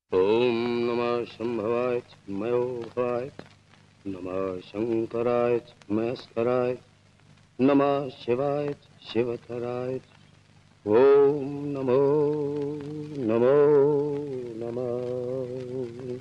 ओम नमः शंभवाय मयो भवाय नमः शंकराय महेश्वराय नमः शिवाय शिवतराय ओम नमो नमो नमः।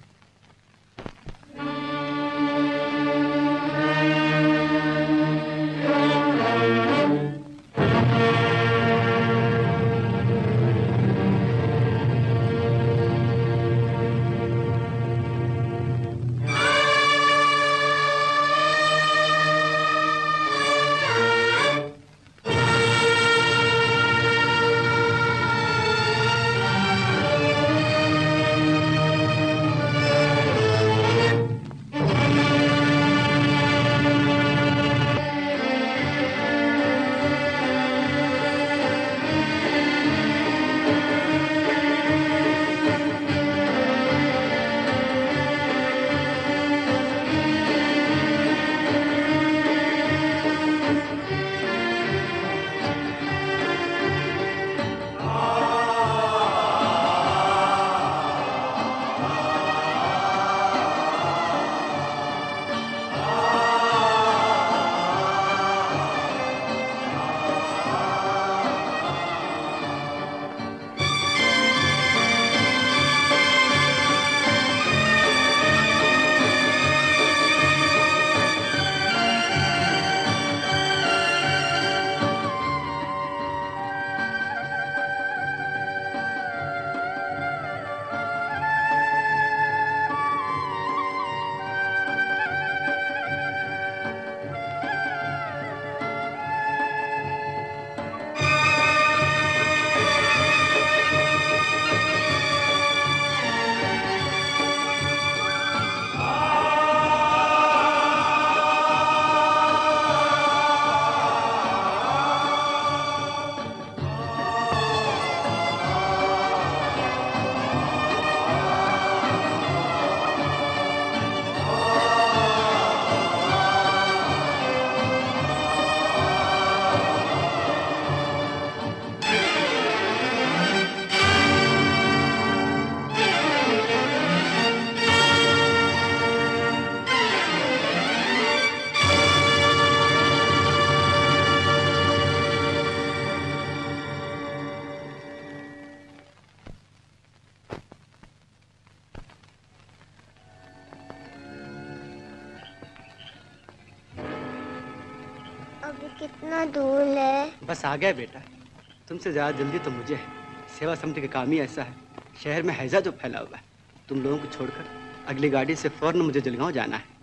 कितना दूर है? बस आ गया बेटा। तुमसे ज्यादा जल्दी तो मुझे है। सेवा समिति का काम ही ऐसा है। शहर में हैजा जो फैला हुआ है। तुम लोगों को छोड़कर अगली गाड़ी से फौरन मुझे जलगांव जाना है।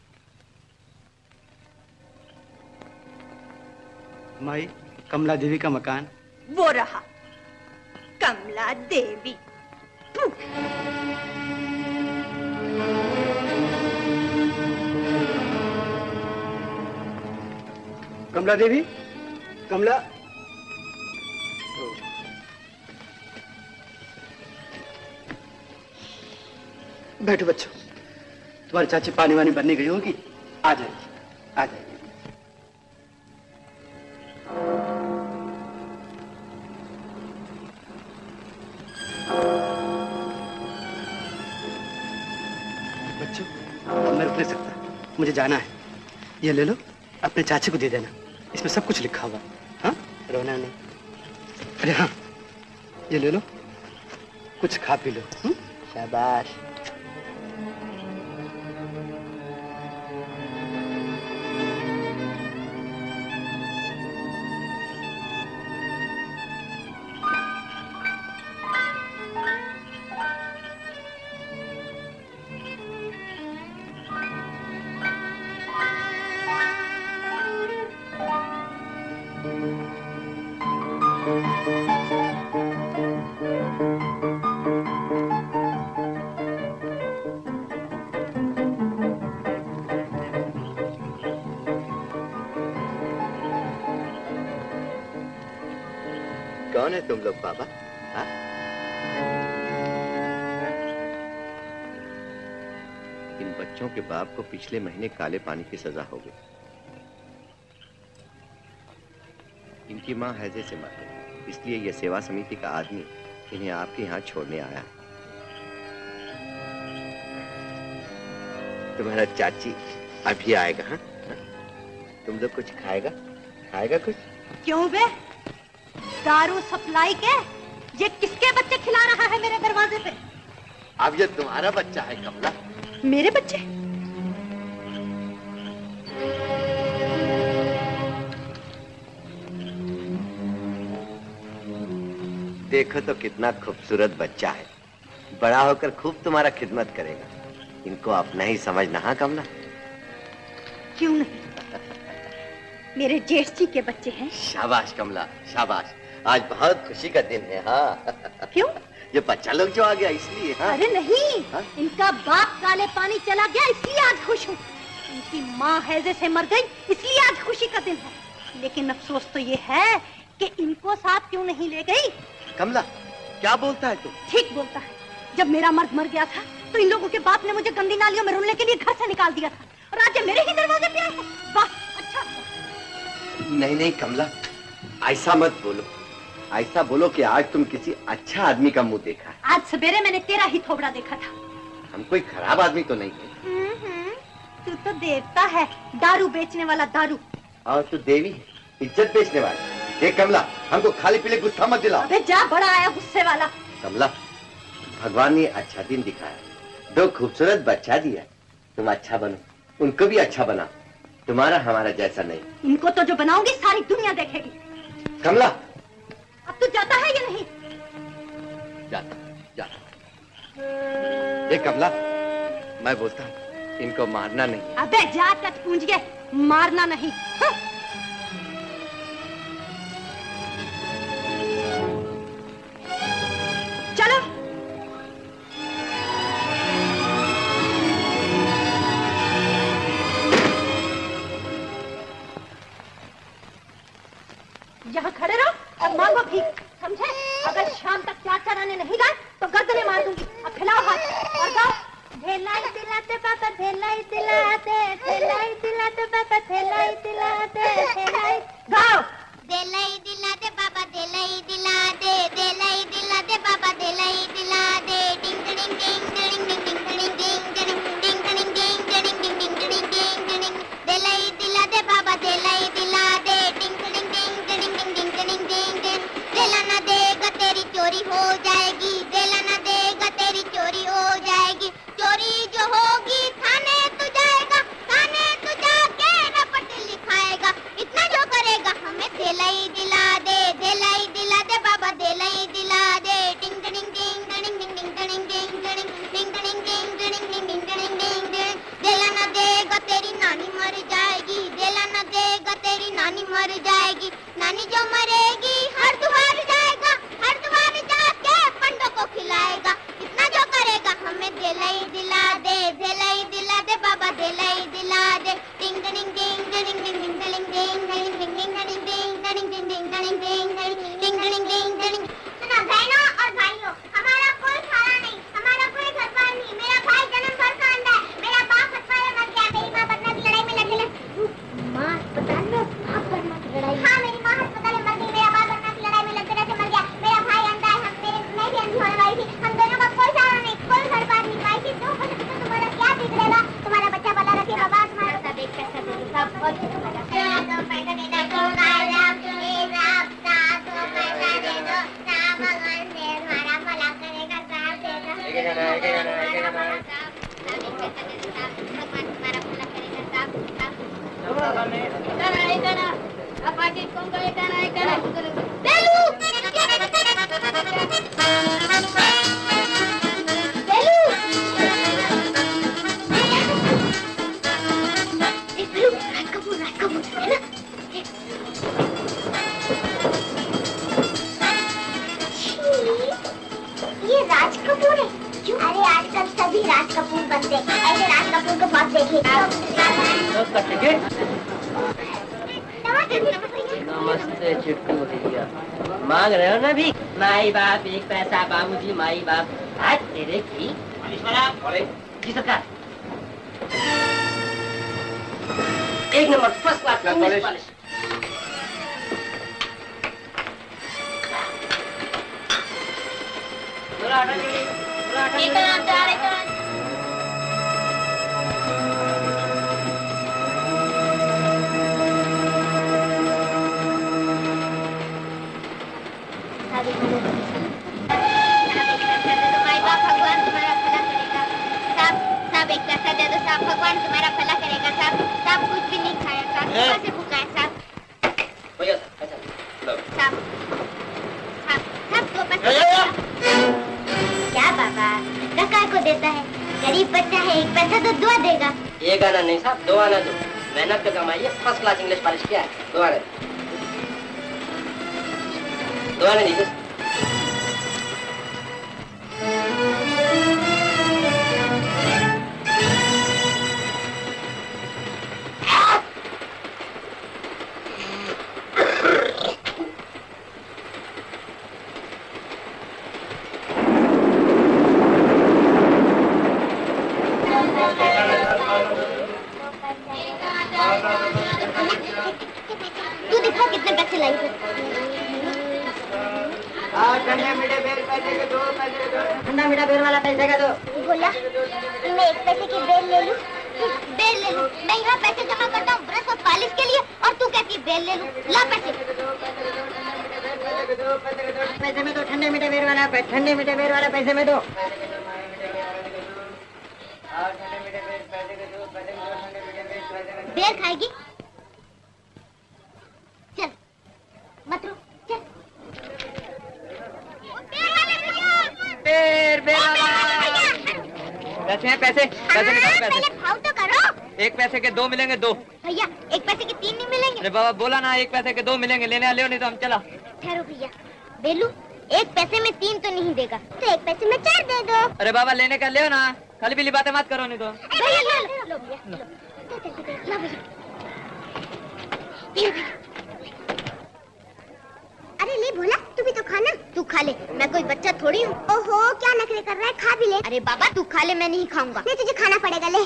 माई, कमला देवी का मकान वो रहा, कमला देवी। कमला देवी, कमला। बैठो बच्चों, तुम्हारी चाची पानी वानी भरने गई होगी, आ जाएगी, आ जाएगी। बच्चों, अब मैं रुक नहीं सकता, मुझे जाना है। ये ले लो, अपने चाची को दे देना, इसमें सब कुछ लिखा हुआ। हाँ, रोना नहीं। अरे हाँ, ये ले लो, कुछ खा पी लो। शाबाश। कौन है तुम लोग बाबा? हा? इन बच्चों के बाप को पिछले महीने काले पानी की सजा हो गई। इनकी माँ हैजे से मर गई, इसलिए यह सेवा समिति का आदमी इन्हें आपके यहाँ छोड़ने आया है। तुम्हारा चाची अभी आएगा। हाँ, तुम लोग कुछ खाएगा कुछ? क्यों बे? दारू सप्लाई के ये किसके बच्चे खिला रहा है मेरे दरवाजे पे? अब ये तुम्हारा बच्चा है कमला। मेरे बच्चे? देखो तो कितना खूबसूरत बच्चा है, बड़ा होकर खूब तुम्हारा खिदमत करेगा। इनको अपना ही समझना। हाँ कमला? क्यों नहीं, मेरे जेठ जी के बच्चे हैं। शाबाश कमला शाबाश, आज बहुत खुशी का दिन है। हाँ क्यों? ये बच्चा लोग जो आ गया इसलिए। हाँ? अरे नहीं, हाँ? इनका बाप काले पानी चला गया इसलिए आज खुश हूँ। इनकी माँ हैजे से मर गई इसलिए आज खुशी का दिन है। लेकिन अफसोस तो ये है कि इनको साथ क्यों नहीं ले गई। कमला क्या बोलता है तू? ठीक बोलता है। जब मेरा मर्द मर गया था तो इन लोगों के बाप ने मुझे गंदी नालियों में रुलने के लिए घर से निकाल दिया था और आज ये मेरे ही दरवाजे पे आए हैं। वाह, अच्छा। नहीं कमला, ऐसा मत बोलो। ऐसा बोलो कि आज तुम किसी अच्छा आदमी का मुंह देखा है। आज सवेरे मैंने तेरा ही थोबड़ा देखा था। हम कोई खराब आदमी तो नहीं है। तू तो देवता है, दारू बेचने वाला दारू। और तू देवी है, इज्जत बेचने वाली। देख कमला, हमको खाली पीले गुस्सा मत दिलाओ। अबे जा, बड़ा आया गुस्से वाला। कमला, भगवान ने अच्छा दिन दिखाया, 2 खूबसूरत बच्चा दिया। तुम अच्छा बनो, उनको भी अच्छा बना। तुम्हारा हमारा जैसा नहीं। इनको तो जो बनाऊंगी सारी दुनिया देखेगी। कमला, अब तू जाता है या नहीं? जाता। देख कमला, मैं बोलता हूँ इनको मारना नहीं। अबे जा, कच पूंजिए, मारना नहीं। हाँ। चलो। यहाँ खड़े रहो और मांगो भीख, समझे? अगर शाम तक 4 आने नहीं गए तो गर्दनें मार दूंगी। अब खिलाओ हाथ और गाओ। धेलाई दिलाते पापा धेलाई दिलाते, धेलाई दिलाते पापा धेलाई दिलाते, धेलाई। गाओ। धेलाई दिलाते पापा धेलाई दिलाते, धेलाई दिलाते पापा धेलाई दिलाते। डिंग डिंग डिंग डिंग डिंग डिंग डिंग डिंग डिंग डिंग डिंग डिंग डिंग डिंग डिंग। धेलाई दिलाते पापा धेलाई दिलाते। डिंग डिंग डिंग डिंग डिंग डिंग डिंग डिंग। देला ना देगा तेरी चोरी हो जाएगी, देला ना देगा तेरी चोरी हो जाएगी। चोरी जो होगी थाने तू जाएगा, थाने तू जाके रपट लिखाएगा। इतना जो करेगा हमें धेलाई दिला दे, धेलाई दिला दे बाबा धेलाई दिला दे। डिंग डिंग डिंग डिंग डिंग डिंग डिंग डिंग डिंग डिंग डिंग डिंग डिंग डिंग डिंग डिंग। देला ना देगा तेरी नानी मर जाएगी, देला ना देगा तेरी नानी मर जाएगी। नानी जो मरेगी हर द्वार जाएगा, हर द्वार जाके पंडों को खिलाएगा। इतना जो करेगा हमें धेलाई दिला दे, धेलाई दिला दे बाबा धेलाई दिला दे। डिंग डिंग डिंग डिंग डिंग डिंग डिंग डिंग डिंग डिंग डिंग डिंग डिंग डिंग डिंग डिंग डिंग। सुनो बहनों और भाइयों, हमारा कोई खाना नहीं, हमारा कोई घर बार नहीं। मेरा भाई जन्म भर का अंधा है, मेरा बाप अस्पताल में मर गया, मेरी माँ बदला की लड़ाई में लड़ गई। माँ अस्पताल में, बाप बदला की लड़ाई? हाँ, मेरी माँ अस्पताल में मर गई, मेरा बाप बदला की लड़ाई में लड़ते लड़ते मर गया। मेरा भाई अंधा है, मैं भी अंधी होने वाली थी। हम दोनों का कोई सहारा नहीं, कोई घर बार नहीं। भाई की 2 बजे तो तुम्हारा क्या बिगड़ेगा? तुम्हारा बच्चा भला रखे बाबा, तुम्हारा सब एक पैसा दे दो, सब बहुत पैसा देना तो भगवान से हमारा भला करेगा, साथ देगा। भगवान तुम्हारा भला करेगा, साथ ये राज कपूर है? क्यों? अरे आजकल सभी राज कपूर बनते, ऐसे राज कपूर को बहुत देखे। नमस्ते चिट्टू भैया, मांग रहे हो ना भी? माई बाप 1 पैसा, बाबूजी माई बाप। आज तेरे की जी सरकार, 1 नंबर फर्स्ट क्लास। भगवान तुम्हारा भला करेगा साहब। साहब कुछ भी नहीं खाया साहब, सुबह से भूखा है साहब। भैया साहब साहब साहब 2 पैसे। क्या बाबा धक्का को देता है? गरीब बच्चा है, 1 पैसा तो दुआ देगा। 1 आना नहीं साहब, 2 आना दो। मेहनत पे कमाई है, फर्स्ट क्लास इंग्लिश पॉलिश किया है। 2 आने दीजिए। तू दिखा कितने पैसे लाई हो। ठंडा मीठा बेर पैसे के 2 पैसे के 2। ठंडा मीठा बेर वाला पैसे का 2। बोला मैं 1 पैसे की बेल ले लूं? बेल ले लूं? मैं यहाँ पैसे जमा करता हूँ ब्रश और पॉलिश के लिए, और तू कहती है बेल ले लूं। ला पैसे। पैसे में 2 ठंडे मीठे बेर वाला, ठंडे मीठे बेर वाला पैसे में 2। बेर खाएगी? चल मत रो, चल। बेर वाला कैसे हैं पैसे? पैसे निकाल पैसे। पहले भाव तो करो। 1 पैसे के 2 मिलेंगे 2। भैया 1 पैसे के 3 नहीं मिलेंगे। अरे बाबा बोला ना 1 पैसे के 2 मिलेंगे, लेने ले नहीं तो हम चला। ठहरो भैया, बेलू 1 पैसे में 3 तो नहीं देगा, तो 1 पैसे में 4 दे दो। अरे बाबा लेने का ले ना, खाली पीली बातें मत करो नहीं तो। भैया लो भैया, लो भैया। अरे ले भोला, तू भी तो खाना। तू खा ले, मैं कोई बच्चा थोड़ी हूँ। ओहो क्या नखरे कर रहा है, खा भी ले। अरे बाबा तू खा ले, मैं नहीं खाऊंगा। नहीं तुझे खाना पड़ेगा, ले।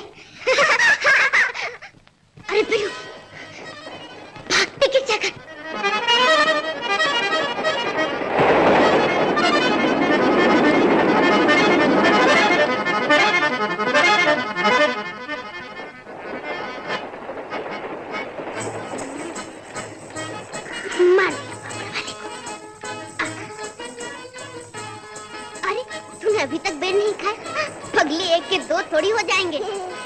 अरे बिल्लू भागते किस जगह? अभी तक बेर नहीं खाए, पगली 1 के 2 थोड़ी हो जाएंगे।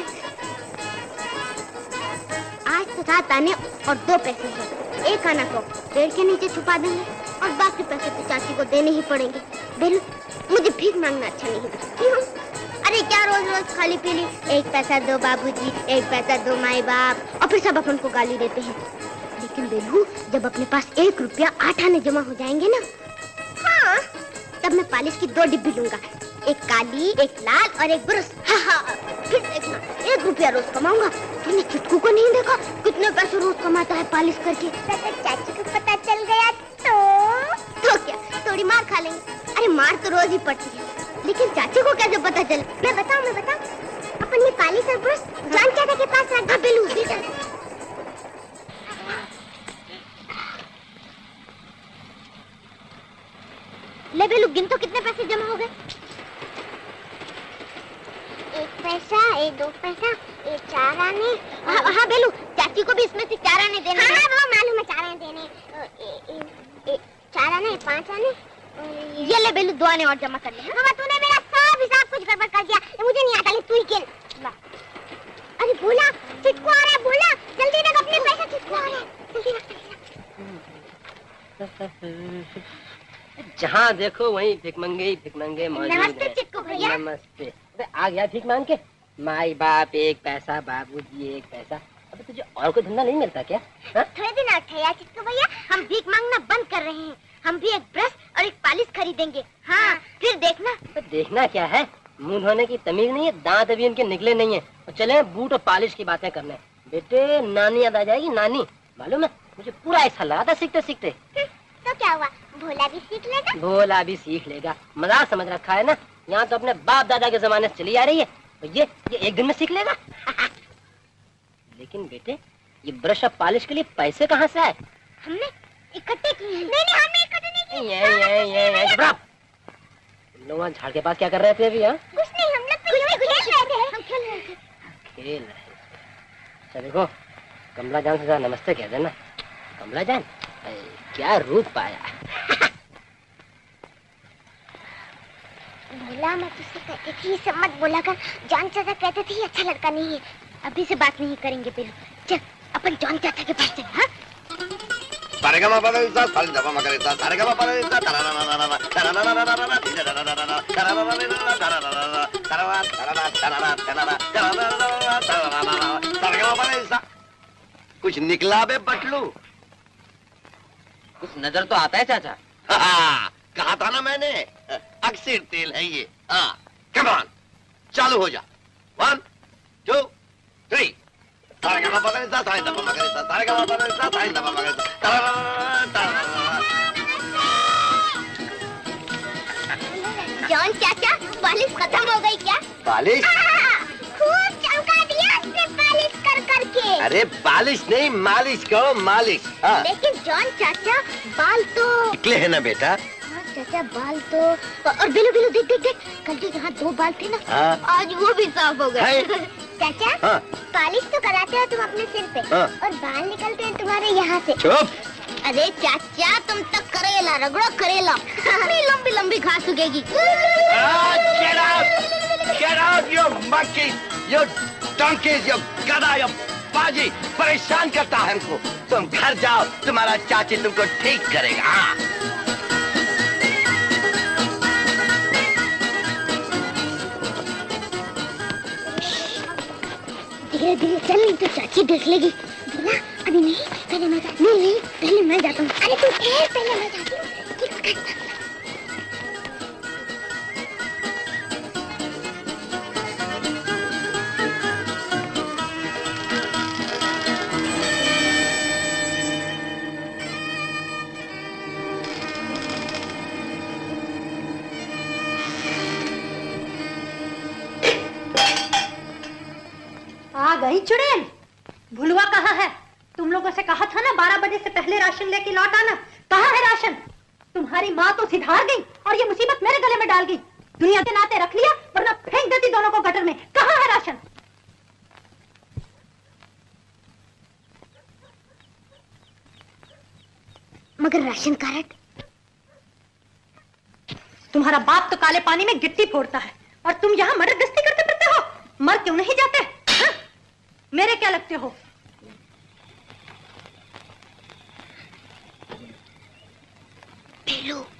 आज तो 7 आने और 2 पैसे हैं। 1 आना को पेड़ के नीचे छुपा देंगे और बाकी पैसे तो चाची को देने ही पड़ेंगे। बेलू मुझे भीख मांगना अच्छा नहीं लगता। क्यों? अरे क्या रोज रोज खाली पीली 1 पैसा दो बाबूजी, 1 पैसा दो माई बाप, और फिर सब अपन को गाली देते हैं। लेकिन बेलू जब अपने पास 1 रुपया 8 आने जमा हो जाएंगे ना, हाँ तब मैं पॉलिश की 2 डिब्बी लूंगा, 1 काली 1 लाल और 1 ब्रश। फिर देखना 1 रुपया रोज कमाऊंगा। तूने चुटकू को नहीं देखा कितने पैसे रोज कमाता है पॉलिश करके? चाची को पता चल गया तो क्या थोड़ी मार खा लेंगे। अरे मार तो रोज ही पड़ती है, लेकिन चाची को कैसे पता चले? मैं बताऊं अपन ने पॉलिश और ब्रश जान चाचा के पास रखा। बेलू ले बेलू गिन तो कितने पैसे जमा हो गए? 1 पैसा, 2 पैसा, 4 आने। हाँ बेलू चाची को भी इसमें से 4 आने देने। हाँ वो मालूम है 4 आने देने। 4 आने 5 आने। ये ले बेलू 2 आने और जमा कर ले। हाँ तूने मेरा सब हिसाब कुछ गड़बड़ कर दिया, मुझे नहीं आता। ले तू ही खेल। अरे बोला चिटकू आ रहा है, बोला जल्दी रख अपने पैसे, चिटकू आ रहा है, जल्दी रख। जहाँ देखो वहीं भिकमंगे मौजूद है। नमस्ते चिटकू भैया। नमस्ते। अबे आ गया भीख मांग के? माई बाप 1 पैसा, बाबूजी 1 पैसा। अबे तुझे और कोई धंधा नहीं मिलता क्या? थोड़े दिन और ठहरा चिटकू भैया, हम भीख मांगना बंद कर रहे हैं। हम भी 1 ब्रश और 1 पॉलिश खरीदेंगे। हाँ फिर देखना। तो देखना क्या है, मुंह धोने की तमीज नहीं है, दांत अभी उनके निकले नहीं है। और चले बूट और पॉलिश की बातें करने। बेटे नानी याद आ जाएगी, नानी मालूम है मुझे पूरा ऐसा लगा था सीखते सीखते। तो क्या हुआ, भोला भी सीख लेगा? भोला भी सीख लेगा, मजाक समझ रखा है ना। यहाँ तो अपने बाप दादा के जमाने से चली आ रही है, तो ये 1 दिन में सीख लेगा। लेकिन बेटे ये ब्रश और पॉलिश के लिए पैसे कहाँ से आए? हमने इकट्ठे किए। नहीं हमने इकट्ठे नहीं किए। ये लोग वहाँ झाड़ के पास क्या कर रहे थे अभी? हाँ कुछ नहीं, हम लोग तो खेल रहे थे। अच्छा देखो कमला जान से जरा नमस्ते कह देना। कमला जान क्या रूप पाया। भोला मैं तुझसे कहती थी सब मत बोला कर, जान चाचा कहते थे अच्छा लड़का नहीं है। अभी से बात नहीं करेंगे बिल्लू। चल अपन जॉन चाचा के पास चल। हाँ सारेगामा पापा सारे दबा मगर सारेगामा पापा कुछ निकला बे बटलू? कुछ नजर तो आता है चाचा। कहा था ना मैंने, अक्सर तेल है ये। हाँ कम ऑन, चालू हो जा। 1 2 3। सारेगामा पापा सारे दबा मगर सारेगामा पापा सारे दबा मगर जॉन चाचा बालिश खत्म हो गई क्या? बालिश? खूब चमका दिया उसने बालिश कर करके। अरे बालिश नहीं, मालिश करो, मालिश। हाँ। लेकिन जॉन चाचा बाल तो निकले है ना बेटा। हाँ चाचा बाल तो। और बिलू बिलू देख देख देख, कल जो यहाँ 2 बाल थे ना, हाँ। आज वो भी साफ हो गए। चाचा हाँ। पालिश तो कराते हो तुम अपने सिर पे, हाँ। और बाल निकलते हैं तुम्हारे यहाँ से। चुप। अरे चाचा तुम तक करेला रगड़ो करेला। लंबी लंबी घास उगेगी। Get out, you monkeys, you donkeys, you गधा, you बाजी, परेशान करता है हमको। तुम घर जाओ, तुम्हारा चाची तुमको ठीक करेगा। हाँ। धीरे धीरे चल, नहीं तो चाची देख लेगी। बोला अभी नहीं, पहले मैं जाती हूँ। नहीं पहले मैं जाता हूँ। अरे तू ठहर, पहले मैं जाती हूँ। आ गई चुड़ैल। भुलवा कहाँ है? तुम लोगों से कहा था ना 12 बजे से पहले राशन लेके लौट आना। कहाँ है राशन? तुम्हारी माँ तो सिधार गई और ये मुसीबत मेरे गले में डाल गई। दुनिया के नाते रख लिया, वरना फेंक देती दोनों को गटर में। कहाँ है राशन? मगर राशन कार्ड? तुम्हारा बाप तो काले पानी में गिट्टी फोड़ता है और तुम यहाँ मर्द गश्ती करते फिरते हो। मर क्यों नहीं जाते? हाँ? मेरे क्या लगते हो? Billu,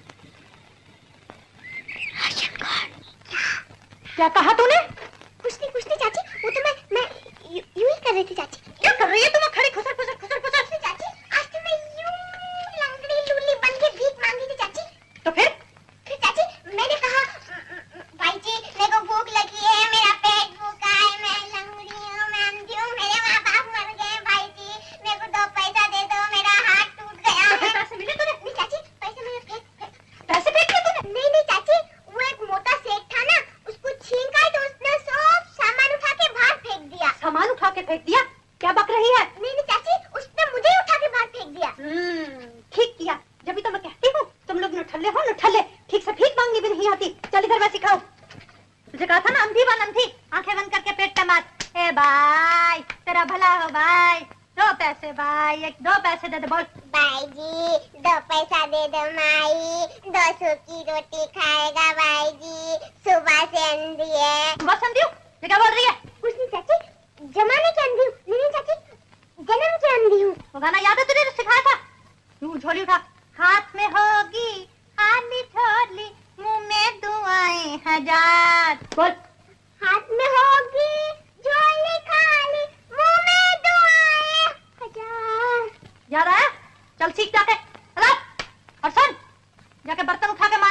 ration card. क्या कहा तूने? कुछ नहीं चाची, वो तो मैं यूं ही कर रही थी चाची। क्या कर रही है तुम? खड़ी खुसर खुसर खुसर खुसर। चाची आज तो मैं यूं लंगड़ी लूली बन के भीख मांगी थी चाची। तो फिर चाची मैंने कहा भाई जी मेरे को भूख लगी है, मेरा पेट भूखा है, मैं लंगड़ी हूँ, मैं अंधी हूँ, मेरे माँ बाप मर गए, भाई जी मेरे को 2 पैसा दे दो, मेरा हाथ टूट गया है। पैसे मिले तूने? नहीं चाची, पैसे मैंने पैसे फेंक दिए तूने? नहीं चाची, वो एक मोटा सेठ था ना, उसको छीन का तो उसने सब सामान उठा के बाहर फेंक दिया। सामान उठा के फेंक दिया? क्या बक रही है? नहीं चाची, उसने मुझे उठा के बाहर फेंक दिया। ठीक किया, जब भी तो मैं कहती हूँ तुम लोग नठल्ले हो नठल्ले, ठीक से भीख मांगनी भी नहीं आती। चल इधर मैं सिखाऊं। तुझे कहा था ना अंधी बन अंधी, आंखें बंद करके पेट पे मार। ए भाई तेरा भला हो भाई, 2 पैसे भाई, 2 पैसे दे दे। बोल भाई जी 2 पैसा दे दो माई, 200 की रोटी खाएगा भाई जी, सुबह से अंधी है। बस अंधी हूँ? ये क्या बोल रही है? कुछ नहीं चाची, जमाने की अंधी हूँ। नहीं चाची, जन्म की अंधी हूँ। वो गाना याद है तुझे जो सिखाया था? यूं झोली उठा, हाथ में होगी खाली झोली, मुंह में दुआएं 1000। बोल हाथ में होगी झोली खाली, मुंह में दुआएं 1000। याद आया? चल सीख जाके। चल और सुन, जाके बर्तन उठा के मान।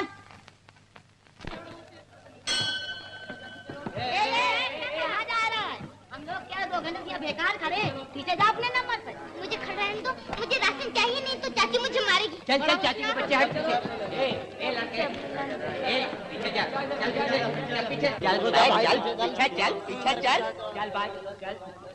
हम लोग क्या 2 घंटे बेकार खड़े, पीछे जा अपने नंबर पर। मुझे खड़ा रहने दो, मुझे राशन चाहिए, नहीं तो चाची मुझे मारेगी। चल चल चाची के बच्चे हट पीछे। ए लड़के, ए पीछे जा, चल पीछे, चल पीछे, चल भाई, चल पीछे, चल पीछे, चल चल भाई, चल।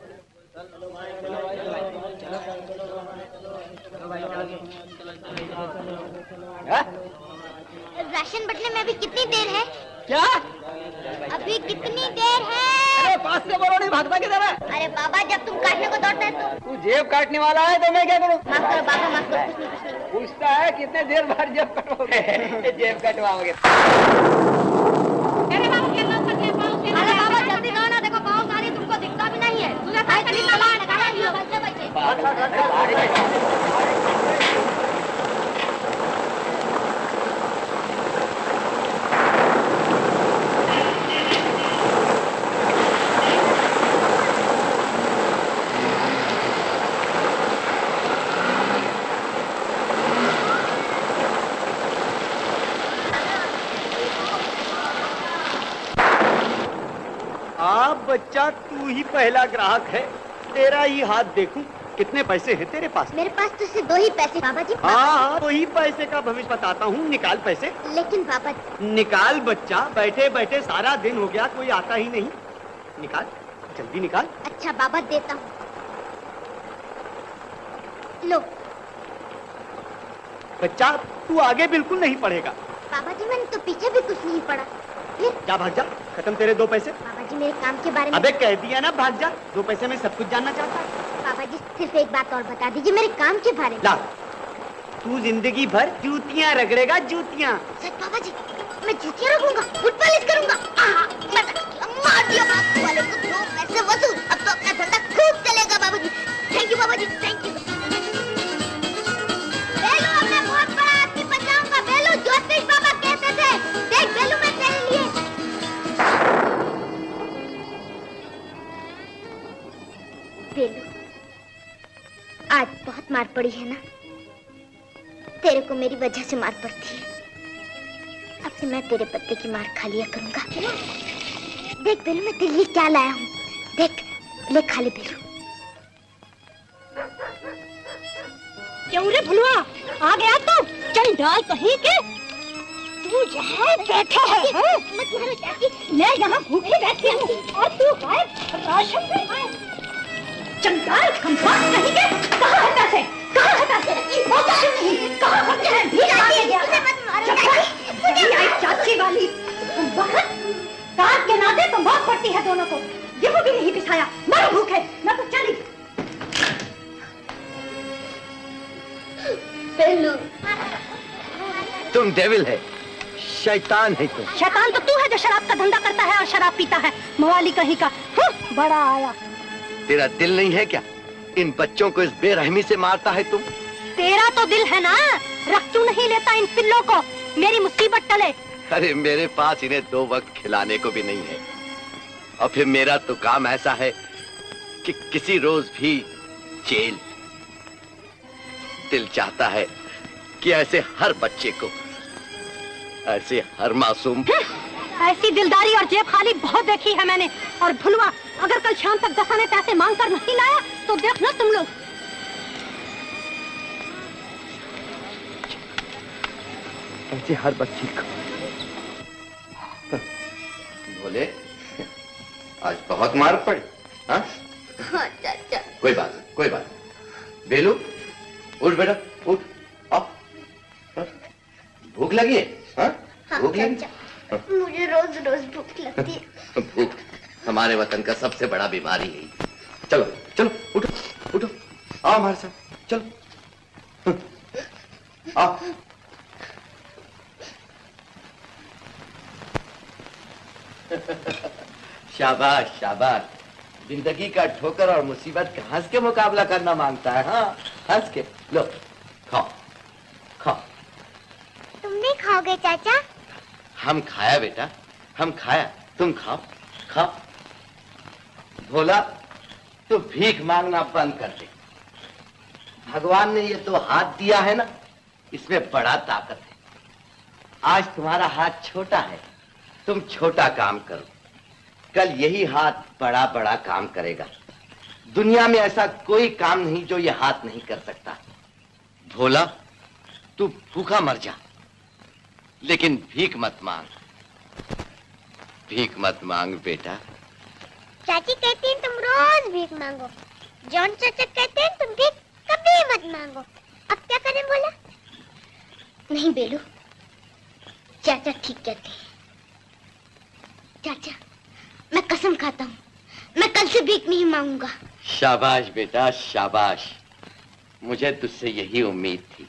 राशन बटने में अभी कितनी देर है? क्या? अभी कितनी देर है? अरे पास से बोलो, नहीं भागना किधर है? अरे बाबा जब तुम काटने को दौड़ता है तो। तू जेब काटने वाला है तो मैं क्या करूं? माफ करो बाबा, माफ करो। कुछ नहीं। पूछता है कितने देर बाद जेब कटवाओगे? जेब कटवाओगे। अरे बाबा जल्दी करो ना, देखो पाँव सारी तुमको दिखता भी नहीं है। तुझे बच्चा तू ही पहला ग्राहक है, तेरा ही हाथ देखूं। कितने पैसे हैं तेरे पास? मेरे पास तो सिर्फ 2 ही पैसे बाबा जी। हाँ, 2 ही पैसे का भविष्य बताता हूँ, निकाल पैसे। लेकिन बाबा जी। निकाल बच्चा, बैठे बैठे सारा दिन हो गया, कोई आता ही नहीं। निकाल, जल्दी निकाल। अच्छा बाबा देता हूँ, लो। बच्चा तू आगे बिल्कुल नहीं पढ़ेगा। बाबा जी मैंने तो पीछे भी कुछ नहीं पढ़ा। फिर जा भाग जा, खत्म तेरे 2 पैसे। बाबा जी मेरे काम के बारे में। अबे कह दिया ना भाग जा, 2 पैसे में सब कुछ जानना चाहता है। बाबा जी सिर्फ एक बात और बता दीजिए मेरे काम के बारे में। ला, तू जिंदगी भर जूतियां रगड़ेगा, जूतियां। सच बाबा जी, मैं जूतियां रगड़ूंगा, फुट पॉलिश करूंगा। मार दिया बापू वाले को, 2 पैसे वसूल। अब तो अपना धंधा खूब चलेगा बाबा जी। थैंक यू बाबा जी, थैंक यू। बेलू अब मैं बहुत बड़ा आदमी बन जाऊंगा। बेलू ज्योतिष बाबा कहते थे, देख बेलू मैं तेरे लिए। बेलू आज बहुत मार पड़ी है ना? तेरे को मेरी वजह से मार पड़ती है। अब से मैं तेरे पत्ते की मार खा लिया करूंगा। देख बेलू मैं तेरे लिए क्या लाया हूँ, देख ले, खा ले बेलू। क्यों रे भुलवा, आ गया तू? चल डाल कहीं के तू यहाँ बैठा है, मत मारो चाची। मैं यहाँ भूखी बैठी हूँ और तू गायब, राशन पे आए। चंडाल खंभात कहीं के, कहाँ है पैसे? कहाँ है पैसे? होता क्यों नहीं? कहाँ होते हैं? भीख मांगे गया। मत मारो चाची। ये आई चाची वाली वक्त काट के नाते तो मौत पड़ती है दोनों को। गेहूं भी नहीं पिसाया, मर भूखे। मैं तो चली। बेलू तुम डेविल है, शैतान है तुम। शैतान तो तू है जो शराब का धंधा करता है और शराब पीता है, मवाली कहीं का। बड़ा आया। तेरा दिल नहीं है क्या? इन बच्चों को इस बेरहमी से मारता है तुम। तेरा तो दिल है ना, रख क्यों नहीं लेता इन पिल्लों को, मेरी मुसीबत टले। अरे मेरे पास इन्हें 2 वक्त खिलाने को भी नहीं है, और फिर मेरा तो काम ऐसा है कि किसी रोज भी जेल। दिल चाहता है कि ऐसे हर बच्चे को, ऐसे हर मासूम। ऐसी दिलदारी और जेब खाली बहुत देखी है मैंने। और भुलवा, अगर कल शाम तक 10 आने पैसे मांग कर नहीं लाया तो देखना तुम लोग। ऐसे हर बच्चे को। बोले आज बहुत मार पड़ी। हाँ चाचा। कोई बात नहीं, कोई बात नहीं। बेलू उठ बेटा, उठ। आओ, भूख लगी है? हाँ भूख लगी। मुझे रोज रोज भूख लगती है। भूख हमारे वतन का सबसे बड़ा बीमारी है। चलो चलो उठो उठो, आओ हमारे साथ, चलो आओ। शाबाश शाबाश, जिंदगी का ठोकर और मुसीबत का हंस के मुकाबला करना मांगता है। हाँ हंस के लो, खाओ खाओ। तुम नहीं खाओगे चाचा? हम खाया बेटा, हम खाया, तुम खाओ खाओ। भोला तो भीख मांगना बंद कर दे। भगवान ने ये तो हाथ दिया है ना, इसमें बड़ा ताकत है। आज तुम्हारा हाथ छोटा है, तुम छोटा काम करो, कल यही हाथ बड़ा बड़ा काम करेगा। दुनिया में ऐसा कोई काम नहीं जो ये हाथ नहीं कर सकता। भोला तू भूखा मर जा, लेकिन भीख मत मांग, भीख मत मांग बेटा। चाची कहती हैं तुम रोज भीख मांगो, जॉन चाचा कहते हैं तुम भीख कभी मत मांगो। अब क्या करें बोला? नहीं बेलू, चाचा ठीक कहते हैं। चाचा मैं कसम खाता हूँ, मैं कल से भीख नहीं मांगूंगा। शाबाश बेटा शाबाश, मुझे तुझसे यही उम्मीद थी।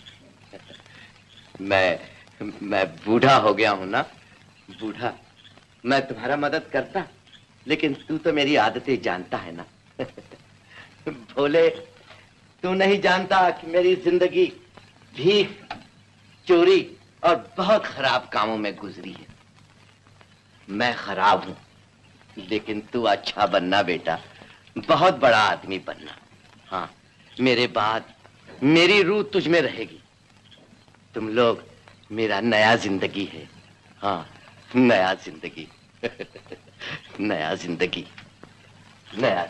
मैं बूढ़ा हो गया हूं ना, बूढ़ा। मैं तुम्हारा मदद करता, लेकिन तू तो मेरी आदतें जानता है ना। भोले तू नहीं जानता कि मेरी जिंदगी भीख, चोरी और बहुत खराब कामों में गुजरी है। मैं खराब हूं, लेकिन तू अच्छा बनना बेटा, बहुत बड़ा आदमी बनना। हाँ, मेरे बाद मेरी रूह तुझ में रहेगी। तुम लोग मेरा नया जिंदगी है। हाँ, नया जिंदगी नया जिंदगी, नया।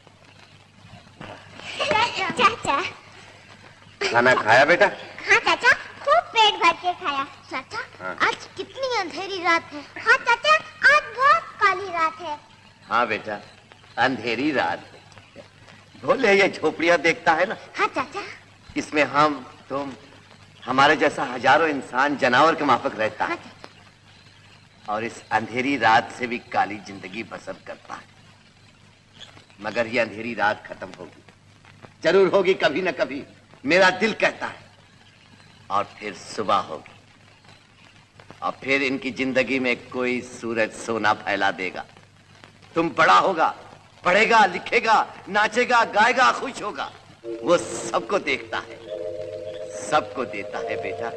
चाचा खाना खाया बेटा? हाँ चाचा, खूब पेट भर के खाया। चाचा हाँ। आज कितनी अंधेरी रात है। हाँ चाचा, आज बहुत काली रात है। हाँ बेटा, अंधेरी रात है। भोले ये झोपड़ियां देखता है ना? हाँ चाचा। इसमें हम, तुम, हमारे जैसा हजारों इंसान जानवर के माफक रहता है। हाँ, और इस अंधेरी रात से भी काली जिंदगी बसर करता है। मगर ये अंधेरी रात खत्म होगी, जरूर होगी कभी न कभी, मेरा दिल कहता है। और फिर सुबह होगी, और फिर इनकी जिंदगी में कोई सूरज सोना फैला देगा। तुम बड़ा होगा, पढ़ेगा, लिखेगा, नाचेगा, गाएगा, खुश होगा। वो सबको देखता है, सबको देता है बेटा।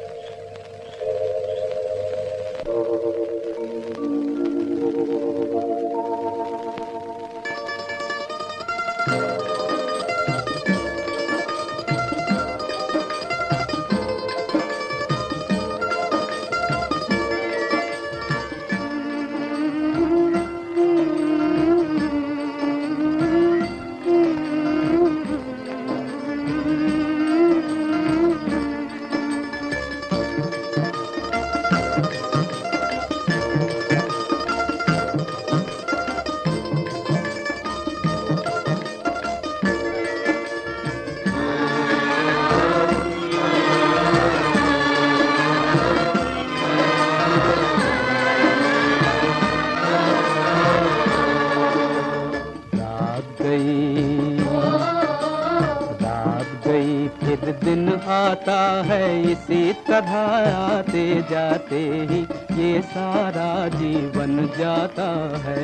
आता है इसी तरह आते जाते ही ये सारा जीवन जाता है।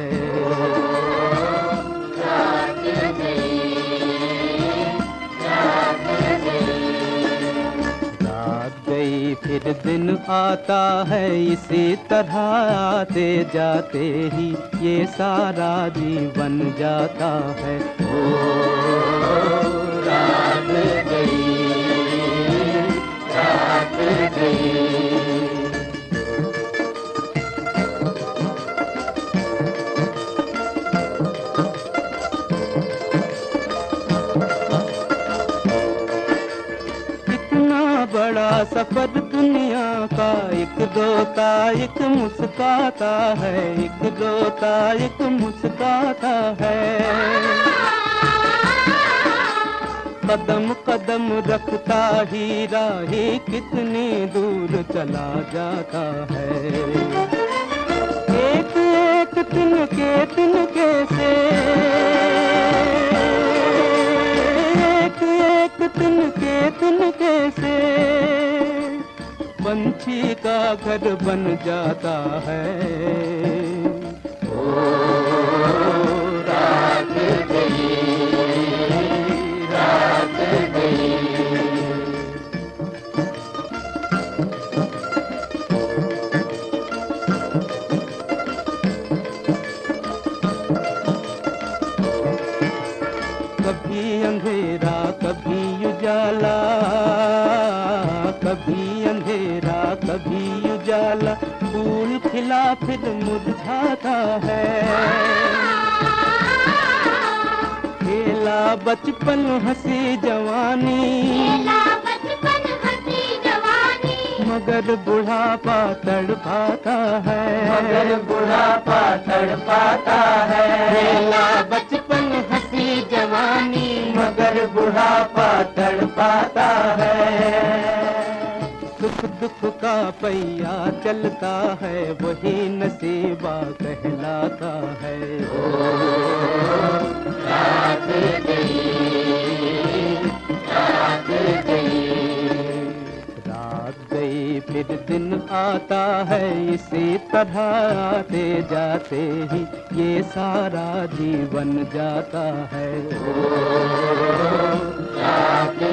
रात गई फिर दिन आता है इसी तरह आते जाते ही ये सारा जीवन जाता है। ओ रात गई, रात गई। बड़ा सफर दुनिया का, एक रोता एक मुस्काता है, एक रोता एक मुस्काता है। कदम कदम रखता ही राही कितनी दूर चला जाता है। एक एक तिनके से, एक एक तिनके से पंछी का घर बन जाता है। ओ रात गई, रात गई। कभी अंधेरा कभी उजाला, कभी अंधेरा कभी उजाला, फूल खिला फिर मुरझाता है। खेला बचपन हंसी जवानी, खेला बचपन हंसी जवानी, मगर बुढ़ापा तड़पाता है, मगर बुढ़ापा तड़पाता है। खेला बचपन हंसी जवानी, मगर बुढ़ापा तड़पाता है। सुख दुख का पहिया चलता है, वही नसीबा कहलाता है। ओ रात गई, रात गई। रात गई फिर दिन आता है, इसी तरह आते जाते ही ये सारा जीवन जाता है। ओ रात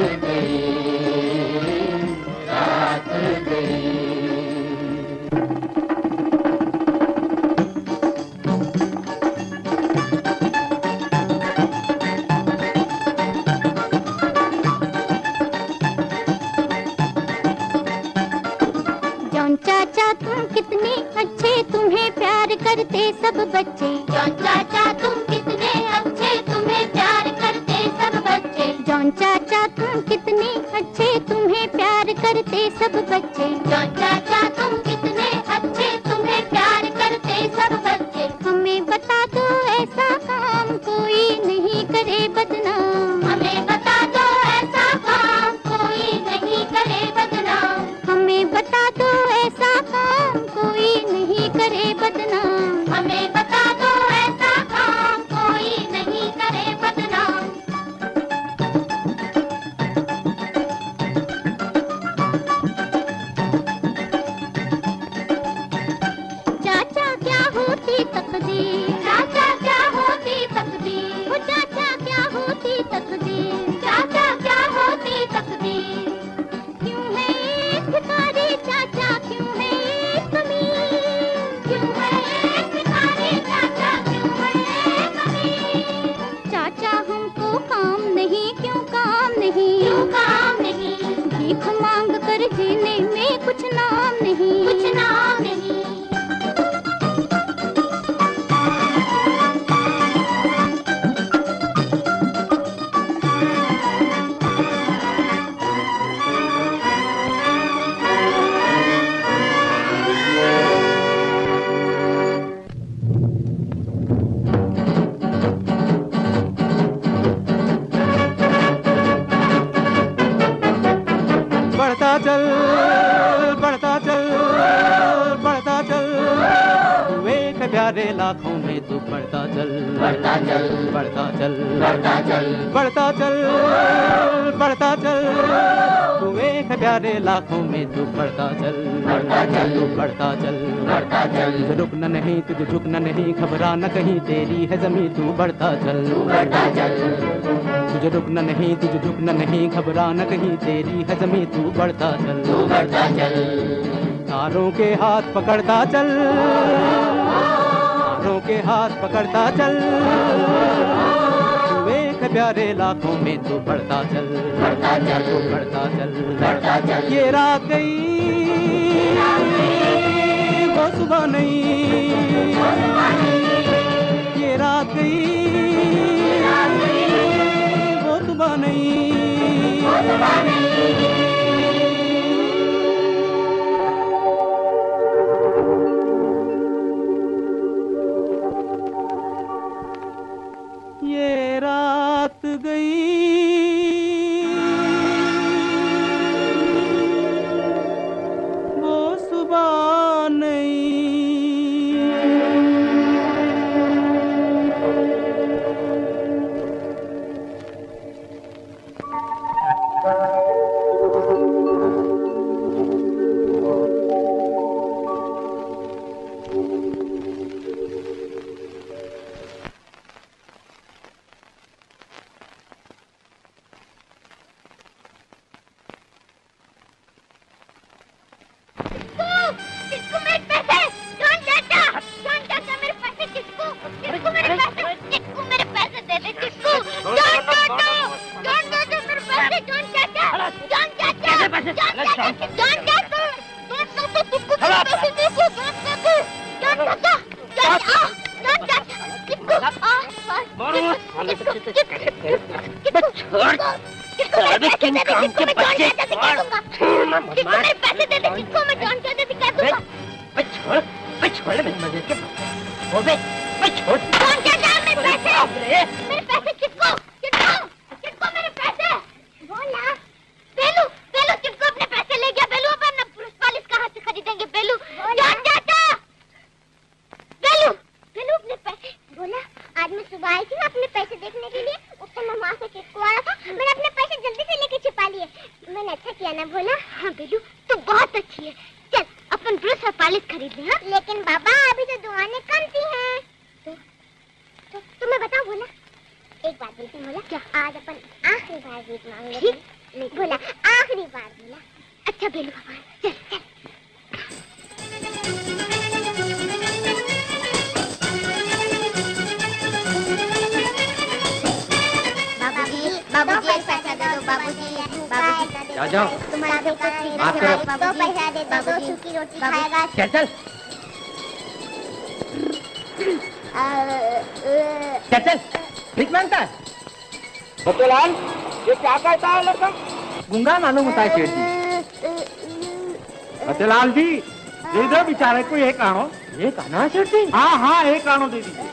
बच्चे। जॉन चाचा तुम कितने अच्छे, तुम्हें प्यार करते सब बच्चे। जॉन चाचा तुम कितने अच्छे, तुम्हें प्यार करते सब बच्चे। जॉन चाचा तुम कितने अच्छे, तुम्हें प्यार करते सब बच्चे। हमें बता दो ऐसा काम कोई नहीं करे बदनाम। हमें बता दो ऐसा काम कोई नहीं करे बदनाम। हमें बता दो ऐसा काम कोई नहीं करे बदनाम। हमें बता दो ऐसा काम कोई नहीं करे बदनाम। चाचा क्या होती तकदीर, चाचा क्या होती तकदीर, वो चाचा क्या होती तकदीर, चाचा क्या होती तकदीर। क्यों है ये भिखारी चाचा, क्यों है ये कमीर, क्यों है ये भिखारी चाचा, क्यों है ये कमीर। चाचा हमको काम नहीं, क्यों काम नहीं, क्यों काम नहीं। भीख मांग कर जीने में कुछ नाम नहीं, कुछ नाम नहीं। बढ़ता चल, बढ़ता चल, बढ़ता चल, तू एक प्यारे लाखों में तू बढ़ता चल, बढ़ता चल, बढ़ता चल, बढ़ता चल, बढ़ता चल, बढ़ता चल, तू एक प्यारे लाखों में तू बढ़ता चल, बढ़ता चल, तू बढ़ता चल, बढ़ता चल। तुझे रुकना नहीं, तुझे झुकना नहीं, घबराना कहीं, तेरी है ज़मीं तू बढ़ता चल, बढ़ता चल। तुझे रुकना नहीं, तुझे झुकना नहीं, घबराना कहीं, तेरी है ज़मीं तू बढ़ता चल, तू बढ़ता चल। तारों के हाथ पकड़ता चल, तारों के हाथ पकड़ता चल, तू एक प्यारे लाखों में तू बढ़ता चल, बढ़ता चल, तू बढ़ता चल, बढ़ता चल। ये रात गई वो सुबह नहीं, ये रात गई वो सुबह नहीं, वो सुबह नहीं। ये रात गई वो सुबह नहीं। चल भीख मांगता है। बतलाल ये क्या कहता है लड़का? गुंगा मालूम होता है सेठ जी। बतलाल जी दे दो बेचारे को एक आनो। एक आना सेठ जी? हाँ हाँ एक आनो दे दीजिए।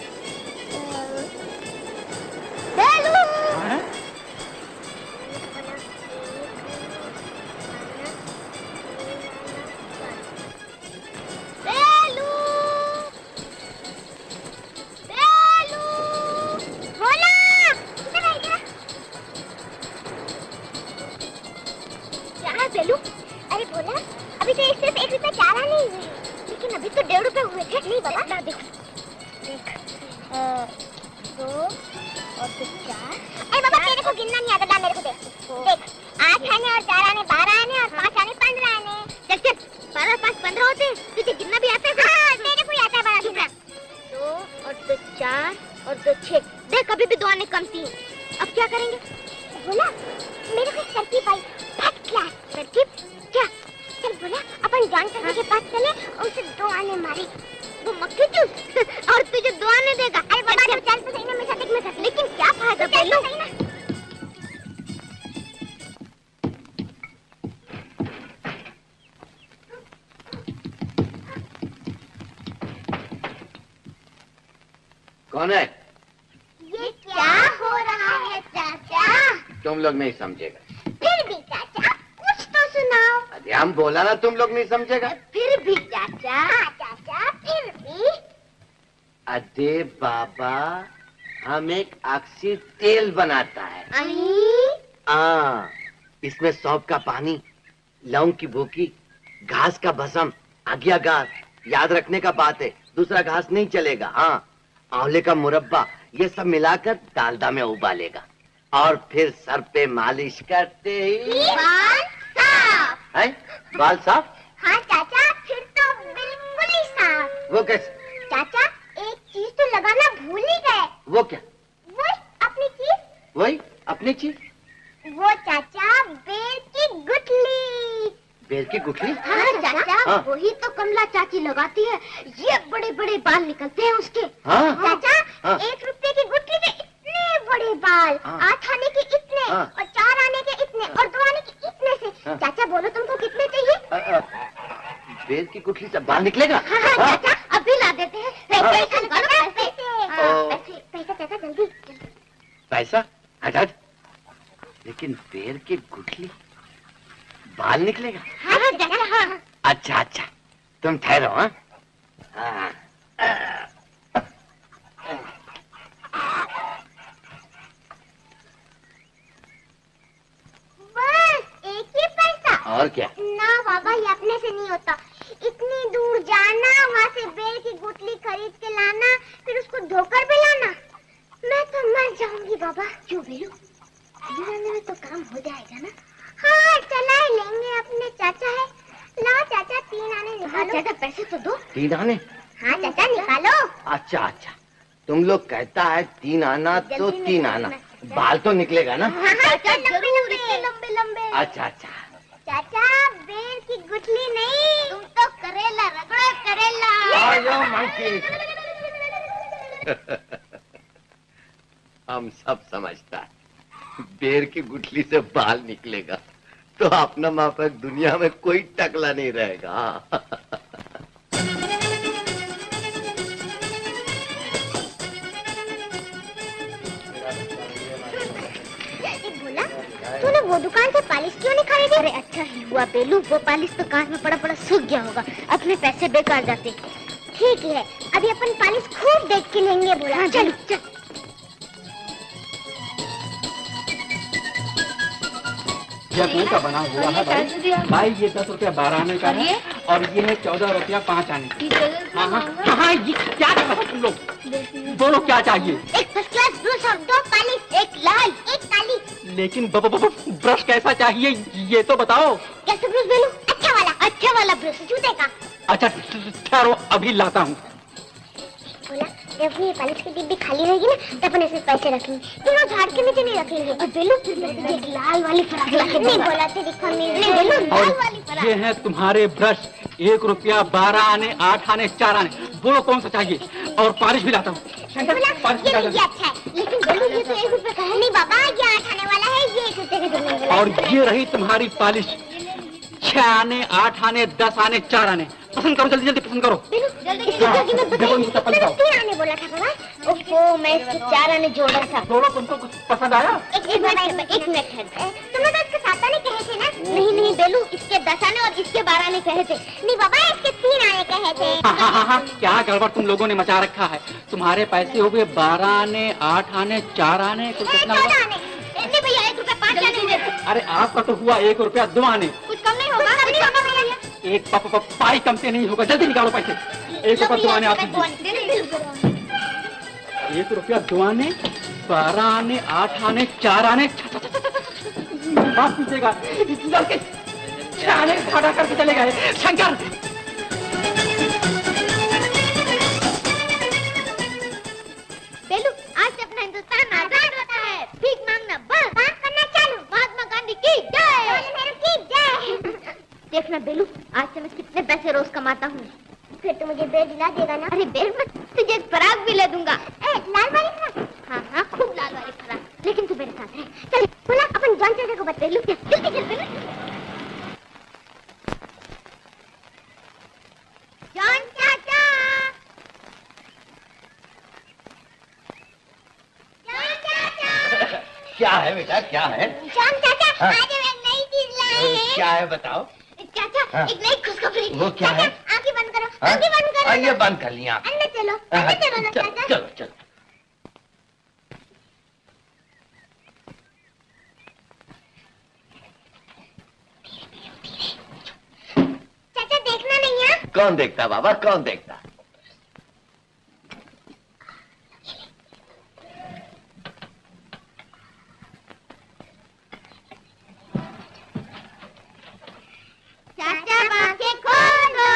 कौन है? ये क्या हो रहा है चाचा? तुम लोग नहीं समझेगा। फिर भी चाचा कुछ तो सुनाओ। अरे हम बोला ना तुम लोग नहीं समझेगा। फिर भी चाचा। हाँ चाचा फिर भी। अरे बाबा हम एक अक्सी तेल बनाता है। हाँ इसमें सौंफ का पानी, लौंग की भूकी, घास का भस्म, आज्ञा घास, याद रखने का बात है दूसरा घास नहीं चलेगा। हाँ आंवले का मुरब्बा ये सब मिलाकर डालडा में उबालेगा और फिर सर पे मालिश करते ही बाल साफ। है? बाल साफ? हाँ चाचा फिर तो बिल्कुल ही साफ। वो कैसे? चाचा एक चीज तो लगाना भूल ही गए। वो क्या? वही अपनी चीज। वही अपनी चीज? वो चाचा बेर की गुठली। बेर की गुठली? हाँ चाचा हाँ। वही तो कमला चाची लगाती है। ये बड़े बड़े बाल निकलते हैं उसके। हाँ। चाचा हाँ। 1 रुपए की गुठली के इतने बड़े बाल। हाँ। 8 आने के इतने हाँ। और 4 आने के इतने और 2 आने के इतने से। हाँ। चाचा बोलो तुमको कितने चाहिए? बेर की गुठली से बाल निकलेगा? हाँ चाचा अभी ला देते हैं। पैसा चाचा जल्दी। पैसा? हट। लेकिन बेर की गुठली बाल निकलेगा? हाँ चाचा हाँ। अच्छा तुम ठहरो। हाँ बस एक ही पैसा। और क्या? ना बाबा ये अपने से नहीं होता। इतनी दूर जाना, वहाँ से बेर की गुठली खरीद के लाना, फिर उसको धोकर भी लाना। मैं तो मर जाऊंगी बाबा। क्यों बेलू? लाने में तो काम हो जाएगा ना। हाँ चला लेंगे अपने चाचा है। लाओ चाचा 3 आने निकालो। हाँ, चाचा पैसे तो दो। 3 आने? हाँ चाचा निकालो। अच्छा तुम लोग कहता है 3 आना तो 3 आना बाल तो निकलेगा ना? हाँ चाचा जरूर लंबे लंबे। अच्छा चाचा बेर की गुठली नहीं, तुम तो करेला रगड़ो करेला। हम सब समझता है बेर की गुठली से बाल निकलेगा तो अपना माफक दुनिया में कोई टकला नहीं रहेगा। बोला तूने वो दुकान से पालिश क्यों नहीं खरीदी? अरे अच्छा ही हुआ बेलू, वो पालिश तो कांच में पड़ा पड़ा सूख गया होगा। अपने पैसे बेकार जाते। ठीक है अभी अपन पालिश खूब देख के लेंगे। बोला हाँ, चल चल। यह कुएं का बना हुआ है भाई। ये 10 रुपया 12 आने का है और ये है 14 रुपया 5 आने का। हाँ ये क्या कर रहे हो तुम लोग? बोलो क्या चाहिए? एक फर्स्ट क्लास ब्रश और 2 पालिश, एक लाल एक काली। लेकिन ब्रश कैसा चाहिए ये तो बताओ। कैसा ब्रश बेलू? अच्छा वाला ब्रश जूते का। अच्छा ठहरो अभी लाता हूँ। बोला जब ये पालिश की डिब्बी खाली रहेगी ना तब अपन इसमें पैसे रखेंगे, फिर वो झाड़ के नीचे नहीं रखेंगे। और बेलू फिर एक लाल वाली फराक नहीं बोला थे दिखा नहीं बेलू लाल वाली फराक। ये है तुम्हारे ब्रश 1 रुपया 12 आने 8 आने 4 आने। बोलो कौन सा चाहिए? और पालिश भी लाता हूँ। शंकर, पालिश भी लाता हूँ। ये अच्छा है, लेकिन बेलू ये तो 1 रुपए का है। नहीं बाबा, ये 8 आने वाला है, ये 1 रुपए का जरूर वाला है। और ये रही तुम्हारी पालिश। 6 आने, 8 आने, 10 आने, 4 आने। पसंद करो, जल्दी जल्दी पसंद करो। बेलू जल्दी जल्दी मैं 3 आने बोला था बाबा। ओहो, मैं इसके 4 आने जोड़ा था। दोनों तुमको कुछ पसंद आया? एक मिनट है। तुमने तो इसके 7 आने कहे थे ना? नहीं बेलू, इसके 10 आने और इसके 12 आने कहे थे। नहीं बाबा, इसके 3 आने कहे थे। हाँ, क्या गड़बड़ तुम लोगों ने मचा रखा है। तुम्हारे पैसे हो गए 12 आने, 8 आने, 4 आने, कुछ कितना हुआ? 14 आने। नहीं भैया, 1 रुपए 5 आने हुए। अरे आपका तो हुआ 1 रुपया 2 आने। कुछ कम नहीं होगा? एक पाई कम से नहीं होगा। जल्दी निकालो पैसे। 1 रुपया 2 आने आप दीजिए। 1 रुपया 2 आने, 12 आने, 8 आने, 4 आने। बात पूछेगा, इस लड़के 6 आने खड़ा करके चले गए। शंकर, बेलू, आज से अपना हिंदुस्तान आजाद होता है। भीख मांगना बंद, काम करना चालू। महात्मा गांधी की जय। देखना बेलू, आज से मैं कितने पैसे रोज कमाता हूँ। फिर तो मुझे बेर दिला देगा ना? अरे बेर मत, तुझे एक फराक भी ले दूंगा। लाल वाली फराक? हाँ, खूब लाल वाली फराक। लेकिन तू मेरे साथ है। चल बोला, अपन जान चाचा को बता। बेलू जल्दी चल बेलू। जान चाचा, जान चाचा। क्या है बेटा, क्या है? जान चाचा, आज मैं नई चीज लाए हैं। क्या है बताओ? चाचा, एक नई खुशखबरी। वो क्या है? आंखें बंद करो, आंखें बंद करो। ये बंद कर लिया। अंदर चलो ना चाचा। चलो चलो। चाचा देखना नहीं है? कौन देखता बाबा, कौन देखता? चाचा आंखें खोलो।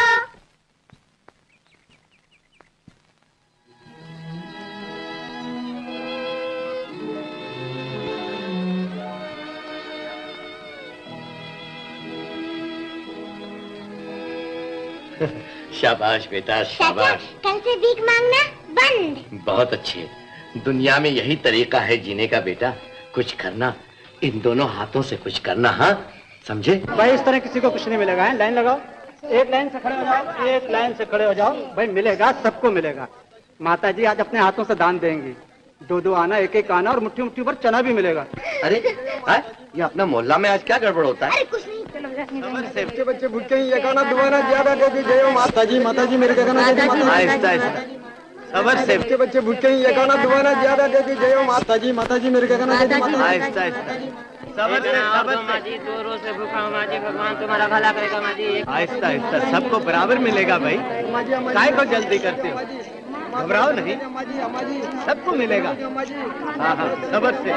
शाबाश बेटा, शाबाश। कल से भीख मांगना बंद। बहुत अच्छे। दुनिया में यही तरीका है जीने का बेटा। कुछ करना, इन दोनों हाथों से कुछ करना। हाँ, समझे भाई? इस तरह किसी को कुछ नहीं मिलेगा। है? लाइन लगाओ, एक लाइन से खड़े हो जाओ, एक लाइन से खड़े हो जाओ। भाई मिलेगा, सबको मिलेगा। माता जी आज अपने हाथों से दान देंगी। 2-2 आना, 1-1 आना और मुट्ठी मुट्ठी भर चना भी मिलेगा। अरे ये अपना मोहल्ला में आज क्या गड़बड़ होता है? अरे कुछ नहीं, चलो सेफ्टी बच्चे भूखे ही ये गाना दोबारा ज्यादा दे दीजिए। माता जी मेरे गाना आहिस्ता आहिस्ता। सबर से बच्चे बच्चे भूखे ही ये गाना दोबारा ज्यादा दे दीजिए। माता जी मेरे गाना आहिस्ता आहिस्ता। सबर से, सबर से। माजी 2 रोज से भूखा हूँ माजी, भगवान तुम्हारा भला करेगा माजी। आहिस्ता आहिस्ता, सबको बराबर मिलेगा भाई। काय को जल्दी करते हो? घबराओ नहीं, सबको मिलेगा। हाँ हाँ, सबर से।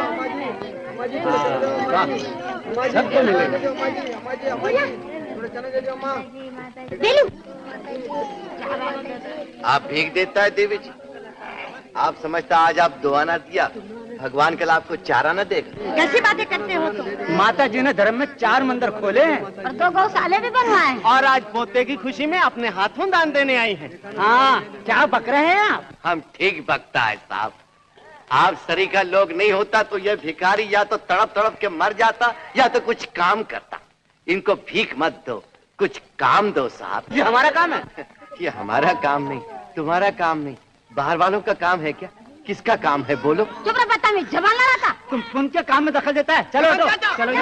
सबको मिलेगा। बेलू, आप भीख देता है देवी जी? आप समझता आज आप 2 आना दिया, भगवान कल आपको 4 आना देगा? कैसी बातें करते हो तुम? माता जी ने धर्म में 4 मंदिर खोले हैं और 2 गौशाले भी बनवाए। और आज पोते की खुशी में अपने हाथों दान देने आई हैं। हाँ, क्या बक रहे हैं आप? हम ठीक बकता है साहब। आप सरीका लोग नहीं होता तो ये भिखारी या तो तड़प तड़प के मर जाता या तो कुछ काम करता। इनको भीख मत दो, कुछ काम दो साहब। ये हमारा काम है। ये हमारा काम नहीं, तुम्हारा काम नहीं, बाहर वालों का काम है क्या? किसका काम है बोलो? चुप रह, पता नहीं जबान लड़ा था। तुम के काम में दखल देता है। चलो चलो।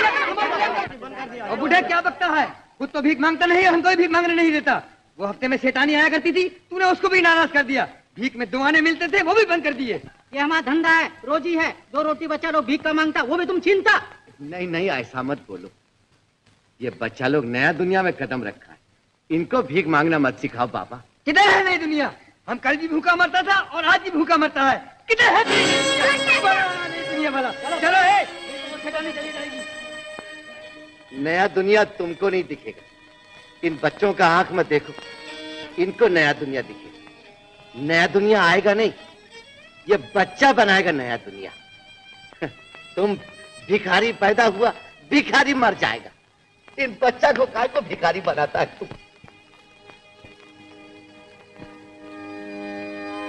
बूढ़े क्या बकता है? खुद तो भीख मांगता नहीं, हमको भी भीख मांगने नहीं देता। वो हफ्ते में शैतानी आया करती थी, तूने उसको भी नाराज कर दिया। भीख में 2 आने मिलते थे, वो भी बंद कर दिए। ये हमारा धंधा है, रोजी है। 2 रोटी बच्चा लोग भीख का मांगता, वो भी तुम छीनता। नहीं नहीं, ऐसा मत बोलो। ये बच्चा लोग नया दुनिया में कदम रखा है, इनको भीख मांगना मत सिखाओ बाबा। किधर है नई दुनिया? हम कल भी भूखा मरता था और आज भी भूखा मरता है। किधर है नई दुनिया वाला? चलो चली जाएगी। नया दुनिया तुमको नहीं दिखेगा। इन बच्चों का आंख में देखो, इनको नया दुनिया दिखेगा। नया दुनिया आएगा नहीं, ये बच्चा बनाएगा नया दुनिया। तुम भिखारी पैदा हुआ, भिखारी मर जाएगा। इन बच्चा को काय को भिखारी बनाता है तुम?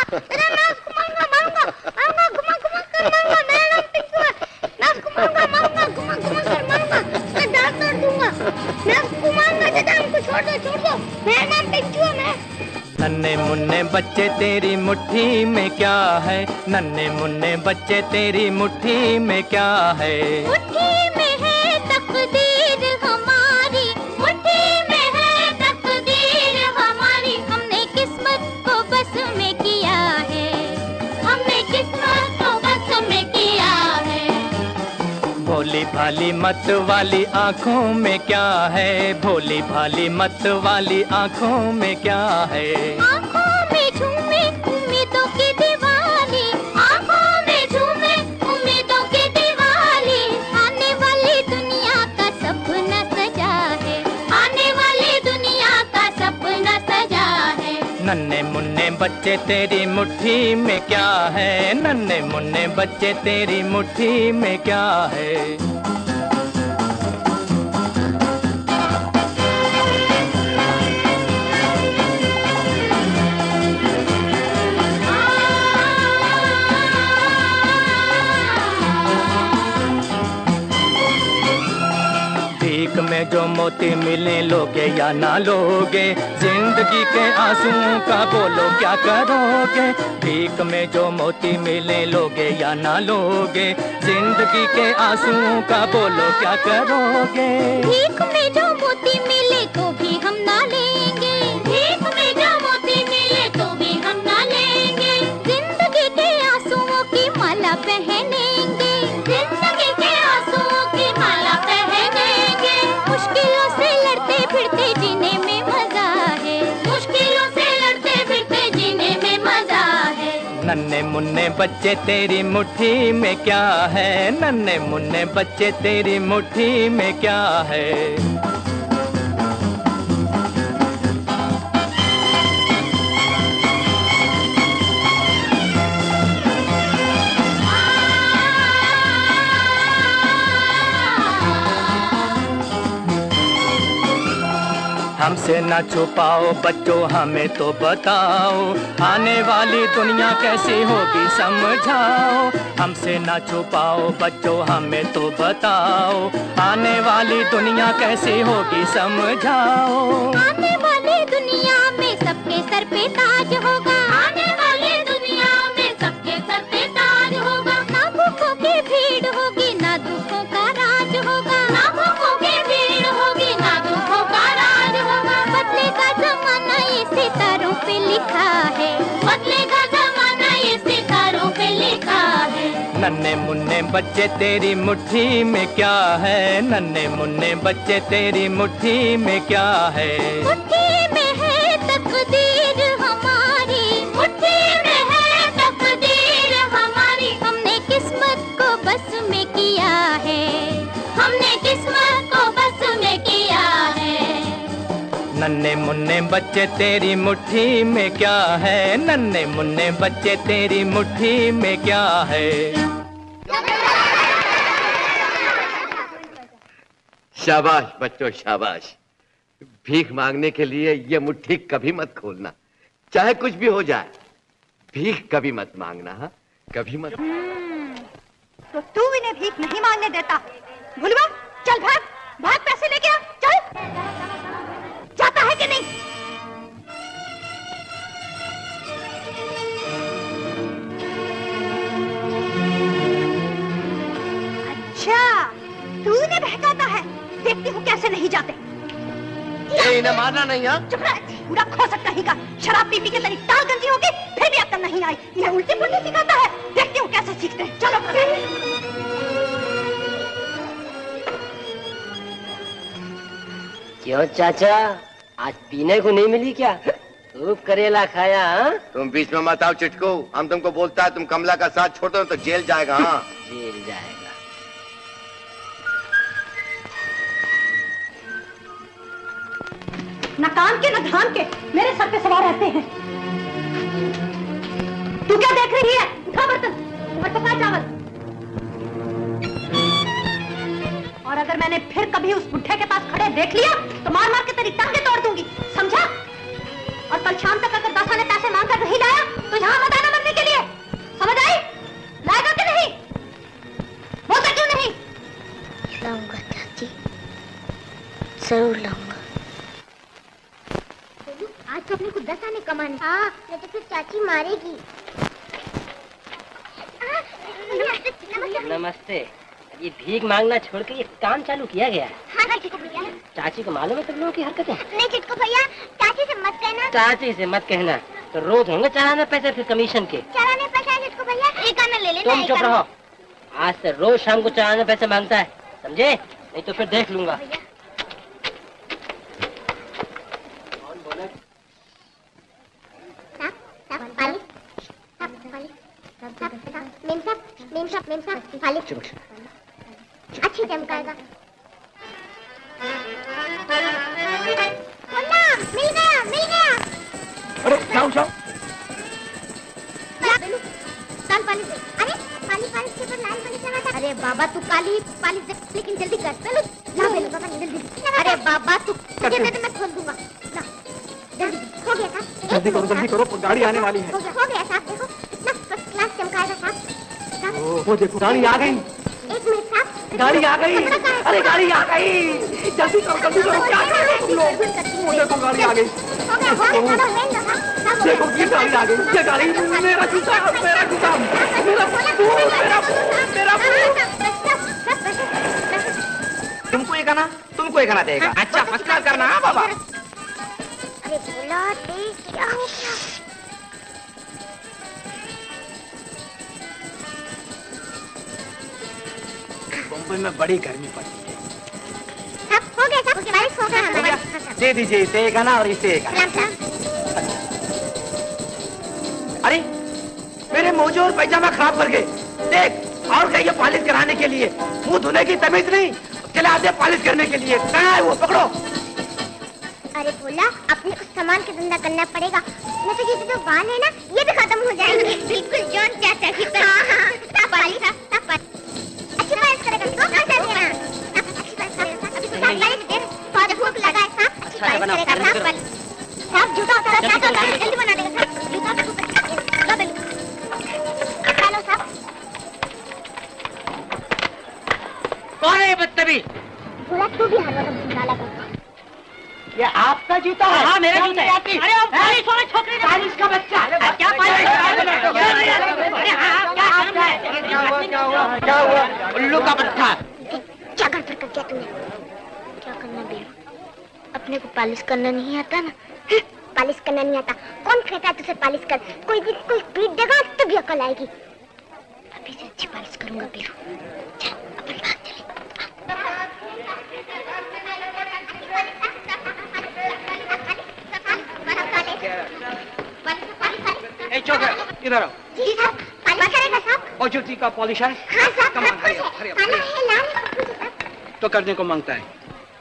तेरा नाज को मारूंगा घुमा घुमा कर मारूंगा। मेरा नाम पिंटू है। नाज को मारूंगा घुमा घुमा कर मारूंगा। मैं दांत तोड़ दूंगा। नाज को मारूंगा दादा, हमको छोड़ दो। मेरा नाम पिंटू है। मैं नन्हे मुन्ने बच्चे तेरी मुट्ठी में क्या है? नन्हे मुन्ने बच्चे तेरी मुट्ठी में क्या है? मुट्ठी में है तकदीर हमारी, मुट्ठी में है तकदीर हमारी। हमने किस्मत को बस में किया है, हमने किस्मत को बस में किया है। भोली भाली मत वाली आँखों में क्या है? भोली भाली मत वाली आँखों में क्या है? आँखों में झूमे उम्मीदों की दिवाली, आँखों में झूमे उम्मीदों की दिवाली। आने वाली दुनिया का सपना सजा है, आने वाली दुनिया का सपना सजा है। नन्हे मुन्ने बच्चे तेरी मुट्ठी में क्या है? नन्हे मुन्ने बच्चे तेरी मुट्ठी में क्या है? भीख में जो मोती मिले लोगे या ना लोगे? जिंदगी के आंसुओं का बोलो क्या करोगे? भीख में जो मोती मिले लोगे या ना लोगे? जिंदगी के आंसुओं का बोलो क्या करोगे? भीख में जो मोती मिले तो भी हम ना लेंगे, भीख में जो मोती मिले तो भी हम ना लेंगे। जिंदगी के आंसुओं की माला पहनेंगे, जिंदगी के आंसुओं की माला पहनेंगे। मुश्किलों से लड़ते फिरते जीने में मजा है, मुश्किलों से लड़ते फिरते जीने में मजा है। नन्हे मुन्ने बच्चे तेरी मुट्ठी में क्या है? नन्हे मुन्ने बच्चे तेरी मुट्ठी में क्या है? हमसे ना छुपाओ बच्चों, हमें तो बताओ, आने वाली दुनिया कैसी होगी समझाओ। हमसे ना छुपाओ बच्चों, हमें तो बताओ, आने वाली दुनिया कैसी होगी समझाओ। आने वाली दुनिया में सबके सर पे ताज होगा, आने वाली दुनिया में सबके सर पे ताज होगा। ना भूखों की भीड़ होगी ना दुखों का राज होगा, ना भूखों की भीड़ होगी ना दुखों का राज होगा। बदलेगा जमाना ये सितारों पे लिखा है, बदलेगा जमाना ये सितारों पे लिखा है। नन्हे मुन्ने बच्चे तेरी मुट्ठी में क्या है? नन्हे मुन्ने बच्चे तेरी मुट्ठी में क्या है? मुट्ठी में है तकदीर हमारी, मुट्ठी में है तकदीर हमारी। हमने किस्मत को बस में किया है, हमने किस्मत को बस में किया है। नन्हे मुन्ने बच्चे तेरी मुट्ठी में क्या है? नन्हे मुन्ने बच्चे तेरी मुट्ठी में क्या है? शाबाश बच्चों शाबाश। भीख मांगने के लिए ये मुट्ठी कभी मत खोलना, चाहे कुछ भी हो जाए। भीख कभी मत मांगना, हाँ कभी मत। तो तू इन्हें भीख नहीं मांगने देता। भुलवा चल भाग, भाग पैसे लेके आ, चल। जाता है कि नहीं? अच्छा तू इन्हें बहकाता है, देखती हूँ कैसे नहीं जाते। इन्हें मारना नहीं है। चुप रह, पूरा खोसक कहीं का। शराब पी पी के तेरी टाल गंजी होगी, फिर भी अक्ल नहीं आई। इन्हें उल्टी पुल्टी सिखाता है, देखती हूँ कैसे सीखते हैं। चलो क्यों चाचा, आज पीने को नहीं मिली क्या? खूब करेला खाया? हाँ तुम बीच में मत आओ चिटकू, हम तुमको बोलता है तुम कमला का साथ छोड़ दो तो जेल जाएगा। हाँ जेल जाएगा। न काम के न धाम के मेरे सर पे सवार रहते हैं। तू क्या देख रही है? उठा बर्तन और पका चावल। और अगर मैंने फिर कभी उस बुढ़े के पास खड़े देख लिया तो मार मार के तेरी टांगे तोड़ दूंगी, समझा? और कल शाम तक अगर दासा ने पैसे मांगकर नहीं लाया तो यहाँ मत आना। जरूर लाऊंगा। आज तो अपने को 10 आने कमाने। हाँ, नहीं तो फिर चाची मारेगी। नमस्ते। ये भीख मांगना छोड़ के ये काम चालू किया गया है। हाँ चिटको भैया। चाची को मालूम है तुम लोगों की हरकतें? नहीं चिटको भैया, चाची से मत कहना। चाची से मत कहना। तो रोज होंगे चढ़ाने पैसे फिर कमीशन के। चढ़ाने पैसे है चिटको भैया, एक आना ले लेना। तुम चुप रहो। आज से रोज शाम को चढ़ाने पैसे मांगता है, समझे? नहीं तो फिर देख लूंगा। अच्छी चमकाएगा। मिल गया, मिल गया। अरे जाओ जाओ। काल पालिश दे। अरे पालिश के ऊपर लाल पालिश लगाता। अरे बाबा तू काली पालिश दे, लेकिन जल्दी कर। बेलू ला बेलू बाबा जल्दी। अरे बाबा तू मुझे दे दे, मैं खोल दूंगा। ला जल्दी। हो गया साहब, जल्दी करो, गाड़ी आने वाली है। हो गया साहब। देखो कितना फर्स्ट क्लास चमकाएगा साहब। वो देखो गाड़ी आ गई। एक मिनट साहब, गाड़ी आ गई। अरे गाड़ी आ गई, जल्दी करो क्या कर रहे हो तुम लोग? वो देखो गाड़ी आ गई। देखो ये गाड़ी आ गई। ये गाड़ी मेरा जूता तुमको एक आना देगा। अच्छा फर्स्ट क्लास करना है बाबा। अरे बोला देख क्या हो गया। बम्बई में बड़ी गर्मी पड़ती है। सब हो गया, सब बारिश हो गया हमारा। दे दीजिए इसे एक आना और इसे एक आना। अरे मेरे मोजे और पैजामा खराब कर गए। देख और कहिए पालिश कराने के लिए। मुंह धोने की तमीज नहीं, चले आते पालिश करने के लिए। कहाँ है वो, पकड़ो। अरे बोला अपने को सामान का धंधा करना पड़ेगा, नहीं तो ये जो बाल है ना ये भी खत्म हो जाएंगे। बिल्कुल जॉन चाचा की तरह। हाँ, सब पालिश अच्छी पालिश करेगा। अच्छी पालिश करेगा। बहुत भूख लगा है साहब। अच्छी पालिश करेगा साहब। जूता उतारा जल्दी बना देगा साहब। जूता हेलो साहब। कौन है ये बदतमीज? बोला तू भी हर वक्त जूता लगा। ये आपका जूता है? हाँ मेरा जूता है। अरे पालिश वाला छोकरी, पालिश का बच्चा। क्या क्या हुआ? उल्लू का बच्चा। क्या गड़बड़ कर दिया तूने? क्या करना बेलू? अपने को पालिश करना नहीं आता ना। पालिश करना नहीं आता, कौन कहता है तुझे पालिश कर? कोई पीट देगा तभी अकल आएगी। अभी से अच्छी पालिश करूंगा बेलू। चल अपन भाग चले। इधर आओ। जी साहब, पालिश करेगा साहब। और जूती का पॉलिशर? हाँ साहब। कमान हरी तो करने को मांगता है।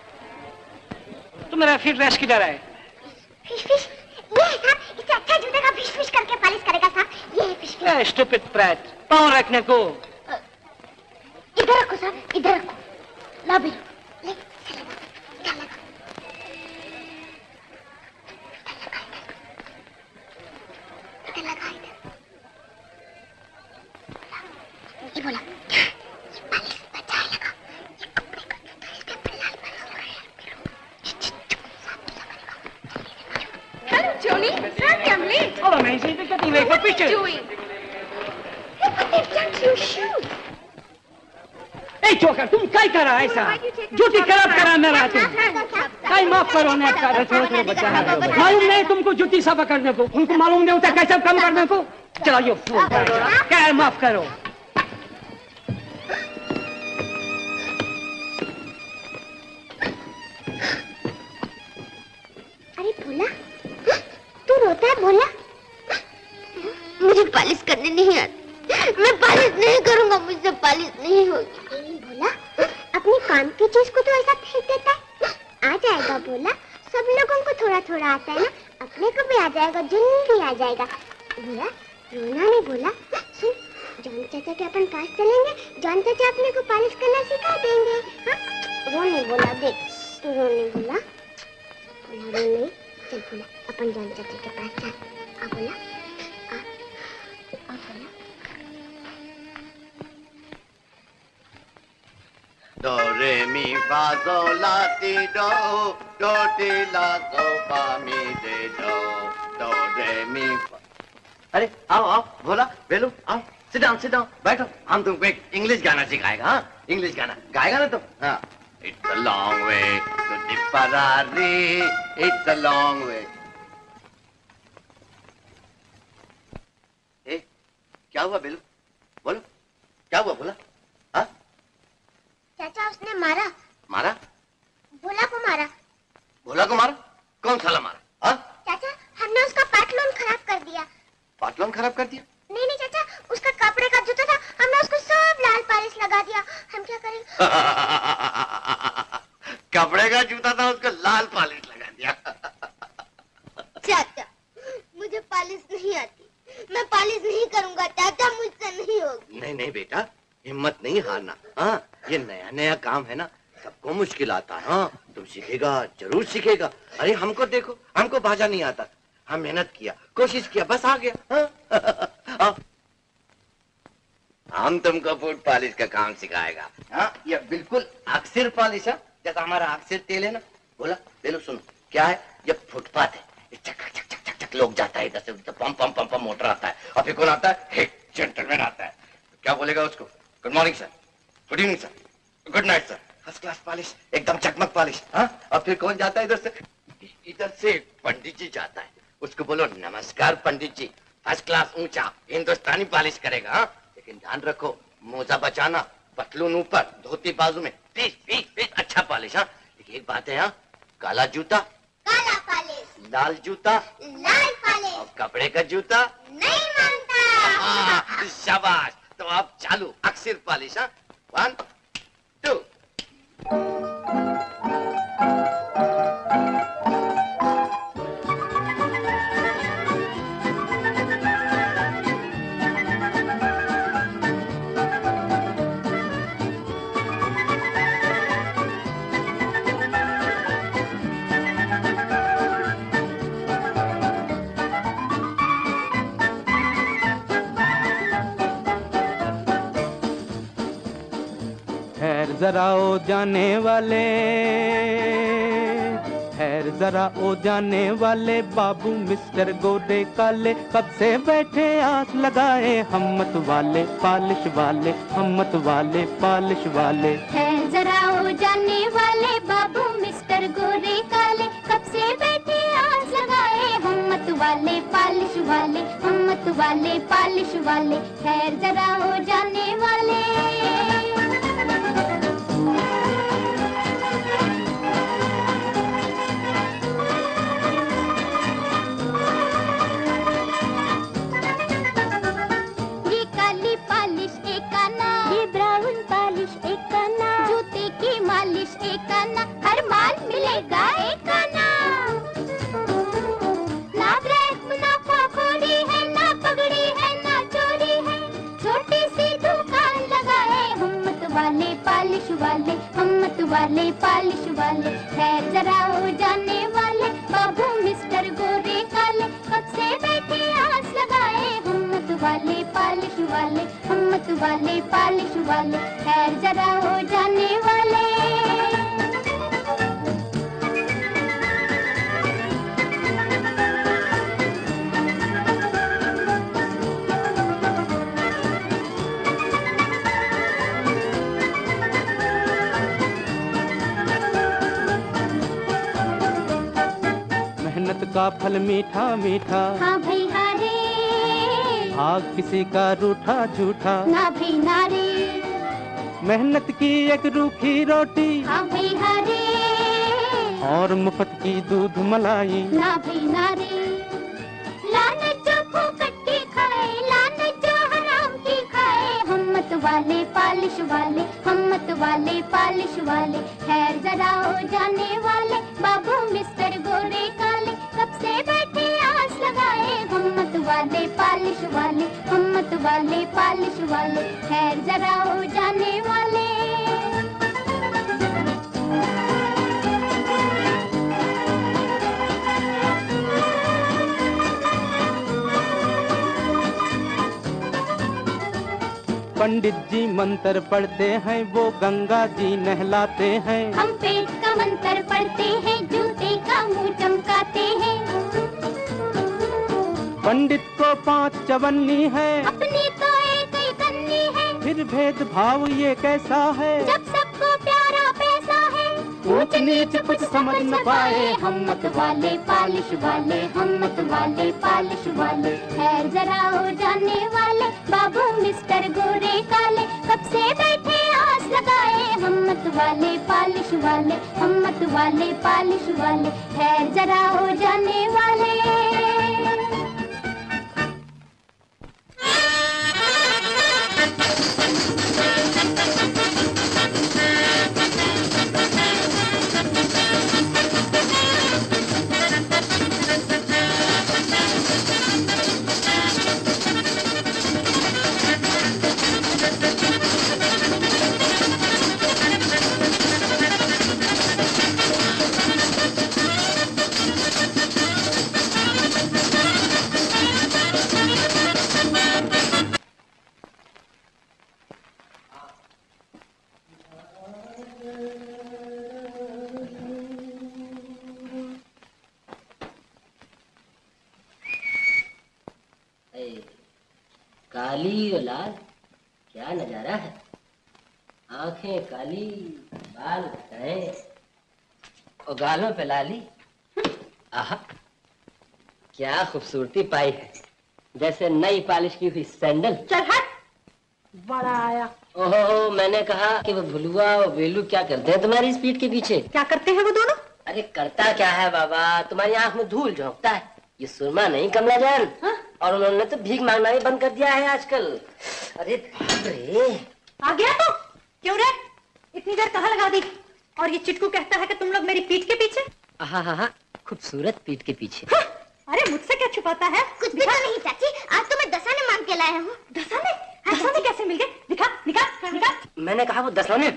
तो मेरा फिर ड्रेस किधर है? फिश फिश ये है साहब। इससे अच्छा जूते का फिश फिश करके पालिश करेगा साहब। ये है फिश फिश। स्टूपिड प्रैट, पाँव रखने को। इधर रखो साहब, इधर रखो। ला बेलू ले। ये बोला पालिश बचा लगा। ये कपड़े का जूता इस पे लाल पालिश लगाया। Hello, Johnny. Hi, Emily. Oh, amazing! Look at the What are you picture. doing? Look what they've done to your shoes. ए चोकर, तुम क्या कर रहा है ऐसा? जूती खराब करा मेरा तुम। काय माफ करो ने आपका छोटे बच्चा है। मालूम नहीं तुमको जूती साफ करने को? उनको मालूम नहीं होता कैसे काम करने को? चलो यो फोन क्या माफ करो। अरे भोला, तू रोता है भोला? मुझे पालिश करने नहीं आती। मैं पालिश नहीं करूंगा, मुझसे पालिश नहीं होगी। भोला अपनी काम की चीज को तो ऐसा फेंक देता है। आ जाएगा भोला, सब लोगों को थोड़ा थोड़ा आता है ना, अपने को भी आ जाएगा, जल्दी आ जाएगा। भोला रोना नहीं भोला। सुन, जॉन चाचा के अपन पास चलेंगे, जॉन चाचा अपने को पालिश करना सिखा देंगे। हाँ रो नहीं भोला, देख तू रो नहीं भोला। भोला रो नहीं, चल भोला अपन जॉन चाचा के पास चल। आ भोला, आ भोला। Dough re mi fa so la ti do ti la so fa mi they do re mi फा। अरे आओ आओ भोला बेलू आओ, सिट डाउन बैठो, हम तुमको एक इंग्लिश गाना सिखाएगा। हाँ इंग्लिश गाना गाएगा ना तुम? हाँ। It's a long way to Tipperary, it's a long way. क्या हुआ बेलू, बोलो क्या हुआ भोला? हाँ चाचा उसने मारा। मारा? भोला को मारा। भोला को मारा? कौन साला मारा? हाँ चाचा हमने उसका पाटलून खराब कर दिया। पाटलून खराब कर दिया? नहीं चाचा, उसका कपड़े का जूता था, हमने उसको सब लाल पालिश लगा दिया। हम क्या करें? कपड़े का जूता था, उसको लाल पालिश लगा दिया। चाचा मुझे पालिश नहीं आती, मैं पालिश नहीं करूंगा चाचा, मुझसे नहीं होगी। नहीं बेटा, हिम्मत नहीं हारना। हाँ ये नया नया काम है ना, सबको मुश्किल आता है। हाँ तुम सीखेगा, जरूर सीखेगा। अरे हमको देखो, हमको बाजा नहीं आता, हम मेहनत किया, कोशिश किया, बस आ गया। हाँ? हम तुमको फुट पॉलिश का काम सिखाएगा। हाँ ये बिल्कुल अक्सर पॉलिश है, जैसा हमारा अक्सर तेल है ना। बोला बेलो सुनो, क्या है ये फुटपाथ है, चक चक चक चक चक लोग जाता है इधर से, पंप पंप पंप मोटर आता है, और फिर कौन आता है? एक जेंटलमैन आता है। क्या बोलेगा उसको? Good morning sir, good evening sir, good night sir, first class polish, एकदम चकमक पॉलिश। हाँ और फिर कौन जाता है इधर से? इधर से पंडित जी जाता है, उसको बोलो नमस्कार पंडित जी, फर्स्ट क्लास ऊंचा हिंदुस्तानी पॉलिश करेगा। हाँ लेकिन ध्यान रखो, मोजा बचाना, पतलून ऊपर, धोती बाजू में, पीस अच्छा पॉलिश। हाँ लेकिन एक बात है, हाँ काला जूता काला पालिश, लाल जूता लाल पालिश, और कपड़े का जूता नहीं मानता। शाबाश, तो अब चालू अक्सर पॉलिश। हाँ 1 2। जरा ओ जाने वाले, ठहर जरा ओ जाने वाले, बाबू मिस्टर गोरे काले, कब से बैठे आस लगाए, हम वाले पालिश वाले, हम वाले पालिश वाले। ठहर जरा ओ जाने वाले, बाबू मिस्टर गोरे काले, कब से बैठे आस लगाए, हम वाले पालिश वाले, हम वाले पालिश वाले। ठहर जरा ओ जाने वाले। हर माल मिलेगा एक आना। ना ब्रेक ना खोखोरी है, ना पगड़ी है, ना चोरी है, छोटी सी दुकान लगाए, हम वाले पालिश वाले, हम वाले पालिश वाले। ठहर जरा हो जाने वाले, बाबू मिस्टर गोरे काले, कब से बैठे आस लगाए, हम वाले पालिश वाले, हम वाले पालिश वाले। ठहर जरा हो जाने वाले। मेहनत का फल मीठा मीठा, हाँ भाई हारे, भाग किसी का रूठा झूठा, ना भाई नारे, मेहनत की एक रूखी रोटी, हाँ भाई हारे, और मुफ्त की दूध मलाई, ना भाई नारे। लानत जो फूकट की खाए, लानत जो हराम की खाए, हम वाले पालिश वाले, हम वाले पालिश वाले। खैर जरा हो जाने वाले, बाबू मिस्टर गोरे काले, कब से बैठे आस लगाए, हम वाले पालिश वाले, हम वाले पालिश वाले। खैर जरा हो जाने वाले। पंडित जी मंत्र पढ़ते हैं, वो गंगा जी नहलाते हैं। हम पेट का मंत्र पढ़ते हैं, जूते का मुंह चमकाते हैं। पंडित को 5 चवन्नी है, अपनी तो एक ही कन्नी है। फिर भेदभाव ये कैसा है, जब सबको प्यारा पैसा है। ऊंच नीच कुछ समझ न पाए, हम मत वाले पालिश वाले, हम मत वाले पालिश वाले। है जरा हो जाने वाले बाबू मिस्टर गोरे काले, कब से बैठे आस लगाए। हम मत वाले पालिश वाले, हम मत वाले पालिश वाले। है जरा हो जाने वाले। काली और लाल क्या नजारा है। आंखें काली, बाल घटाए और गालों पे लाली। आहा, क्या खूबसूरती पाई है, जैसे नई पॉलिश की हुई सैंडल। चल हट, बड़ा आया। ओहो, मैंने कहा कि वो भुलुआ और वेलू क्या करते हैं तुम्हारी इस पीठ के पीछे। क्या करते हैं वो दोनों? अरे करता क्या है बाबा, तुम्हारी आंख में धूल झोंकता है। ये सुरमा नहीं कमला जान। हाँ? और उन्होंने तो भीख मांगना भी बंद कर दिया है आजकल। अरे बाप रे, आ गया तो क्यों रे, इतनी देर कहाँ लगा दी? और ये चिटकू कहता है कि तुम लोग मेरी पीठ के पीछे। हाँ, खूबसूरत पीठ के पीछे। हाँ? अरे मुझसे क्या छुपाता है? कुछ भी तो नहीं चाची, आज तो मैं दसाने मांग के लाया हूँ। दसाने? दसाने कैसे मिल गए? दिखा दिखा दिखा। मैंने कहा वो दसाने।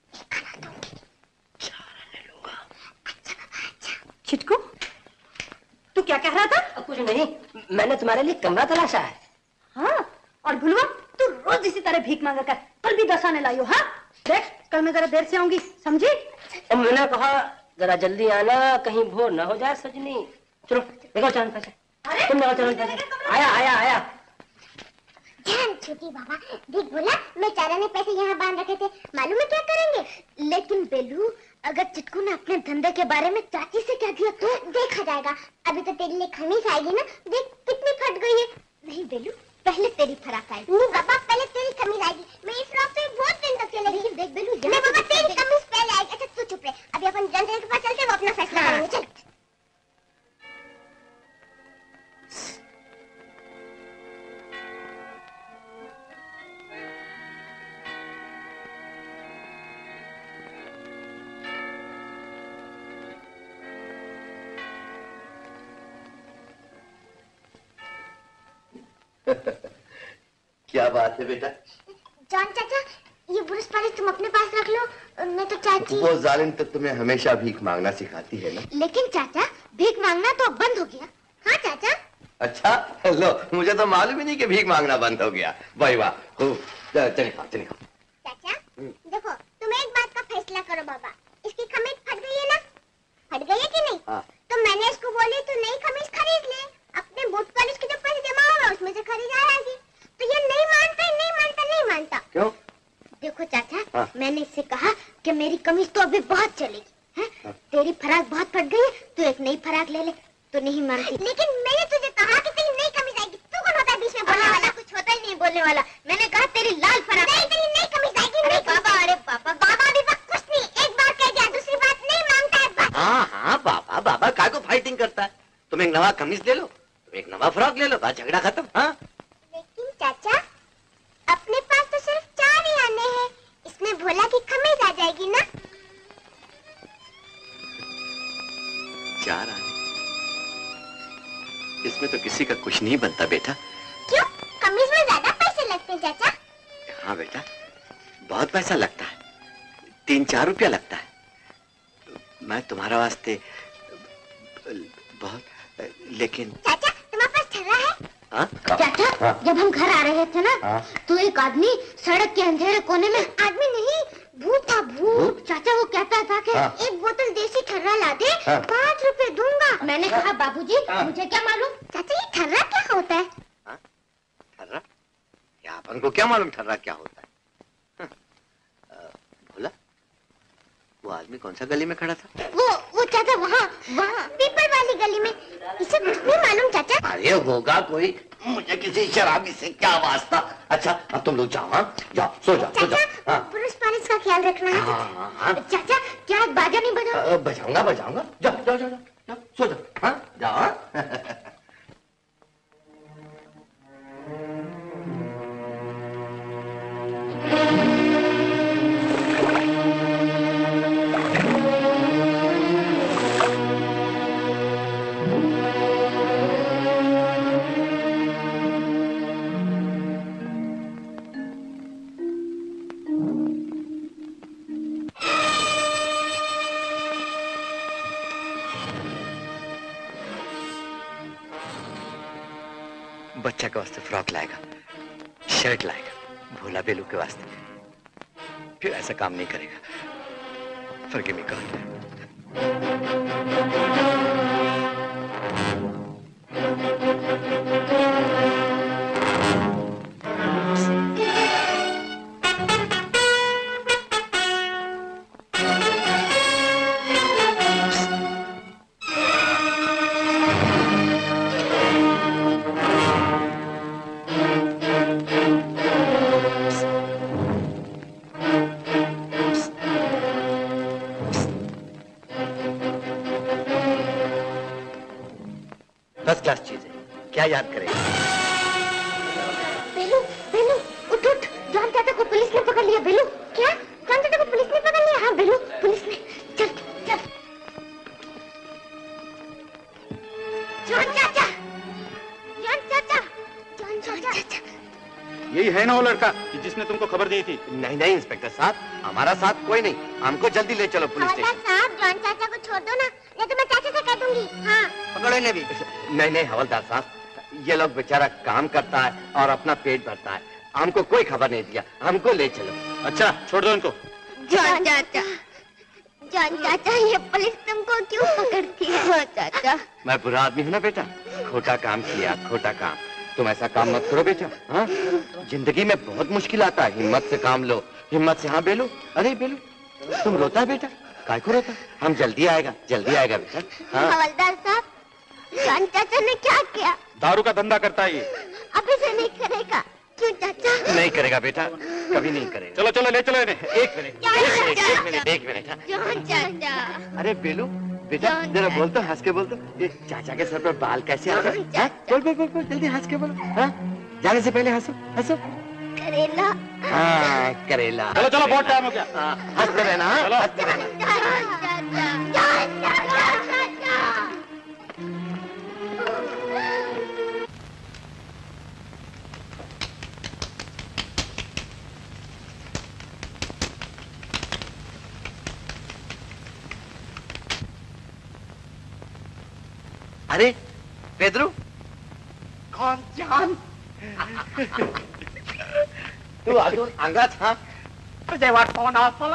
चिटकू तू क्या कह रहा था? कुछ नहीं, मैंने तुम्हारे लिए कमरा तलाशा है। हाँ, और भुलवा तू रोज इसी तरह भीख मांगा कर, कल भी दसाने लाइयो। हाँ देख, कल मैं जरा देर से आऊंगी, समझी? और मैंने कहा जरा जल्दी आना, कहीं भोर ना हो जाए सजनी। चलो देखो चांद पैसे। तुम देखो चांद पैसे। आया ध्यान छोटी बाबा, देख बोला मैं चारा ने पैसे यहाँ बांध रखे थे, मालूम है क्या करेंगे? लेकिन बेलू, अगर चिटकू ने अपने धंधे के बारे में चाची से कह दिया तो देखा जाएगा। अभी तो तेरे लिए खमीस आएगी ना, देख कितनी फट गई है। नहीं बेलू, पहले तेरी फराक आएगी। नहीं बाबा, पहले तेरी कमीज आएगी। मैं इस फ्रॉक से बहुत दिन तक चलेगी। देख बेलू, नहीं बाबा तेरी कमीज पहले आएगी। अच्छा तू चुप रहे, अभी अपन जनरल के पास चलते, वो अपना फैसला करेंगे। चल। क्या बात है बेटा? जॉन चाचा, ये ब्रुश पॉलिश तुम अपने पास रख लो, नहीं तो चाची। वो जालिम तो तुम्हें हमेशा भीख मांगना सिखाती है ना। लेकिन चाचा, भीख मांगना तो अब बंद हो गया। हाँ चाचा। अच्छा, लो मुझे तो मालूम ही नहीं कि भीख मांगना बंद हो गया। वाह वाह, चलिए चाचा देखो, तुम एक बात का फैसला करो बाबा, इसकी खमीज फट गई है ना? फट गई है कि नहीं? हाँ। तो मैंने इसको बोली तू नई खमीज खरीद ले, अपने बूट पॉलिश के जो पैसे जमा होगा उसमें से खरीद आएगी। तो ये नहीं मानता। क्यों? देखो चाचा, हाँ। मैंने इससे कहा कि मेरी कमीज तो अभी बहुत चलेगी है? हाँ। तेरी फराक बहुत फट गई है, तू एक नई फराक ले ले। तो नहीं मानती। लेकिन मैंने तुझे कहा कि तेरी नई कमीज आएगी। तू कौन होता है बीच में बोलने वाला? कुछ होता ही नहीं बोलने वाला। मैंने कहा तेरी लाल फराक नहीं, तेरी नई कमीज आएगी। अरे बाबा, अरे बाबा, बाबा भी बस कुछ नहीं, एक बार कह दिया, दूसरी बात नहीं मानता है बस। हाँ बाबा काय को फाइटिंग करता है? तुम एक नवा कमीज ले लो, तुम एक नवा फ्रॉक ले लो, बात झगड़ा खत्म। हाँ लेकिन चाचा, अपने पास तो सिर्फ 4 ही आने हैं, इसमें भोला की कमीज आ जाएगी ना? 4 आने? इसमें तो किसी का कुछ नहीं बनता बेटा। क्यों? कमीज में ज्यादा पैसे लगते हैं चाचा? हाँ बेटा, बहुत पैसा लगता है, 3-4 रुपया लगता है। मैं तुम्हारा वास्ते बहुत, लेकिन चाचा तुम्हारे पास थर्रा है? चाचा, जब हम घर आ रहे थे ना, तो एक आदमी सड़क के अंधेरे कोने में, आदमी नहीं भूत था, भूत। चाचा वो कहता था कि एक बोतल देसी ठर्रा ला दे, 5 रुपए दूंगा। मैंने कहा बाबूजी मुझे क्या मालूम। चाचा ये ठर्रा क्या होता है? ठर्रा? क्या अपन को क्या मालूम ठर्रा क्या होता है? भोला, वो आदमी कौन सा गली में खड़ा था? वो चाचा वहाँ पीपल वाली गली में। इसे कुछ नहीं मालूम चाचा। अरे होगा कोई, मुझे किसी शराबी से क्या वास्ता। अच्छा अब तुम लोग जाओ, जाओ सो जाओ, सो जाओ। पुरुष पालिस का ख्याल रखना है। चाचा क्या बाजा नहीं बजाओ? बजाऊंगा, जाओ जाओ जाओ जाओ, सो जाओ। जाओ। बच्चा के वास्ते फ्रॉक लाएगा, शर्ट लाएगा, भोला बेलू के वास्ते। फिर ऐसा काम नहीं करेगा। Forgive me God. First class चीज है, क्या याद करेगा? बेलू, बेलू, उठ उठ, जॉन चाचा को पुलिस ने पकड़ लिया। बेलू, क्या? जॉन चाचा को पुलिस ने पकड़ लिया? हाँ बेलू, पुलिस ने। चल चल। जॉन चाचा, जॉन चाचा, जॉन चाचा। यही है ना वो लड़का कि जिसने तुमको खबर दी थी? नहीं नहीं इंस्पेक्टर साहब, हमारा साथ कोई नहीं, हमको जल्दी ले चलो पुलिस स्टेशन। साहब जॉन चाचा को छोड़ दो ना, नहीं तो मैं चाचा से कह दूंगी। हाँ पकड़ो इन्हें भी। नहीं नहीं हवलदार साहब, ये लोग बेचारा काम करता है और अपना पेट भरता है, हमको कोई खबर नहीं दिया, हमको ले चलो। अच्छा छोड़ दो इनको। जॉन चाचा, जॉन चाचा, ये पुलिस तुमको क्यों पकड़ती है? चाचा मैं बुरा आदमी हूँ ना बेटा, खोटा काम किया, खोटा काम। तुम ऐसा काम मत करो बेटा। हाँ जिंदगी में बहुत मुश्किल आता है, हिम्मत से काम लो, हिम्मत से। हाँ बेलू, अरे बेलू तुम रोता है बेटा, काय को रोता? हम जल्दी आएगा बेटा। हाँ हवलदार साहब, जॉन चाचा ने क्या किया? दारू का धंधा करता है ये। अब इसे नहीं करेगा। क्यों चाचा? नहीं करेगा बेटा, कभी नहीं करेगा। चलो चलो ले चलो इन्हें। एक मिनट। जॉन चाचा। अरे बेलू बेटा जरा बोल तो, हंस के बोल तो, ये चाचा के सर पर बाल कैसे आ गए? बोल जल्दी हंस के बोलो। हाँ जाने से पहले हंसो हंसो। करेला। हाँ करेला। चलो चलो बहुत टाइम हो गया। हंसते रहना। हंसते रहना। अरे पेद्रू, कौन जान? तू अजून अंगात? हाँ तुझे वाट कौन आसलो?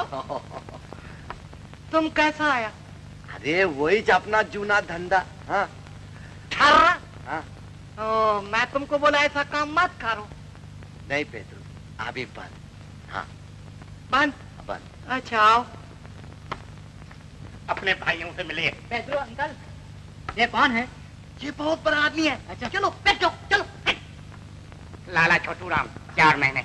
तुम कैसा आया? अरे वही अपना जूना धंधा। हाँ ठर्रा? हाँ ओ, मैं तुमको बोला ऐसा काम मत करो। नहीं पेद्रू, अभी बंद। हाँ बंद? बंद। अच्छा आओ, अपने भाइयों से मिलिए। पेद्रू अंकल, ये कौन है? ये बहुत बड़ा आदमी है। अच्छा चलो बैठो चलो। लाला छोटू राम 4 महीने।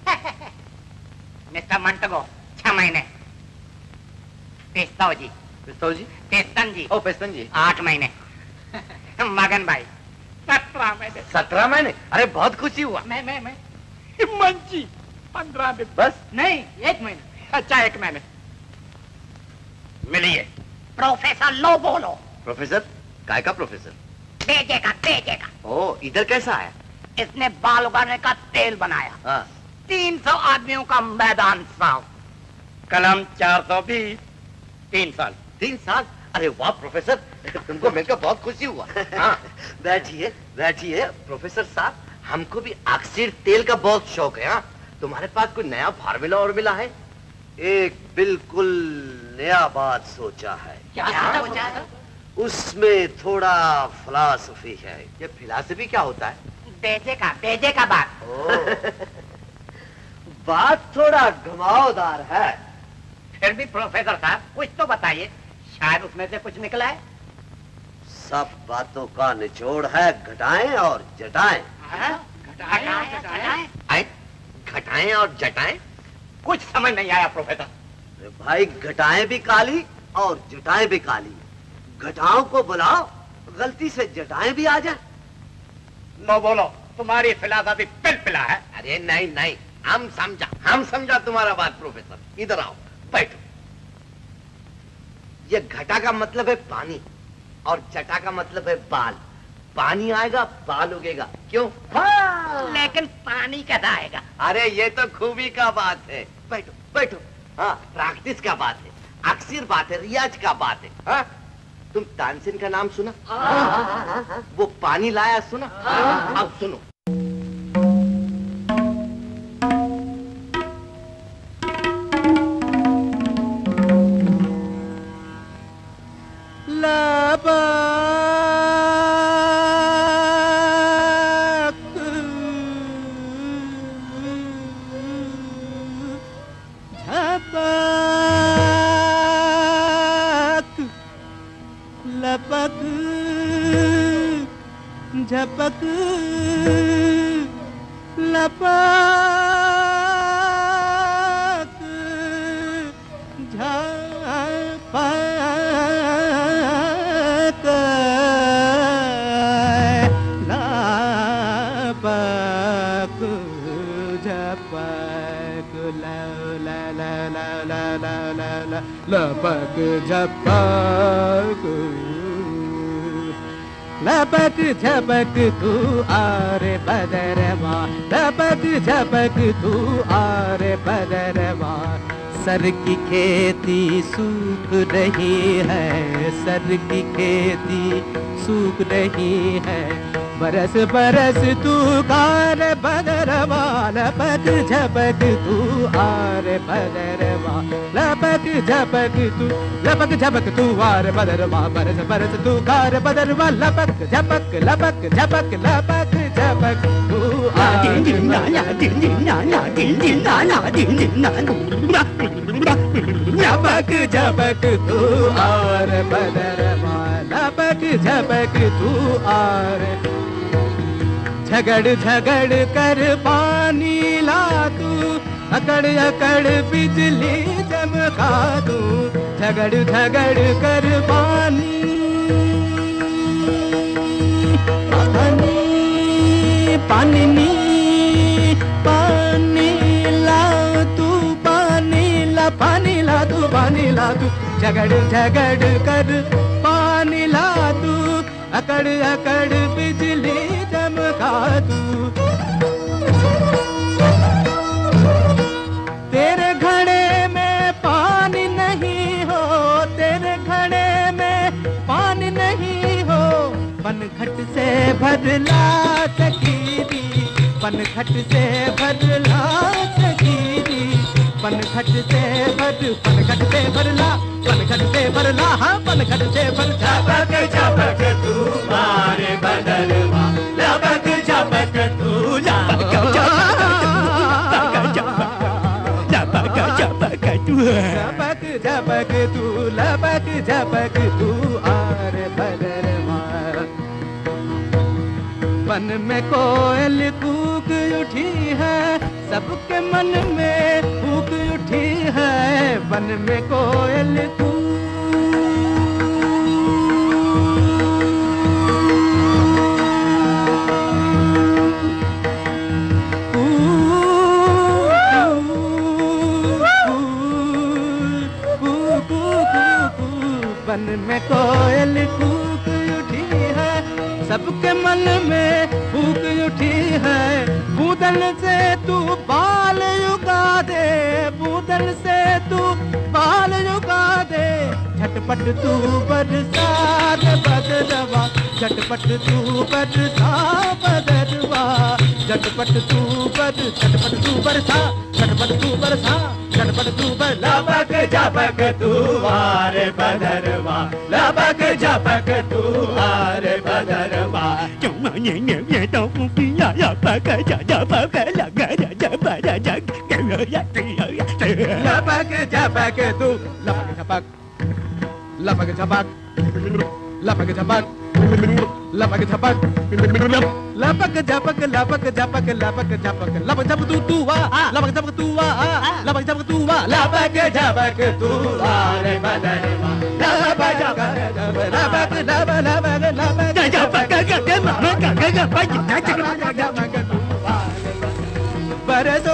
मिस्टर मंटगो 6 महीने। पेस्तव जी। पेस्तन जी। ओ पेस्तन जी 8 महीने। मगन भाई 17 महीने। 17 महीने? अरे बहुत खुशी हुआ। मैं हिम्मत जी 15 दिन। बस? नहीं 1 महीने। अच्छा 1 महीने। मिलिए। प्रोफेसर लो बोलो। प्रोफेसर? काय का प्रोफेसर? भेजेगा। ओ इधर कैसा आया? इसने बाल उगाने का तेल बनाया। हाँ 300 आदमियों का मैदान साफ। कलम 420। 3 साल। 3 साल? अरे वाह प्रोफेसर, तुमको मिलकर बहुत खुशी हुआ। हाँ बैठिए बैठिए प्रोफेसर साहब, हमको भी अक्सर तेल का बहुत शौक है। हाँ तुम्हारे पास कोई नया फार्मूला और मिला है? एक बिल्कुल नया बात सोचा है। क्या सोचा है? उसमें थोड़ा फिलॉसफी है। ये फिलॉसफी क्या होता है? बेजे का बात। बात थोड़ा घुमावदार है। फिर भी प्रोफेसर साहब कुछ तो बताइए, शायद उसमें से कुछ निकला है। सब बातों का निचोड़ है घटाएं और जटाएं। घटाएं और जटाएं? कुछ समझ नहीं आया प्रोफेसर। भाई घटाएं भी काली और जटाएं भी काली। घटाओं को बुलाओ, गलती से जटाएं भी आ जाए। लो बोलो, तुम्हारी फिलॉसफी पिलपिला है। अरे नहीं नहीं, हम समझा तुम्हारा बात प्रोफेसर। इधर आओ बैठो। ये घटा का मतलब है पानी और जटा का मतलब है बाल। पानी आएगा बाल उगेगा, क्यों? हाँ। लेकिन पानी कैसे आएगा? अरे ये तो खूबी का बात है। बैठो बैठो। हाँ प्रैक्टिस का बात है, अक्सर बात है, रियाज का बात है। हाँ तुम तानसेन का नाम सुना? वो पानी लाया सुना? अब सुनो। झपक लपक झपक लपक झपक ला ला ला ला ला ला ला लपक झपक लपक झपक तू आरे बदरवा, लपक झपक तू आरे बदरवा। सर की खेती सूख रही है, सर की खेती सूख रही है। बरस बरस तू कार बदरवा, लपक झपक तू आरे बदरवा। लपक झपक तू आरे बदरवा। बरस बरस तू कार बदरवा। लपक झपक लपक झपक लपक झपक तू आरे बदरवा। लपक झपक तू आरे बदरवा। लपक झपक तू आरे। झगड़ झगड़ कर पानी ला तू, अकड़ अकड़ बिजली चमका तू। झगड़ झगड़ कर पानी पानी नी पानी ला तू, पानी ला तू, पानी ला तू। झगड़ झगड़ कर पानी ला तू, अकड़ अकड़ बिजली चमका तू। तेरे घड़े में पानी नहीं हो, तेरे घड़े में पानी नहीं हो। पनघट से भरला सकीरी, पनघट से भरला सकीरी। पनघट से भरला, पनघट से भरला। हाँ पनघट से भर। झपक झपक तू मारे बदलवा, लपक झपक तू झपक झपक तू, लपक झपक तू आरे बदलवा। वन में कोयल कूक उठी है, सबके मन में कूक उठी है। वन में कोयल वन में कोयल कूक उठी है, सबके मन में फूक उठी है। बूदल से तू बाल उगा दे, बूदल से तू बाल उगा दे। झटपट तू बरसा रे बदरवा, झटपट तू बरसा बदरवा, झटपट तू बरसा, झटपट तू बरसा, झटपट तू बरसा, झटपट तू बरसा। लपक झपक तू आरे बदरवा, लपक झपक तू आरे बदरवा, क्यों ये तो पिया या पक जा पक लगा जा बड़ा जग लपक झपक तू, लपक झपक, लपक झपक, लपक झपक, लपक झपक, लपक झपक, लपक झपक, लपक झपक, लपक झपक तू आ, लपक झपक तू आ, लपक झपक तू आ, लपक झपक तू आ रे बदरवा, लपक झपक, लपक लपक लपक झपक के मामा का झपक बरसो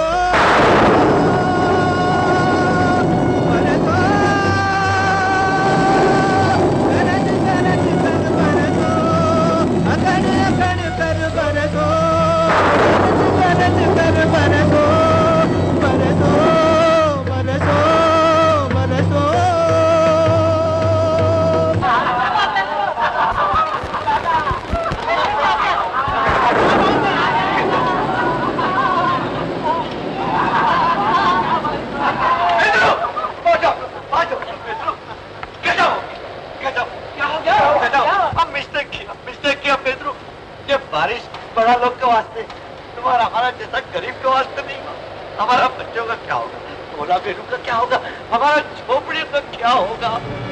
बारिश बड़ा लोग के वास्ते, तुम्हारा हमारा जैसा गरीब के वास्ते नहीं। हमारा बच्चों का क्या होगा, भोला बेरू का क्या होगा, हमारा झोपड़ी का क्या होगा।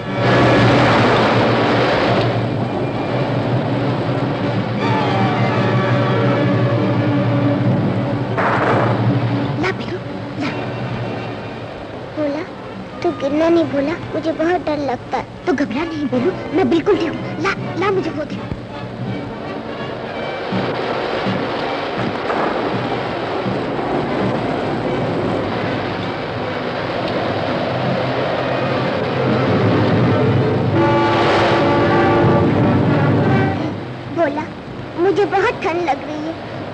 ला बेरू, ला। भोला, तू गिरना नहीं भोला, मुझे बहुत डर लगता है। तो घबरा नहीं बेरू, मैं बिल्कुल ठीक हूँ। ला ला मुझे वो दे। मुझे बहुत ठंड लग रही है।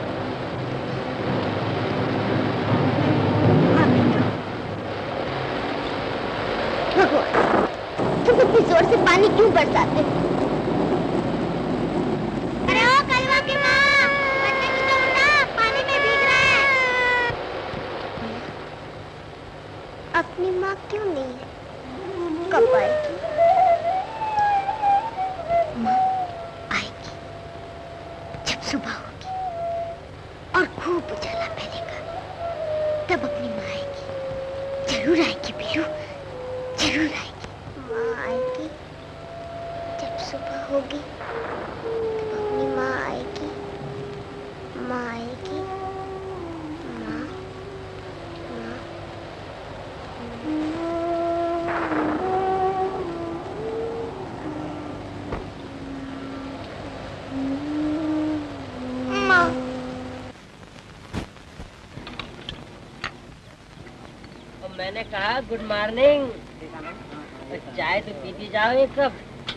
भगवान, तुम इतनी जोर से पानी क्यों बरसाते? अरे ओ कलवा की माँ, बच्चे की तो उठा, पानी में भीग रहा है। अपनी माँ क्यों नहीं है? कब आएगी? माँ आएगी जब सुबह होगी और खूब उजाला फैलेगा, तब अपनी माँ आएगी। जरूर आएगी बिल्लू, जरूर आएगी। माँ आएगी जब सुबह होगी, तब अपनी माँ आएगी। माँ आएगी, माँ, माँ। मैंने कहा गुड मॉर्निंग, चाय तो पीती जाओ एक कप।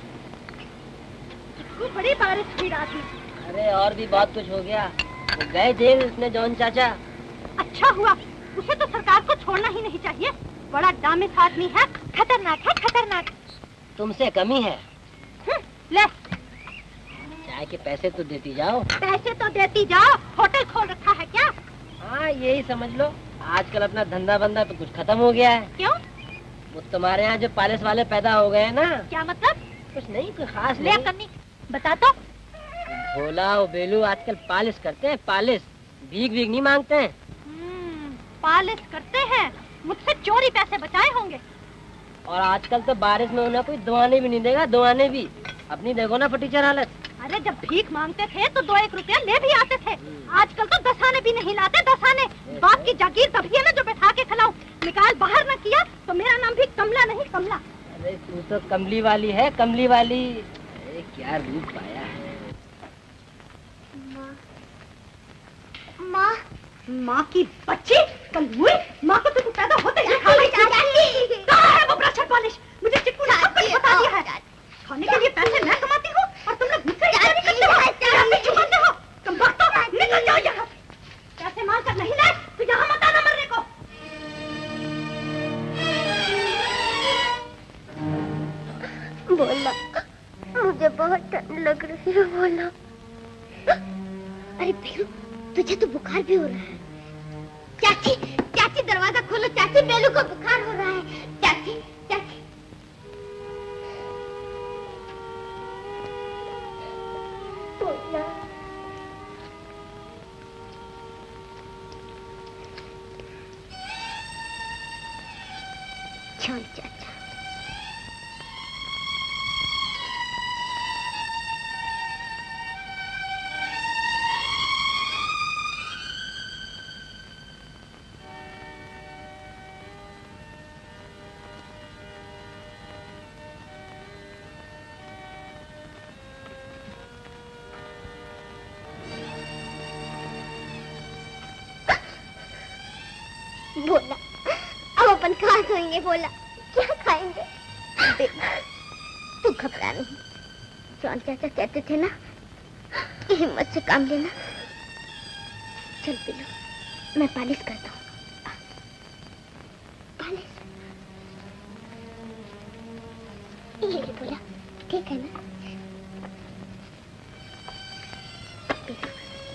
बड़ी बारिश हुई रात में। अरे और भी बहुत कुछ हो गया, वो गए जेल उसने जॉन चाचा। अच्छा हुआ, उसे तो सरकार को छोड़ना ही नहीं चाहिए। बड़ा दामिस आदमी है, खतरनाक है, खतरनाक। तुमसे कमी है। ले चाय के पैसे तो देती जाओ। पैसे तो देती जाओ, होटल खोल रखा है क्या? हाँ यही समझ लो, आजकल अपना धंधा बंदा तो कुछ खत्म हो गया है। क्यों? वो तुम्हारे यहाँ जो पालिस वाले पैदा हो गए ना। क्या मतलब? कुछ नहीं, कोई खास ले नहीं। करनी बता तो। भोला और बेलू आजकल पालिश करते हैं, पालिश, भीख भीख नहीं मांगते हैं। पालिश करते हैं, मुझसे चोरी पैसे बचाए होंगे। और आजकल तो बारिश में उन्हें कोई दुआने भी नहीं देगा, दुआने भी। अपनी देखो ना फटीचर हालत। अरे जब भीख मांगते थे तो 2-1 रुपया ले भी आते थे। आजकल तो 10 आने भी नहीं लाते, 10 आने। बाप की जागीर तभी है ना जो बैठा के खिलाऊं। निकाल बाहर न किया तो मेरा नाम भी कमला नहीं, कमला। अरे तू तो कमली वाली है, कमली वाली। अरे क्या रूप पाया है। माँ, माँ की बच्ची, कल हुई माँ को तो पैदा होते ही खा गई। कहाँ है वो ब्रश और पॉलिश? मुझे चिक्कू ने सब कुछ बता दिया है। खाने के लिए पैसे मैं कमाती हूँ और तुम लोग मुझसे इतना नहीं करते हो, मुझे छुपाते हो। तुम बख्तो, निकल जाओ यहाँ। पैसे मांग कर नहीं लाए तो यहाँ मत आना मरने को। अरे बेलू, तुझे तो बुखार भी हो रहा है। चाची, चाची दरवाजा खोलो चाची, बेलू को बुखार हो रहा है। चाची, चाची। चल चाचा। बोला, अब अपन कहाँ सोएंगे? बोला, क्या खाएंगे? तू घबरा नहीं, जॉन चाचा कहते थे ना, हिम्मत से काम लेना। चल पिलो, मैं पालिश करता हूँ। पालिश ये बोला, ठीक है ना? पिलो।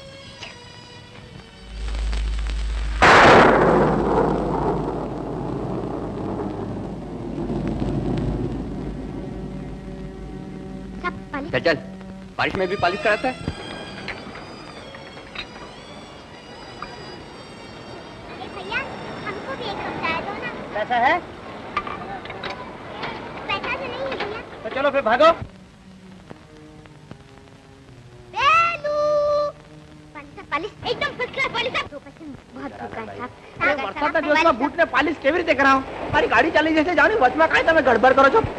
चल चल, बारिश में भी पालिश कराता है। अरे भैया, हमको भी एक कप चाय दो ना। कैसा है? पैसा तो नहीं है भैया। तो चलो फिर भागो। बेलू, पालिश एकदम फर्स्ट क्लास पालिश। बहुत भूखा है साहब। बरसात का जोश में बूट ने पालिश केवरी देख रहा हूँ। हमारी गाड़ी चली जैसे जाने वच में कहा था मैं गड़बड़ करो चुप।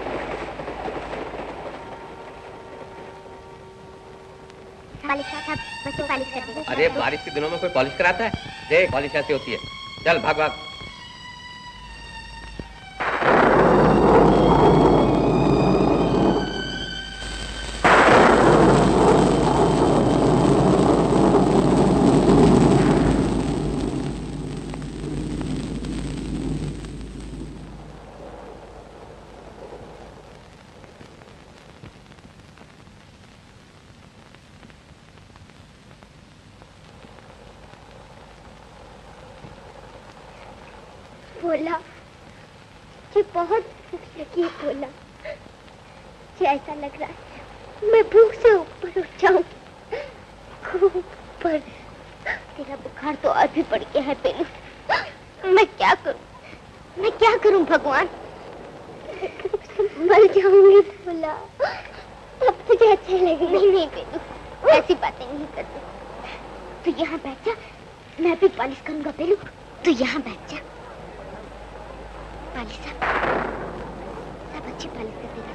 पालिश साहब, बच्चे पालिश कर देंगे। अरे बारिश के दिनों में कोई पॉलिश कराता है? देख पॉलिश ऐसी होती है। चल भाग भाग। बोला, ये बहुत भूख लगी है। बोला, ये ऐसा लग रहा है मैं भूख से ऊपर उठ जाऊं। ऊपर तेरा बुखार तो और भी बढ़ गया है बेलू। मैं क्या करूं भगवान? मर जाऊंगी। बोला, अब तुझे अच्छा लगेगा। नहीं बेलू, ऐसी बातें नहीं करते। तू यहाँ बैठ जा, मैं भी पालिश करूंगा। बेलू, तू यहाँ बैठ जा। पालिश साहब अच्छी पालिश कर देगा।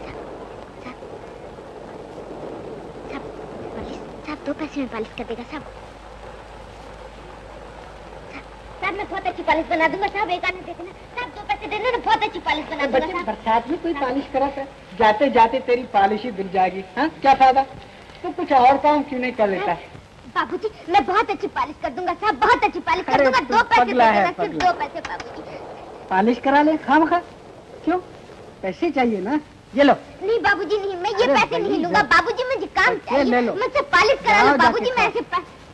साहब 2 पैसे में पालिश कर देगा। साहब मैं बहुत अच्छी पालिश बना दूंगा। साहब एक आने देते ना। साहब 2 पैसे दे देना, बहुत अच्छी पालिश बना दूंगा। साहब बरसात में कोई पालिश करा था? जाते जाते तेरी पालिश ही धुल जाएगी। हाँ क्या फायदा? तो कुछ और काम क्यों नहीं कर लेता? बाबूजी मैं बहुत अच्छी पालिश कर दूंगा। साहब बहुत अच्छी पालिश कर दूंगा। 2 पैसे दे देना, सिर्फ 2 पैसे बाबूजी। पालिश करा ले खामखा। क्यों? पैसे चाहिए ना? ये लो। नहीं बाबूजी नहीं, मैं ये पैसे नहीं लूंगा। बाबूजी मुझे काम चाहिए, मुझसे पालिश करा लो बाबूजी। मैं ऐसे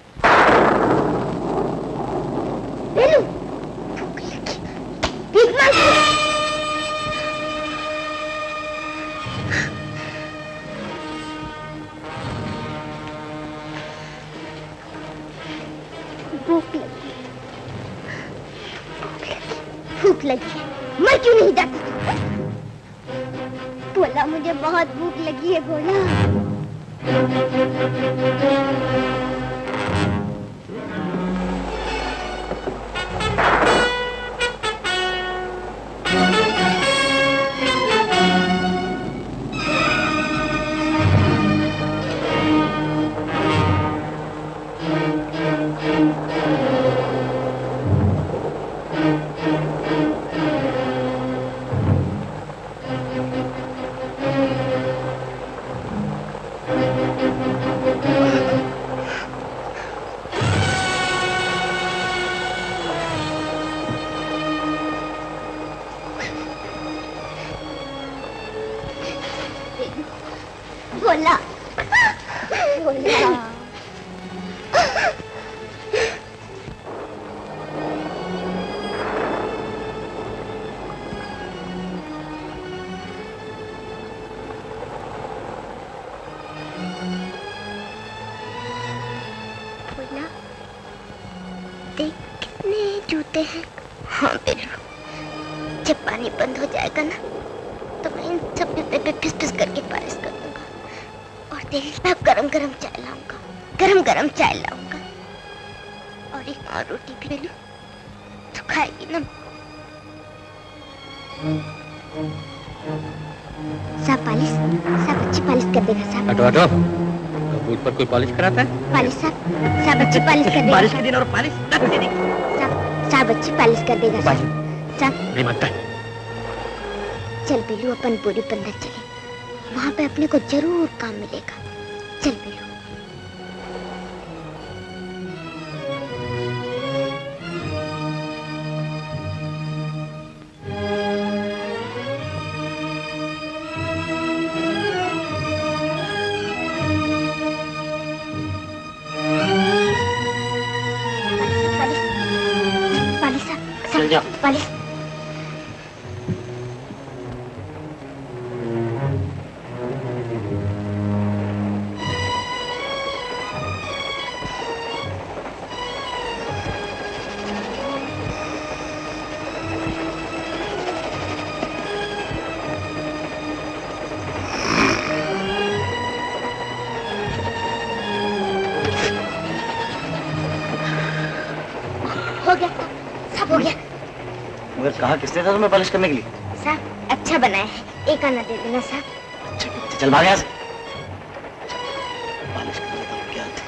भूख लगी है, मर क्यों नहीं जाती? बोला मुझे बहुत भूख लगी है। बोला देख कितने जूते हैं। हाँ बिल्लू, जब पानी बंद हो जाएगा ना तो मैं इन सब जूते पे फिस फिस करके पालिश कर दूंगा और तेरे लिए गरम गरम चाय लाऊंगा, गरम गरम चाय लाऊंगा और एक और रोटी भी बिल्लू तो खाएगी ना। साहब पालिश, साहब अच्छी पालिश कर देगा साहब। हटो हटो, कपूर पर कोई पॉलिश कराता है? पालिश साहब, साहब अच्छी पालिश कर देगा। बारिश के दिन और पॉलिश साहब अच्छी पालिश कर देगा साहब। साहब नहीं मानता। चल बिल्लू अपन पूरी बंदर चले, वहाँ पे अपने को जरूर काम मिलेगा। चल बिल्लू। पालिश हो गया, सब हो गया। मगर कहा किसने था तुम्हें पॉलिश करने के लिए? साहब अच्छा बनाया है, एक आना दे देना साहब। अच्छा चल भाग यहाँ से। पॉलिश करने का क्या था?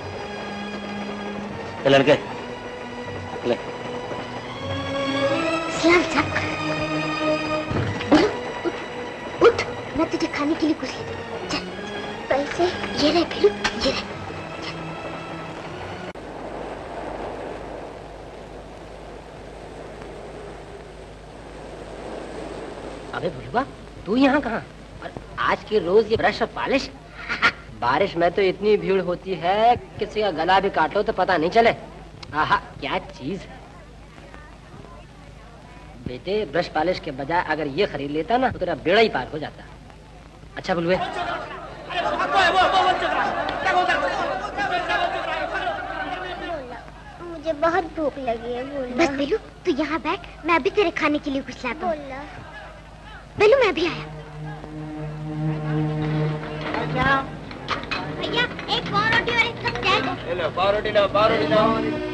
चल लड़के ले। सलाम साहब। उठ, मैं तुझे खाने के लिए कुछ ले दूँ। चल पैसे ये रहे फिर, ये रहे। अबे भुलवा, तू यहाँ कहाँ? और आज के रोज ये ब्रश और पॉलिश? बारिश में तो इतनी भीड़ होती है किसी का गला भी काट लो तो पता नहीं चले। आहा क्या चीज। बेटे ब्रश पॉलिश के बजाय अगर ये खरीद लेता ना तो तेरा बेड़ा ही पार हो जाता। अच्छा बुलवे, मुझे बहुत भूख लगी है। बस बेलू तू यहाँ बैठ, मैं अभी तेरे खाने के लिए कुछ लाता हूँ। बेलू मैं भी आया। भैया एक पाव रोटी और एक कप चाय। ले लो पाव रोटी लो, पाव रोटी लो।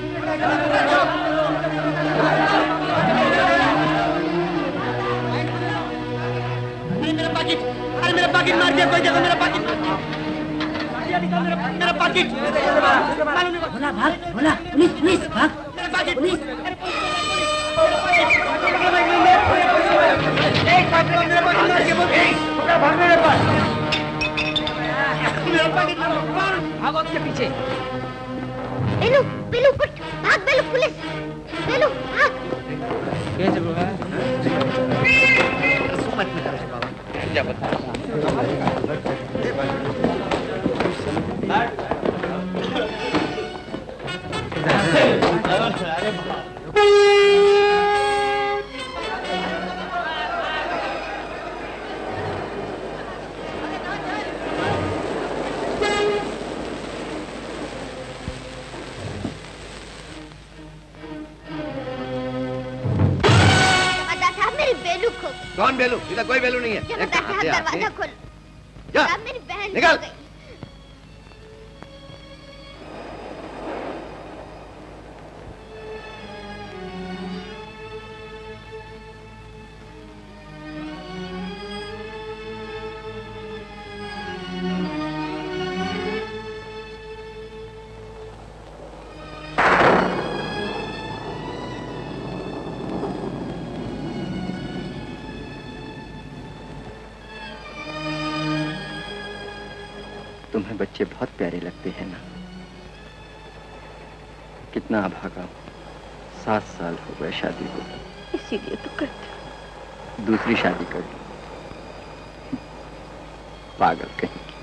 अरे मेरा पाकिट मार दिया कोई, देखो मेरा पाकिट। मेरा पाकिट। बोला भाग, बोला पुलिस पुलिस भाग। मेरा पाकिट पुलिस। भागो उसके पीछे। बेलू बेलू उठ, भाग बेलू, पुलिस बेलू भाग। कैसे बोला? मत में करो बाबा। क्या बता? कौन बेलू? इधर कोई बेलू नहीं है। दरवाजा खोल। मेरी बहन निकल। तुम्हें बच्चे बहुत प्यारे लगते हैं ना? कितना अभागा हूं, 7 साल हो गए शादी को। इसीलिए तो करते। दूसरी शादी कर ली। पागल कहीं की।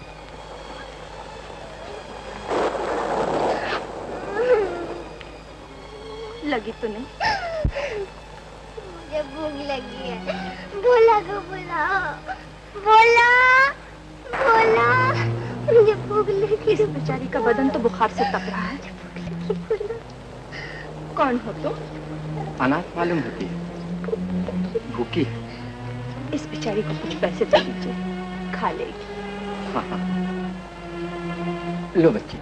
लगी तो नहीं? मुझे भूख लगी है। बोला को बुलाओ, बोला बोला, मुझे भूख लगी। इस बेचारी का बदन तो बुखार से तप रहा है। कौन हो तुम? अनाथ मालूम होती है, भूखी है। इस बेचारी को कुछ पैसे दे दीजिए, खा लेगी। हाँ हाँ, लो बच्ची।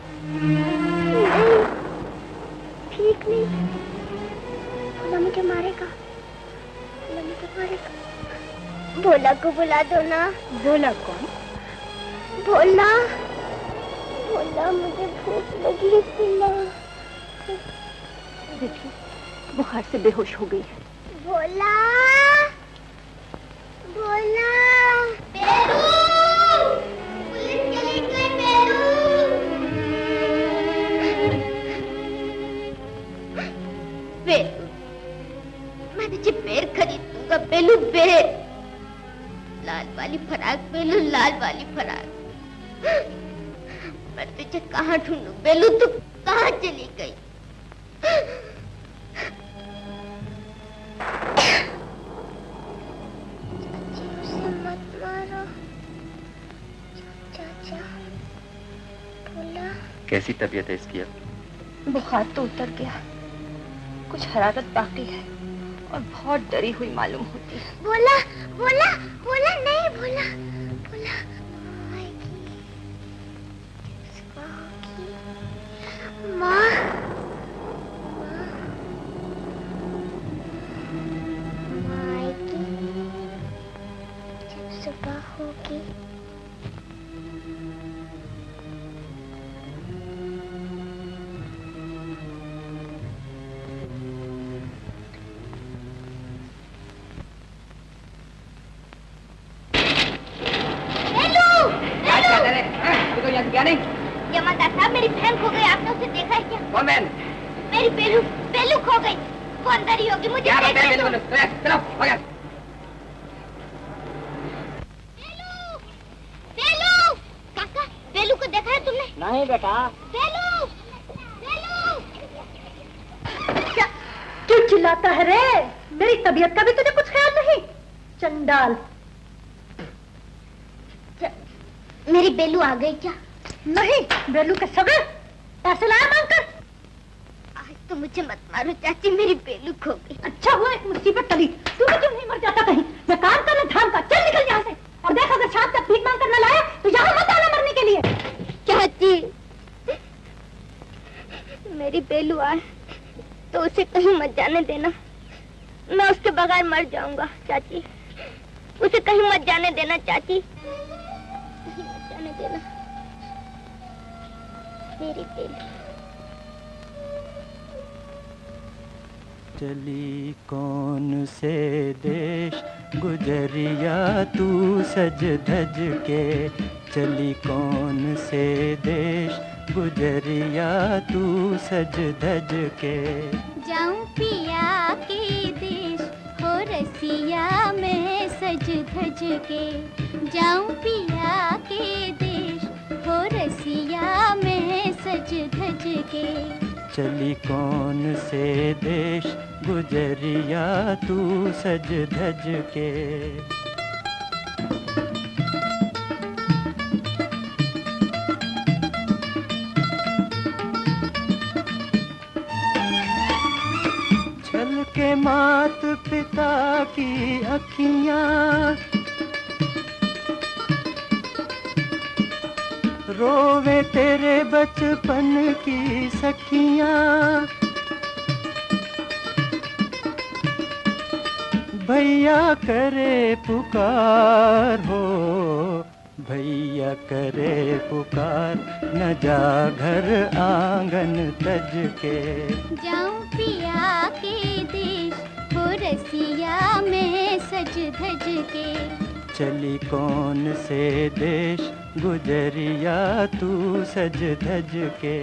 ठीक नहीं, भोला मुझे मारेगा, भोला मुझे मारेगा। भोला को बुला दो ना। भोला कौन? भोला, भोला मुझे भूख लगी है, पिला। देखिए, बुखार से बेहोश हो गई है। भोला, भोला, बेलू, पुलिस चली गई, बेलू। बेलू, मैं तुझे बेर खरीद दूंगा, बेलू, बेर। लाल वाली फराक बेलू, लाल वाली फराक। मैं तुझे कहाँ ढूंढूं बेलू, तू कहाँ चली गई? चाची, उसे मत मारो। चाचा, भोला। कैसी तबीयत है इसकी अब? बुखार तो उतर गया, कुछ हरारत बाकी है और बहुत डरी हुई मालूम होती है। भोला, भोला, भोला नहीं, भोला, भोला आएगी, माँ, माँ आएगी जब सुबह होगी। क्या नहीं? जमादार साहब, मेरी बहन खो गई, आपने उसे देखा है क्या? कौन बहन? मेरी बेलू, बेलू खो गई। वो अंदर ही होगी, मुझे क्या देखना है। बेलू, चलो हो गया। बेलू, बेलू, काका, बेलू को देखा है तुमने? नहीं बेटा। बेलू, बेलू। क्या क्यों चिल्लाता है रे? मेरी तबीयत का भी तुझे कुछ ख्याल नहीं? चंडाल। मेरी बेलू आ गई क्या? नहीं, बेलू के सगे पैसे लाया मांगकर। आज तो मुझे मत मारो चाची, मेरी बेलू खो गई। अच्छा हुआ एक मुसीबत टली, तू भी क्यों नहीं मर जाता कहीं? मैं काम करना धाम का, चल निकल यहाँ से। और देख, अगर शाम तक भीख मांग कर न लाया तो यहाँ मत आना मरने के लिए। चाची, मेरी बेलू आए तो उसे कहीं मत जाने देना, मैं उसके बगैर मर जाऊंगा। चाची, उसे कहीं मत जाने देना चाची, कहीं मत जाने देना मेरी बेलू। चली कौन से देश गुजरिया तू सज धज के, चली कौन से देश गुजरिया तू सज धज के। जाऊं पिया के देश हो रसिया मैं सज धज के, जाऊं पिया के देश हो रसिया मैं सज धज के। चली कौन से देश गुजरिया तू सज धज के। छलके मात पिता की अखियाँ, रोवे तेरे बचपन की सखियाँ। भैया करे पुकार हो, भैया करे पुकार, न जा घर आंगन तज के। जाऊं पिया के देश हो रसिया मैं सज धज के। चली कौन से देश गुजरिया तू सज धज के।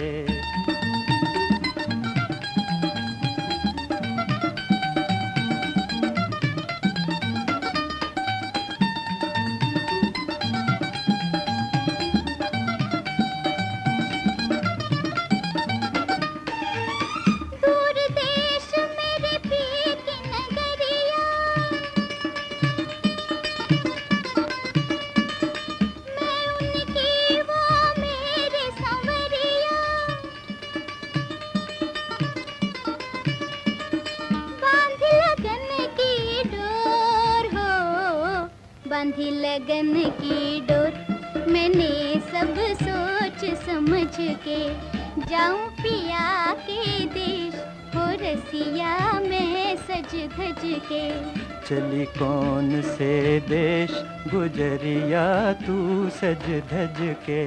बांधी लगन की डोर, मैंने सब सोच समझ के जाऊं पिया के देश, हो रसिया मैं सज धज के। चली कौन से देश गुजरिया तू सज धज के।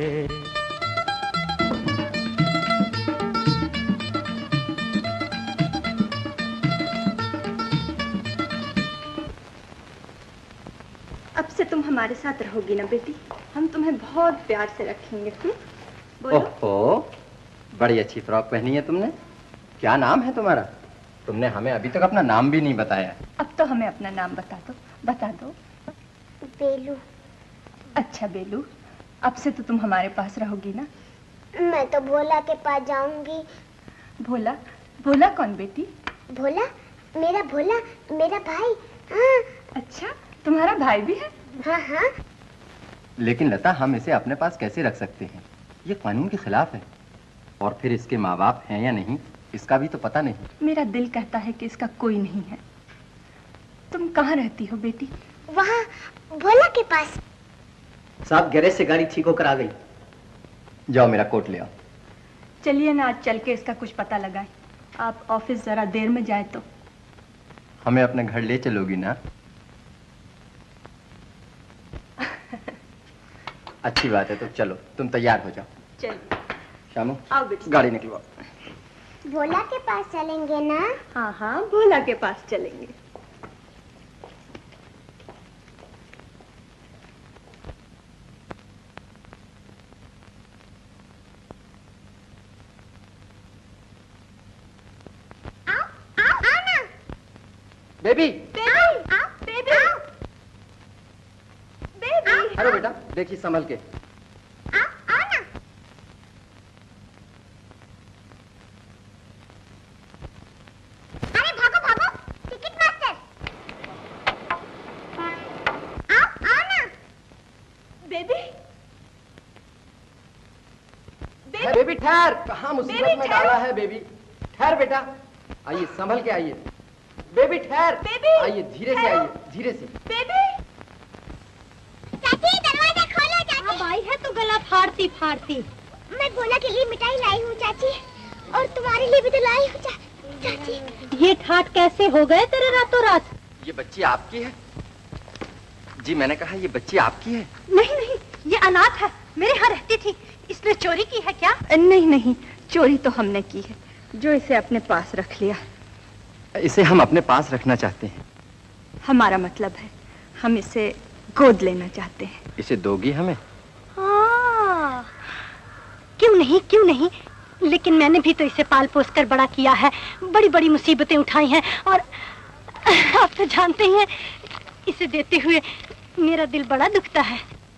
अब से तुम हमारे साथ रहोगी ना बेटी? हम तुम्हें बहुत प्यार से रखेंगे। बोलो। ओहो, बड़ी अच्छी फ्रॉक पहनी है तुमने। क्या नाम है तुम्हारा? तुमने हमें अभी तक अपना नाम भी नहीं बताया। अब तो हमें अपना नाम बता दो, बता दो। बेलू। अच्छा बेलू, अब से तो तुम हमारे पास रहोगी ना? मैं तो भोला के पास जाऊंगी। भोला? भोला कौन बेटी? भोला? भोला मेरा भाई। हाँ। अच्छा, तुम्हारा भाई भी है? हाँ हाँ। लेकिन लता, हम इसे अपने पास कैसे रख सकते हैं? ये कानून के खिलाफ है। और फिर इसके माँ बाप हैं या नहीं, इसका भी तो पता नहीं। मेरा दिल कहता है कि इसका कोई नहीं है। तुम कहाँ रहती हो बेटी? वहाँ भोला के पास। साहब, गैरेज से गाड़ी ठीक होकर आ गई। जाओ मेरा कोट ले आओ। चलिए ना, आज चल के इसका कुछ पता लगाएं। आप ऑफिस जरा देर में जाए तो। हमें अपने घर ले चलोगी ना? अच्छी बात है, तो चलो, तुम तैयार हो जाओ। चलिए शामू, आओ बेटी। गाड़ी निकलवाओ। भोला के पास चलेंगे ना? हाँ हाँ, भोला के पास चलेंगे। आओ ना। Baby, baby, baby, baby. Hello बेटा, देखिए संभल के। आओ ना। अरे भागो भागो, टिकट मास्टर। आओ ना। बेबी, बेबी ठहर, कहाँ मुसीबत में डाला है बेबी। ठहर बेटा, आइए संभल के आइए। बेबी ठहर, आइए धीरे से, आइए धीरे से। बेबी। चाची, दरवाजा खोलो चाची। अब आई है तो गला फाड़ती फाड़ती। मैं भोला के लिए मिठाई लाई हूँ चाची, और तुम्हारे लिए भी तो लाई हूँ चाची। ये ठाट कैसे हो गए तेरे रातों रात? ये बच्ची आपकी है? जी मैंने कहा ये बच्ची आपकी है? नहीं नहीं, ये अनाथ है, मेरे यहाँ रहती थी। इसने चोरी की है क्या? नहीं नहीं, चोरी तो हमने की है, जो इसे अपने पास रख लिया। इसे हम अपने पास रखना चाहते हैं। हमारा मतलब है, हम इसे गोद लेना चाहते हैं। इसे दोगी हमें? हाँ, क्यों नहीं, क्यों नहीं। लेकिन मैंने भी तो इसे पाल पोस कर बड़ा किया है, बड़ी बड़ी मुसीबतें उठाई हैं, और आप तो जानते ही हैं, इसे देते हुए मेरा दिल बड़ा दुखता है।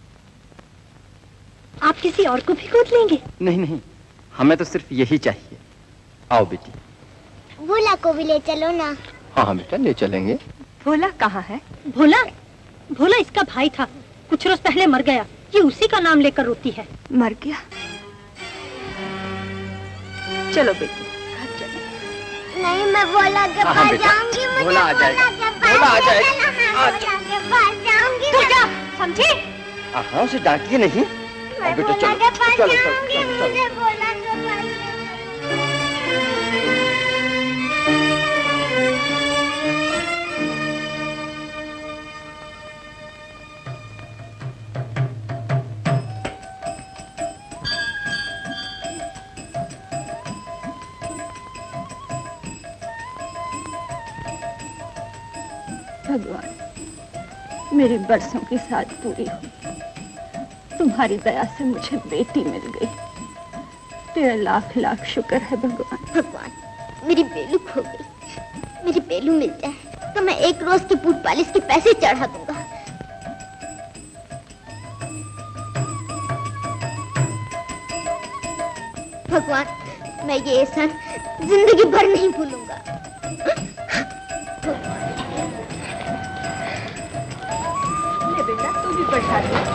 आप किसी और को भी गोद लेंगे? नहीं नहीं, हमें तो सिर्फ यही चाहिए। आओ बेटी। भोला को भी ले चलो ना। हाँ हाँ बेटा, ले चलेंगे। भोला कहाँ है? भोला? भोला इसका भाई था, कुछ रोज पहले मर गया। ये उसी का नाम लेकर रोती है। मर गया? चलो बेटी, घर चलो। नहीं, मैं भोला के पास जाऊंगी। मुझे भोला आ जाएगा, भोला आ जाएगा। भोला के पास जाऊंगी। तू जा, समझी? हाँ, उसे डांटिए नहीं। मैं बेटा भोला चलो, के पास चलो, जाऊंगी। चलो, चलो। मुझे भोला के पास भगवान, मेरे बरसों की साथ पूरी हो। तुम्हारी दया से मुझे बेटी मिल गई। तेरा लाख लाख शुक्र है भगवान। भगवान, मेरी बेलू खो गई। मेरी बेलू मिल जाए तो मैं एक रोज की बूट पालिश के पैसे चढ़ा दूंगा। भगवान, मैं ये एहसान जिंदगी भर नहीं भूलूंगा। ले बेटा, तू भी बैठा दे।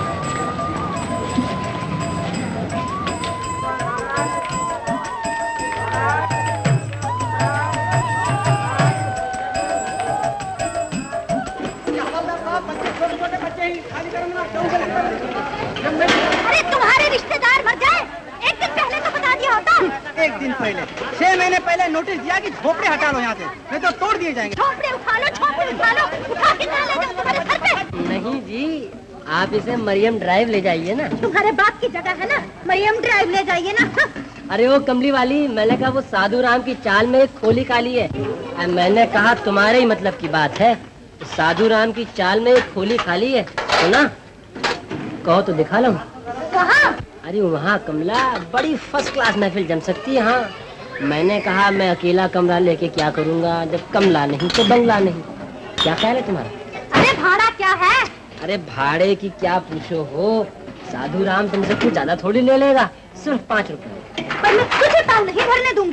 पहले 6 महीने पहले नोटिस दिया कि झोपड़े हटा लो यहाँ से, नहीं तो तोड़ दिए जाएंगे। झोपड़े उठा लो, उठा के ले जाओ तुम्हारे घर पे। नहीं जी, आप इसे मरियम ड्राइव ले जाइए ना। तुम्हारे बाप की जगह है ना, मरियम ड्राइव ले जाइए ना। अरे वो कमली वाली, मैंने कहा वो साधु राम की चाल में एक खोली काली है। मैंने कहा तुम्हारे ही मतलब की बात है। साधु राम की चाल में एक खोली खाली है, सुना? कहो तो दिखा लो। कहाँ? अरे वहाँ कमला, बड़ी फर्स्ट क्लास महफिल जम सकती है। हाँ, मैंने कहा मैं अकेला कमरा लेके क्या करूँगा, जब कमला नहीं तो बंगला नहीं। क्या ख्याल है तुम्हारा? अरे भाड़ा क्या है? अरे भाड़े की क्या पूछो हो, साधु राम तुमसे कुछ ज्यादा थोड़ी ले लेगा, सिर्फ 5 रुपए। पर मैं तुझे पाँव नहीं भरने दूंगी।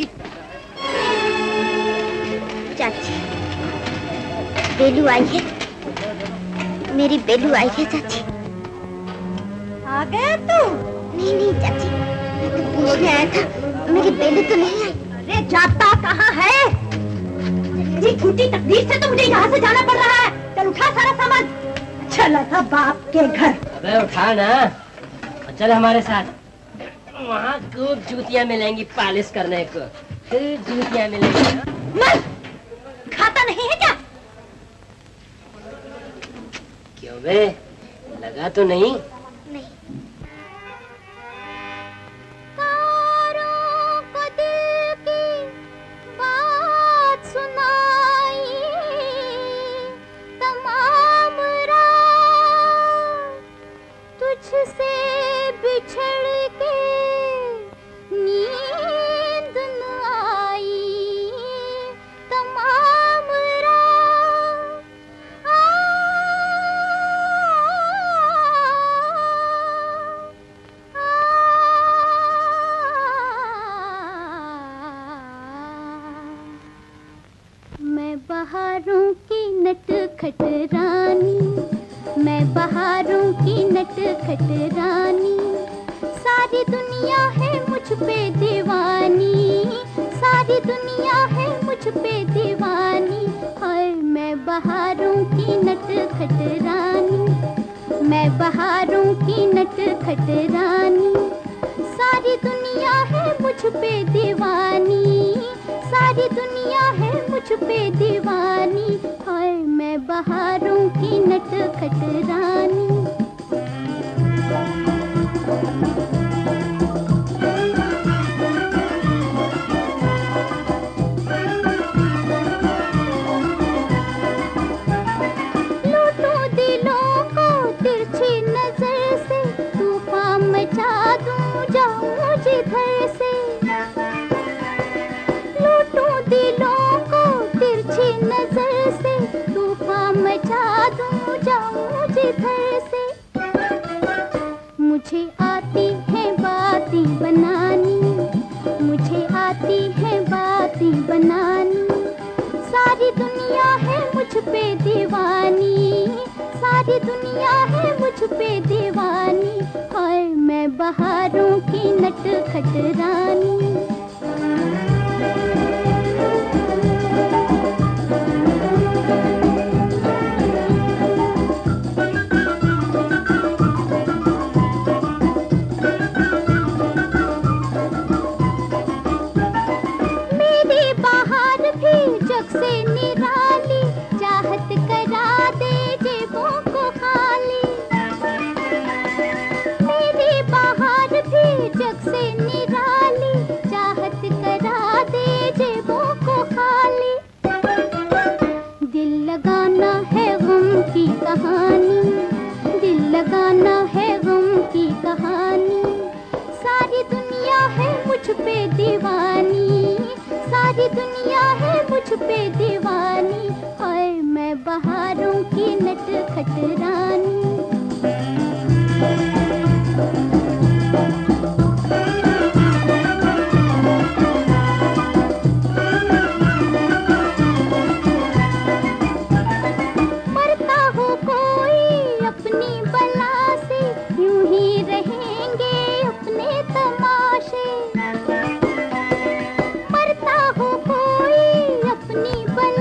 चाची, बेलू आई है, मेरी बेलू आई है चाची। आ गया तू? नहीं चाची, मैं तो पूछने आया था, मेरी बेलू तो नहीं आई। अरे जाता कहाँ है? ये झूठी तकदीर से तो मुझे यहाँ से जाना पड़ रहा है। चल उठा सारा सामान, चला था बाप के घर। अबे उठा ना, चल हमारे साथ। वहाँ खूब जूतियाँ मिलेंगी पालिश करने को, फिर जूतियाँ मिलेंगी। मत, खाता नहीं है क्या? क्यों बे, लगा तो नहीं? नहीं। तारों को दिल की बात सुनाई, तमाम रात तुझसे बिछड़ के नींद न आई, तमाम रात मैं बहारों की नटखट रानी, मैं बहारों की नटखट रानी, सारी दुनिया है मुझ पे दीवानी, सारी दुनिया है मुझ पे दीवानी। हाय मैं बहारों की नटखट रानी, मैं बहारों की नटखट रानी, सारी दुनिया है मुझ पे दीवानी, सारी दुनिया है मुझ पे दीवानी। हाय मैं बहारों की नटखट रानी। लूटूं दिलों को तिरछी नजर से, तूफान मचा दूं जाऊं जिधर से। लूटूं दिलों को तिरछी नजर से, तूफान मचा दूं जाऊं जिधर से। मुझे आती है बातें बनानी, मुझे आती है बातें बनानी, सारी दुनिया है मुझ पे दीवानी, सारी दुनिया है मुझ पे दीवानी। हाय मैं बहारों की नटखट रानी। मेरी बहार भी जग से निराली, चाहत करा दे जेबों को खाली। मेरी बहार भी जग से निराली, चाहत करा दे जेबों को खाली। दिल लगाना है गम की कहानी, दिल लगाना है गम की कहानी, सारी दुनिया है मुझ पे दीवानी, सारी दुनिया है मुझ पे दीवानी। हाय मैं बहारों की नटखट रानी। मरता हो कोई अपनी बला से, यूं ही रहेंगे अपने तमाशे। मरता हो कोई अपनी बला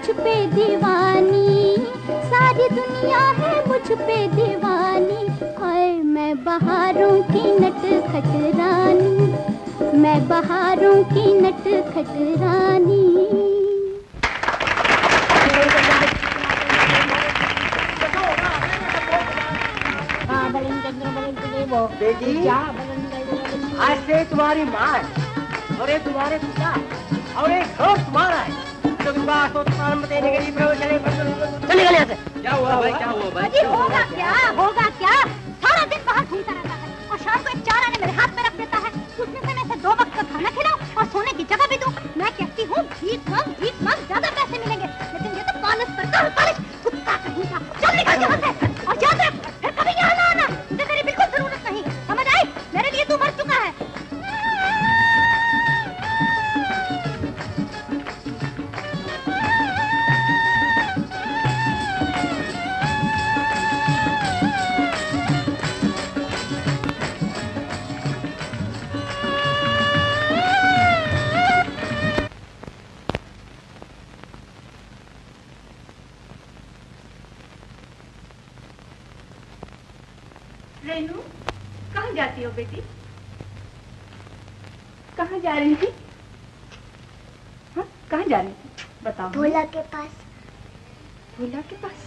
पे दीवानी, सारी दुनिया है मुझ पे दीवानी। हाय मैं बहारों की नटखट रानी, मैं बहारों की नटखट रानी। बेटी आज से तुम्हारी माँ है और ये तुम्हारे पिता और एक घर तुम्हारा है। तो विवाह तो प्रारंभ देने के लिए चले गए यहाँ से। क्या हुआ भाई, क्या हुआ भाई? अजी होगा क्या, होगा क्या? सारा दिन बाहर घूमता रहता है और शाम को एक चार आने मेरे हाथ में रख देता है। उसमें से मैं इसे 2 वक्त का खाना खिलाऊं और सोने की जगह भी दूं। मैं कहती हूँ भीख मांग ज्यादा पैसे मिलेंगे, लेकिन ये तो पालिश करता है, पालिश कुत्ता कहीं का। चल निकल यहाँ से और याद रख फिर कभी यहाँ ना आना, मुझे तेरी बिल्कुल जरूरत नहीं, समझ आई? मेरे लिए तू मर चुका है। रेनू, कहाँ जाती हो बेटी? कहाँ जा रही थी? हाँ, कहाँ जा रही थी? बताओ। भोला के पास। भोला के पास?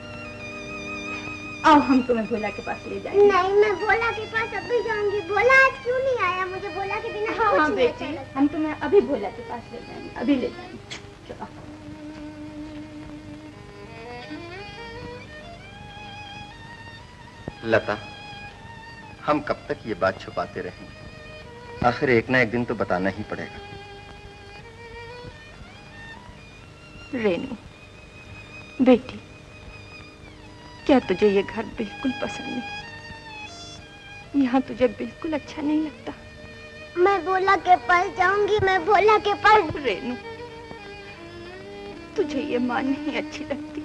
आओ हम तुम्हें भोला के पास ले जाएंगे। नहीं, मैं भोला के पास अभी जाऊंगी। भोला आज क्यों नहीं आया? मुझे भोला के बिना हाँ कुछ हाँ नहीं बेटी, अच्छा लगता। हम तुम्हें अभी भोला के पास ले जाएंगे, अभी ले जाएंगे। चलो। लता, हम कब तक ये बात छुपाते रहेंगे? आखिर एक ना एक दिन तो बताना ही पड़ेगा। रेनू बेटी, क्या तुझे ये घर बिल्कुल पसंद नहीं? यहाँ तुझे बिल्कुल अच्छा नहीं लगता? मैं भोला के पास जाऊंगी, मैं भोला के पास। रेनू, तुझे ये माँ नहीं अच्छी लगती?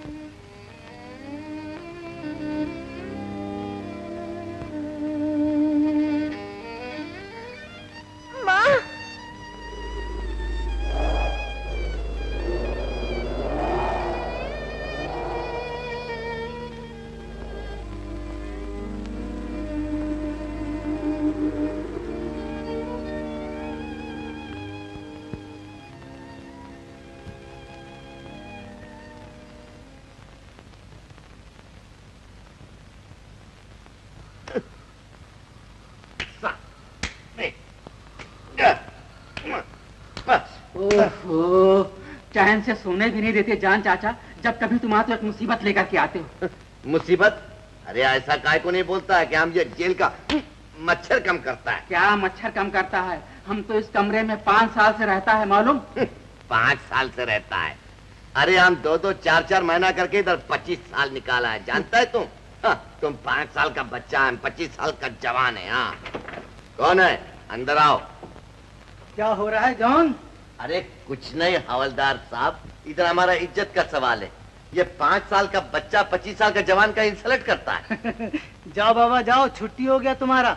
चैन से सोने भी नहीं देते जान चाचा, जब कभी तुम आते हो एक मुसीबत लेकर के आते हो। मुसीबत? अरे ऐसा काय को नहीं बोलता है कि हम ये जेल का मच्छर कम करता है। क्या मच्छर कम करता है? हम तो इस कमरे में 5 साल से रहता है, मालूम? 5 साल से रहता है? अरे हम 2-2, 4-4 महीना करके इधर 25 साल निकाला है, जानता है तुम? हाँ, तुम 5 साल का बच्चा है, 25 साल का जवान है। हाँ, कौन है? अंदर आओ। क्या हो रहा है जॉन? अरे कुछ नहीं हवलदार साहब, इधर हमारा इज्जत का सवाल है। ये 5 साल का बच्चा 25 साल का जवान का इंसल्ट करता है। जाओ बाबा जाओ, छुट्टी हो गया तुम्हारा।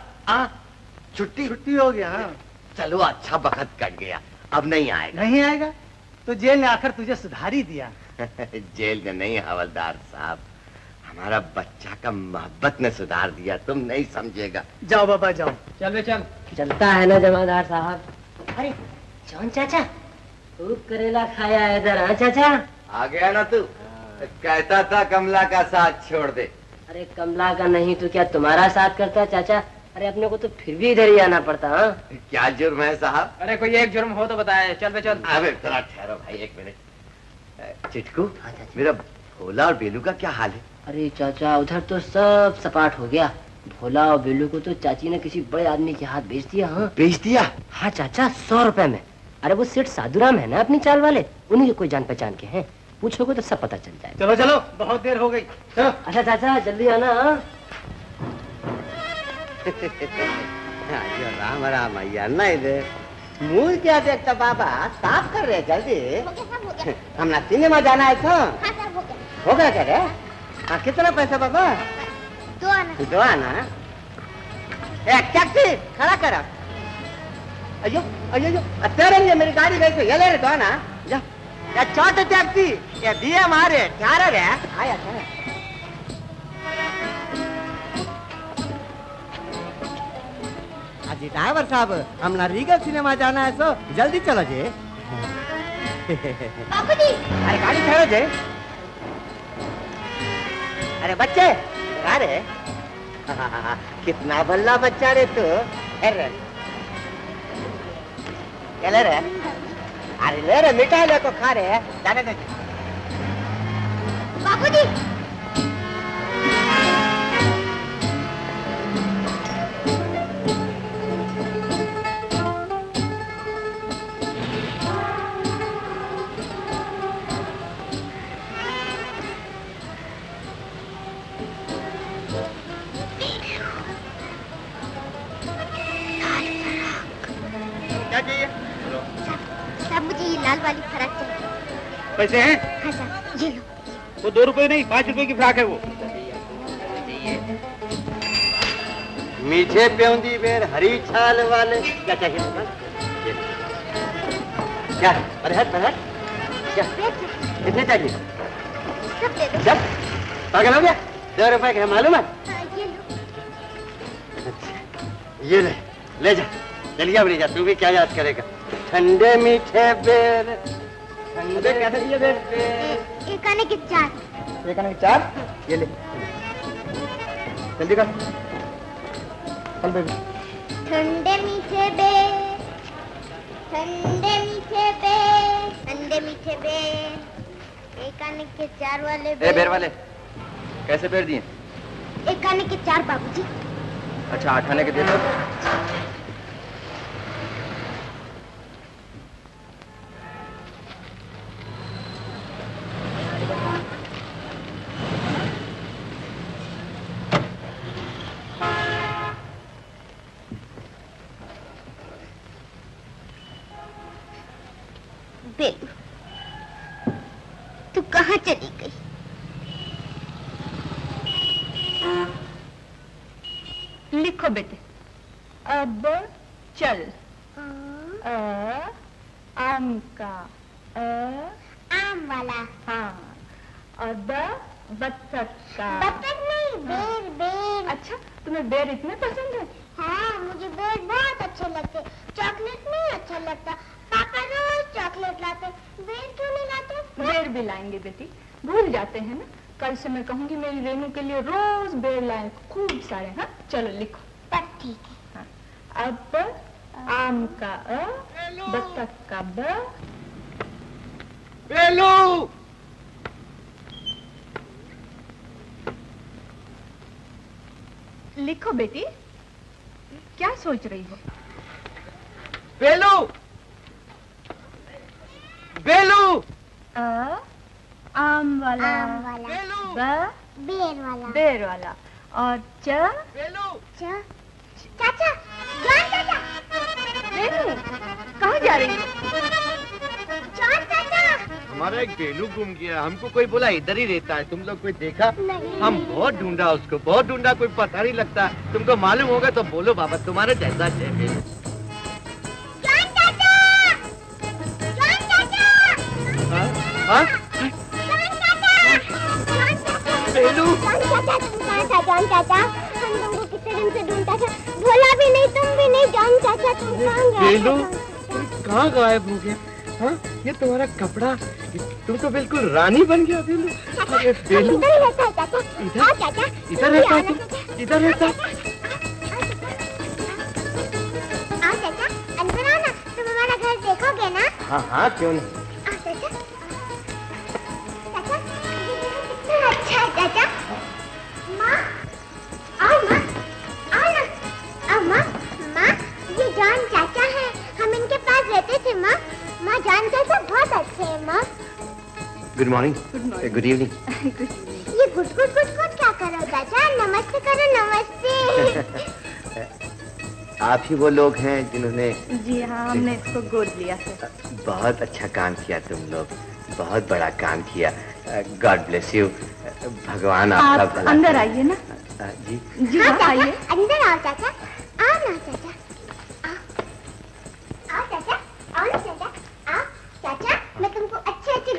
छुट्टी हो गया। हाँ चलो, अच्छा वक्त कट गया, अब नहीं आएगा। नहीं आएगा तो जेल ने आकर तुझे सुधार ही दिया। जेल ने नहीं हवलदार साहब, हमारा बच्चा का मोहब्बत ने सुधार दिया, तुम नहीं समझेगा। जाओ बाबा जाओ। चल बे चल। चलता है ना जमादार साहब। अरे जॉन चाचा, खूब करेला खाया है इधर। हाँ चाचा, आ गया ना तू? कहता था कमला का साथ छोड़ दे। अरे कमला का नहीं तो क्या तुम्हारा साथ करता चाचा? अरे अपने को तो फिर भी इधर ही आना पड़ता। हाँ क्या जुर्म है साहब? अरे कोई एक जुर्म हो तो बताए। चल बे चल। अबे जरा ठहरो भाई, 1 मिनट। चिटकू, मेरा भोला और बेलू का क्या हाल है? अरे चाचा उधर तो सब सपाट हो गया। भोला और बेलू को तो चाची ने किसी बड़े आदमी के हाथ बेच दिया। हाँ बेच दिया? हाँ चाचा, 100 रुपए में। अरे वो सेठ साधुराम है ना अपनी चाल वाले, उन्हीं के कोई जान पहचान के हैं, पूछोगे तो सब पता चल जाए। चलो चलो, बहुत देर हो गई। चलो। अच्छा चाचा जल्दी आना। राम राम भैया, नहीं दे मुझ क्या देखता बाबा, साफ कर रहे जल्दी। हम ना सिनेमा जाना है तो हो गया क्या रे? हाँ कितना पैसा बाबा? 2 आना। 2 आना? एक टैक्सी खड़ा करा। अयो अयो अयो, तेरे लिए मेरी गाड़ी गई तो ये ले रे 2 आना। जा या चौथ टैक्सी या दिए हमारे चार रे आया था। अजी ड्राइवर साहब हम नारिगल सिनेमा जाना है सो जल्दी चलो जी। बाबूजी अरे गाड़ी ठहरो जे। अरे बच्चे आ रे कितना बल्ला बच्चा रे तू। अरे क्या ले रे? अरे ले रे मिठाई ले को खा रे जाने दे। बाबूजी क्या चाहिए? साहब मुझे ये लाल वाली फ्रॉक चाहिए। पैसे हैं? हाँ साहब ये लो। वो 2 रुपए नहीं 5 रुपए की फ्रॉक है वो। मीठे प्योंदी बेर हरी छाल वाले क्या चाहिए तुम्हें? क्या परहट क्या कितने चाहिए? सब दे दो। सब पागल हो गया? 2 रुपए के मालूम है? ये लो। ये ले जा चलिए बड़ी जा। तू भी क्या याद करेगा? ठंडे मीठे बेर ठंडे कैसे दिए बेर? एक आने के 4। एक आने के 4 ये ले जल्दी कर चल बेबी। ठंडे मीठे बेर ठंडे मीठे बेर ठंडे मीठे बेर एक आने के 4 वाले बेर वाले कैसे बेर दिए? एक आने के 4 बाबूजी। अच्छा 8 आने के दे दो। बेलू तू कहाँ चली गई? लिखो बेटे। अब चल। आम का आम वाला। हाँ और बत्तख का। बत्तख नहीं बेर बेर। अच्छा तुम्हें बेर इतने पसंद है? हाँ मुझे बेर बहुत अच्छे लगते। चॉकलेट नहीं अच्छा लगता। पापा रोज चॉकलेट लाते। बेर क्यों नहीं लाते? बेर भी लाएंगे बेटी। भूल जाते हैं ना। कल से मैं कहूंगी मेरी रेनू के लिए रोज बेर लाए खूब सारे। हाँ चलो लिखो। पर ठीक है। हाँ। अब आम का बत्तख का ब। बेलू लिखो बेटी। क्या सोच रही हो? बेलू बेलू आम वाला। आम वाला। ब बेर वाला। बेर वाला और च बेलू चाचा जान चाचा। रेनू कहाँ जा रही हो? जान चाचा। हमारा एक बेलू गुम गया। हमको कोई बोला इधर ही रहता है। तुम लोग कोई देखा? नहीं। हम बहुत ढूंढा उसको बहुत ढूंढा कोई पता नहीं लगता। तुमको मालूम होगा तो बोलो बाबा तुम्हारे जैसा चाहिए। जान चाचा। जान चाचा। हाँ? जान चाचा। जान चाचा। बेलू जान चाचा तुम कहाँ था? जान चाचा हम तुमको कितने दिन से ढूंढता था। भोला भी नहीं तुम भी नहीं। जान चाचा तुम कहाँ गए? बेलू कहाँ गायब हो गया? हाँ ये तुम्हारा कपड़ा तुम तो बिल्कुल रानी बन गया बेलू। अरे बेलू इधर रहता है चाचा। हाँ चाचा इधर रहता है तुम? इधर रहता है? आओ चाचा अंदर आओ ना। तुम हमारा घर देखोगे ना? हाँ क्यों नहीं। आओ चाचा। चाचा कितना अच्छा है चाचा। माँ आओ माँ आओ ना। आओ माँ। माँ ये जान चाचा है। हम इनके पास रहते थे माँ। माँ जान चाचा बहुत अच्छे हैं माँ। Good morning. Good evening. ये गुड गुड गुड गुड क्या करो चाचा? नमस्ते करो नमस्ते। आप ही वो लोग हैं जिन्होंने? जी हाँ हमने इसको गोद लिया है। बहुत अच्छा काम किया तुम लोग। बहुत बड़ा काम किया। God bless you. भगवान आपका आप भला अंदर करे। आइए ना। जी जी हाँ आइए। अंदर आओ चाचा। आओ ना चाचा। आओ चाचा। आओ ना चाचा। आओ चाचा मैं तुमको अच्छे अच्छे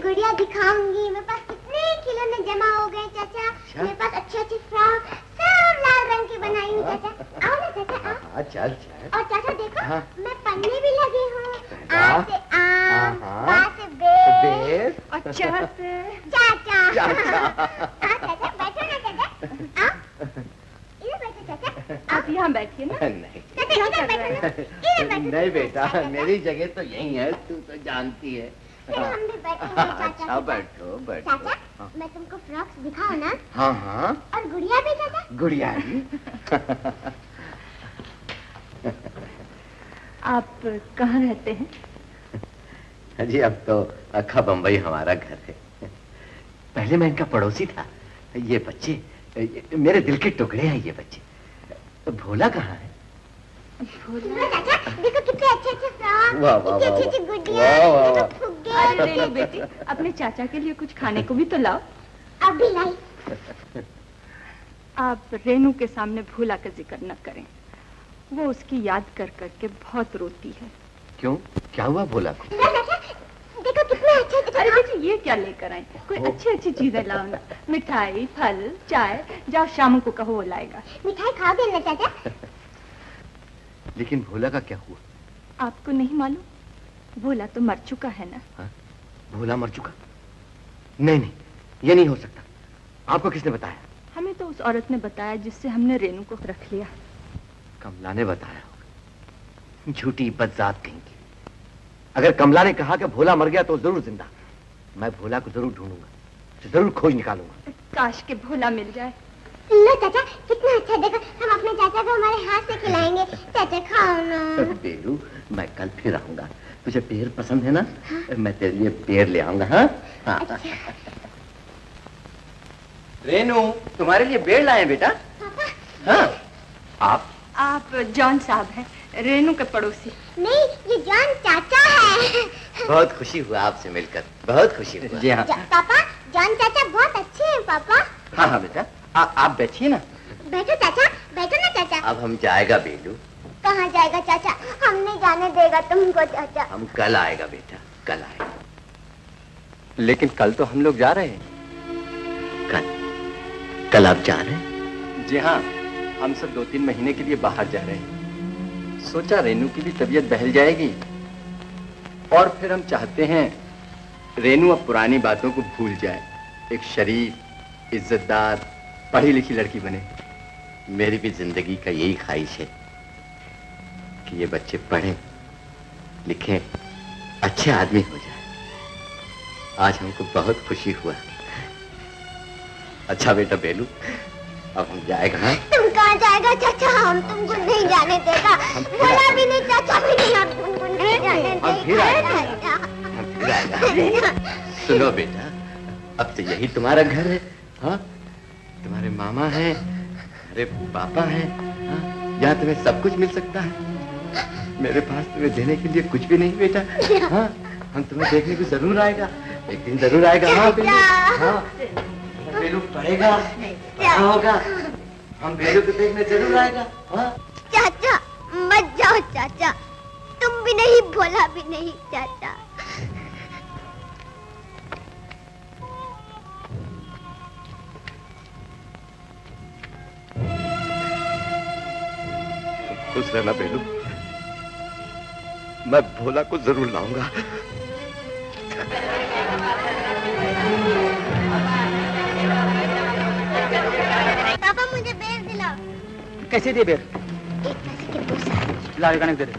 लाऊंगी। मेरे पास कितने खिलौने जमा हो गए चाचा। मेरे पास अच्छे अच्छे फ्रॉक सब लाल रंग की बनाई हूँ चाचा। आओ ना चाचा आओ। चल चल। और चाचा देखो मैं पन्ने भी लगी हूँ। आ से आम, बा से बेर और चा से चाचा। चाचा बैठो ना चाचा। आओ इधर बैठो चाचा। आप यहाँ बैठिए ना। नहीं चाचा इधर बैठो ना। इधर बैठो। नहीं बेटा, मेरी जगह तो यही है, तू तो जानती है। फिर हम भी बैठेंगे चाचा। अच्छा बैठो बैठो। चाचा मैं तुमको फ्रॉक्स दिखाऊं ना? हाँ हाँ। और गुड़िया भी चाचा? गुड़िया भी। आप कहाँ रहते हैं? जी अब तो अक्खा बम्बई हमारा घर है। पहले मैं इनका पड़ोसी था। ये बच्चे मेरे दिल के टुकड़े हैं। ये बच्चे भोला कहाँ है? भोला चाचा देखो कितने अच्छे अच्छे फ्रॉक, वाह वाह कितनी अच्छी अच्छी गुड़िया, फुग्गे। अरे बेटी, अपने चाचा के लिए कुछ खाने को भी तो लाओ। अभी लाई। आप रेनू के सामने भोला का जिक्र न करें। वो उसकी याद कर करके बहुत रोती है। क्यों? क्या हुआ भोला को? देखो कितने अच्छे अच्छे। अरे बेटी ये क्या लेकर आए? कोई अच्छी अच्छी चीजें लाओ ना। मिठाई, फल, चाय। जाओ शाम को कहो वो लाएगा। मिठाई खाओगे ना चाचा? लेकिन भोला का क्या हुआ? आपको नहीं मालूम? भोला तो मर चुका है ना। हा? भोला मर चुका? नहीं नहीं, ये नहीं हो सकता। आपको किसने बताया? हमें तो उस औरत ने बताया जिससे हमने रेनू को रख लिया। कमला ने बताया होगा। झूठी बदजात कहेंगी। अगर कमला ने कहा कि भोला मर गया तो जरूर जिंदा। मैं भोला को जरूर ढूंढूंगा, जरूर खोज निकालूंगा। काश के भोला मिल जाए। लो चाचा कितना अच्छा। देखो हम अपने चाचा को हमारे हाथ से खिलाएंगे। चाचा खाओ ना। बेलू मैं कल फिर आऊंगा। तुझे पेड़ पसंद है ना? हाँ। मैं तेरे लिए पेड़ ले आऊंगा। हाँ हाँ। अच्छा। रेनू तुम्हारे लिए पेड़ लाए बेटा। हाँ आप जॉन साहब हैं, रेनू के पड़ोसी। नहीं ये जॉन चाचा है। बहुत खुशी हुआ आपसे मिलकर, बहुत खुशी हुआ। जी हाँ पापा जॉन चाचा बहुत अच्छे हैं पापा। हाँ हाँ बेटा आप बैठिए ना। बैठो चाचा, बैठो ना चाचा। अब हम जाएगा बेलू। कहाँ जाएगा चाचा? हम नहीं जाने देगा तुमको चाचा। हम कल आएगा बेटा, कल आएगा। लेकिन कल तो हम लोग जा रहे हैं। कल आप जा रहे हैं? जी हाँ, हम सब 2-3 महीने के लिए बाहर जा रहे हैं। सोचा रेनू की भी तबीयत बहल जाएगी और फिर हम चाहते हैं रेनू अब पुरानी बातों को भूल जाए, एक शरीफ, इज्जतदार, पढ़ी लिखी लड़की बने। मेरी भी जिंदगी का यही ख्वाहिश है कि ये बच्चे पढ़ें, लिखें, अच्छे आदमी हो जाए। आज हमको बहुत खुशी हुआ। अच्छा बेटा बेलू, अब हम जाएगा। हाँ? तुम कहाँ जाएगा चाचा? हम तुमको नहीं जाने देगा। बोला भी नहीं चाचा भी नहीं, हम तुमको नहीं जाने देगा। हम फिर आएगा। सुनो बेटा, अब तो यही तुम्हारा घर है। हाँ? तुम्हारे मामा हैं, अरे पापा हैं। हाँ? यहाँ तुम्हें सब कुछ मिल सकता है। मेरे पास तुम्हें देने के लिए कुछ भी नहीं बेटा। हाँ? हम तुम्हें देखने को जरूर आएगा, एक दिन जरूर आएगा। हाँ बेलू, हाँ बेलू पढ़ेगा, बड़ा होगा, हम बेलू को देखने जरूर आएगा। हाँ? चाचा मत जाओ चाचा, तुम भी नहीं भोला भी नहीं चाचा। खुश रहना बेलू, मैं भोला को जरूर लाऊंगा। पापा मुझे बेर दिलाओ। कैसे दे बेर? 1 पैसे के पैसा। ला कनक दे दे।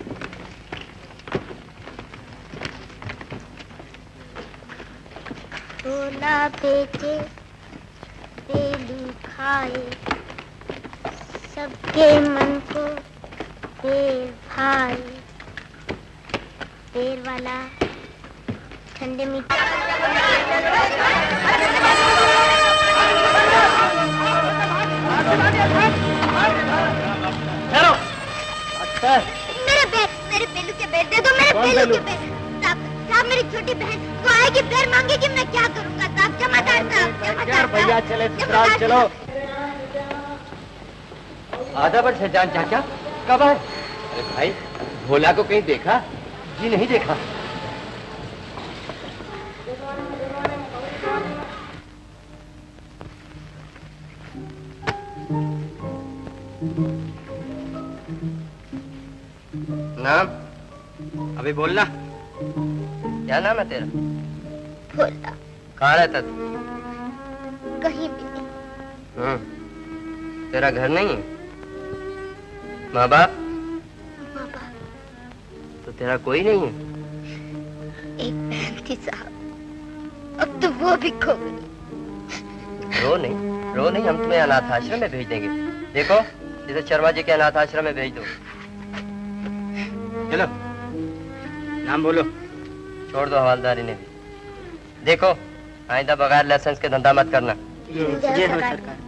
भोला बेचे बेलू खाए, सबके मन को बेर भाए। बेर वाला ठंडे मीठे। मेरे बेलू के बेर दे दो। मेरे बेलू के बेर। साहब मेरी छोटी बहन वो आएगी, बेर मांगेगी, मैं क्या करूँगा साहब? जमादार साहब, जमादार भैया चले ससुराल चलो। आधा वर्ष है जान चाचा, कब आए? अरे भाई भोला को कहीं देखा? जी नहीं देखा। नाम? अभी बोलना। क्या नाम है तेरा? भोला। कहाँ रहता तू? कहीं भी नहीं। तेरा घर नहीं है? माँ बाप? माँ बाप तो तेरा कोई नहीं है? एक बहन थी साहब, अब तो वो भी खो गई। रो नहीं, हम तुम्हें अनाथ आश्रम में भेज देंगे। देखो, इसे शर्मा जी के अनाथ आश्रम में भेज दो। चलो, नाम बोलो। छोड़ दो हवालदारी ने भी। देखो, आइंदा बगैर लाइसेंस के धंधा मत करना। ये हो सरकार।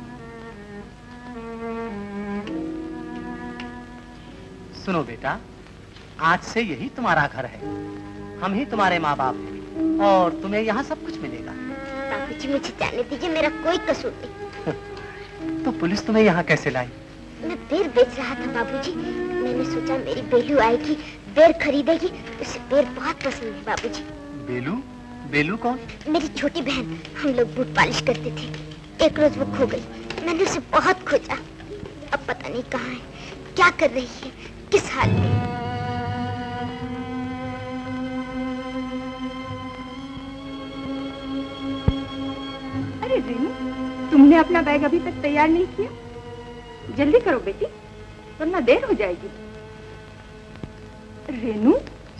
सुनो बेटा, आज से यही तुम्हारा घर है। हम ही तुम्हारे माँ बाप हैं और तुम्हें यहाँ सब कुछ मिलेगा। बाबूजी मुझे जाने दीजिए, मेरा कोई कसूर नहीं। तो पुलिस तुम्हें यहाँ कैसे लाई? मैं बेर बेच रहा था बाबूजी। मैंने सोचा मेरी बेलू आएगी, बेर खरीदेगी। उसे बेर बहुत पसंद है बाबूजी। बेलू? बेलू कौन? मेरी छोटी बहन। हम लोग बूट पॉलिश करते थे। एक रोज वो खो गई। मैंने उसे बहुत खोजा। अब पता नहीं कहाँ है, क्या कर रही है, किस हाल में। अरे रेनू, तुमने अपना बैग अभी तक तैयार नहीं किया? जल्दी करो बेटी, वरना देर हो जाएगी। रेनू,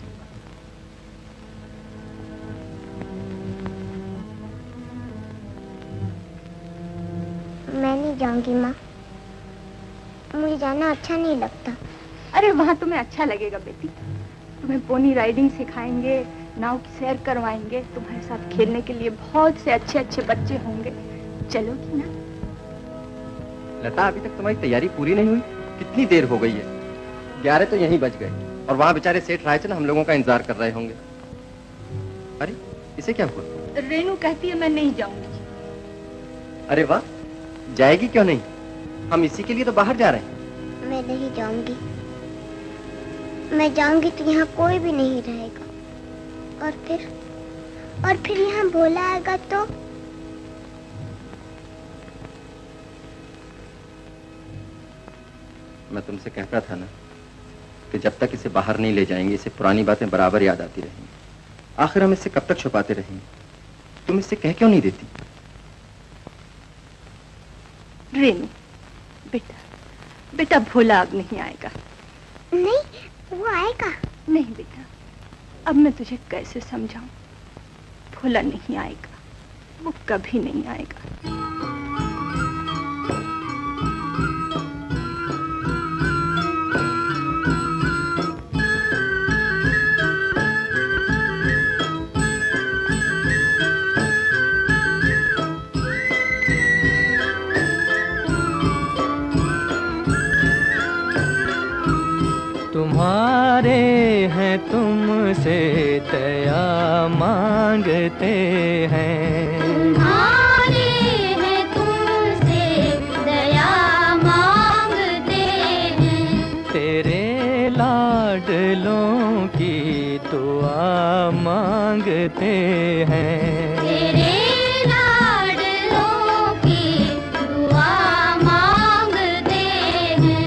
मैं नहीं जाऊंगी माँ, मुझे जाना अच्छा नहीं लगता। अरे वहाँ तुम्हें अच्छा लगेगा बेटी। तुम्हें पोनी राइडिंग सिखाएंगे, नाव की सैर करवाएंगे, तुम्हारे साथ खेलने के लिए बहुत से अच्छे अच्छे बच्चे होंगे। चलोगी ना? लता, अभी तक तुम्हारी तैयारी पूरी नहीं हुई? कितनी देर हो गई है? 11 तो यहीं बज गए और वहाँ बेचारे सेठ रायचंद हम लोगों का इंतजार कर रहे होंगे। अरे इसे क्या हुआ? रेनू कहती है मैं नहीं जाऊंगी। अरे वाह, जाएगी क्यों नहीं? हम इसी के लिए तो बाहर जा रहे हैं। मैं नहीं जाऊंगी। मैं जाऊंगी तो यहाँ कोई भी नहीं रहेगा। और फिर यहाँ भोला आएगा तो? मैं तुमसे कहता था ना कि जब तक इसे बाहर नहीं ले जाएंगे इसे पुरानी बातें बराबर याद आती रहेंगी। आखिर हम इससे कब तक छुपाते रहेंगे? तुम इससे कह क्यों नहीं देती? रेनू बेटा भोला अब नहीं आएगा। नहीं, वो आएगा। नहीं बेटा, अब मैं तुझे कैसे समझाऊं? भोला नहीं आएगा, वो कभी नहीं आएगा। तुम्हारे हैं तुमसे दया मांगते हैं। तुम्हारे हैं तुमसे दया मांगते हैं। तेरे लाडलों की दुआ मांगते हैं। तेरे लाडलों की दुआ मांगते हैं।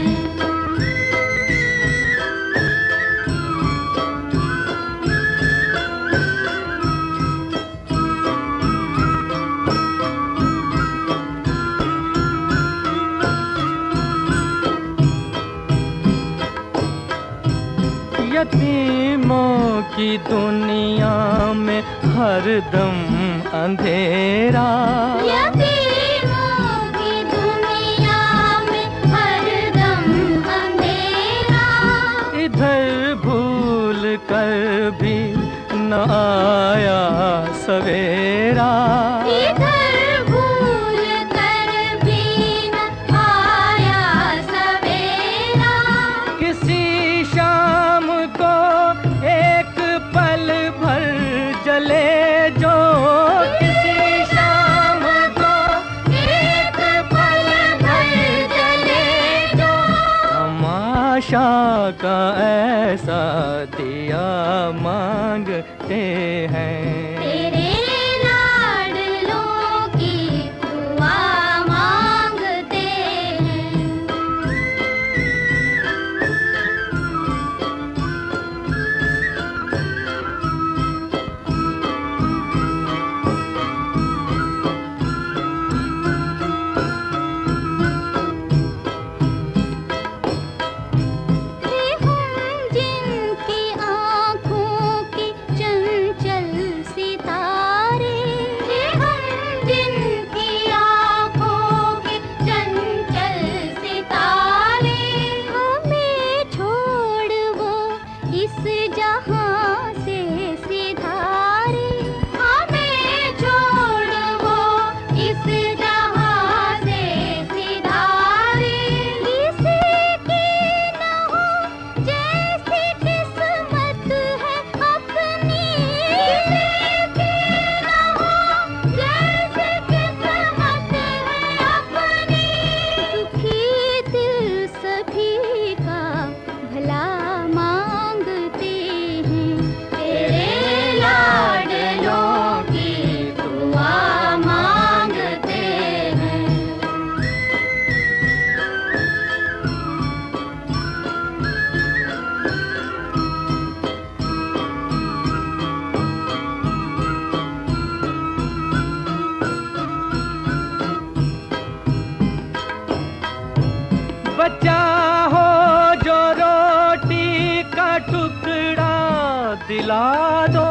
यतीमों की दुनिया में हरदम अंधेरा। यतीमों की दुनिया में हरदम अंधेरा। इधर भूल कर भी न आया सवेरा। इधर भूल कर भी न आया सवेरा। किसी शाम को एक पल भर जले जो, किसी शाम को एक पल भर जले जो। तमाशा का ऐसा दिया मांगते हैं। तेरे लाडलों की दुआ मांगते हैं। दिला दो।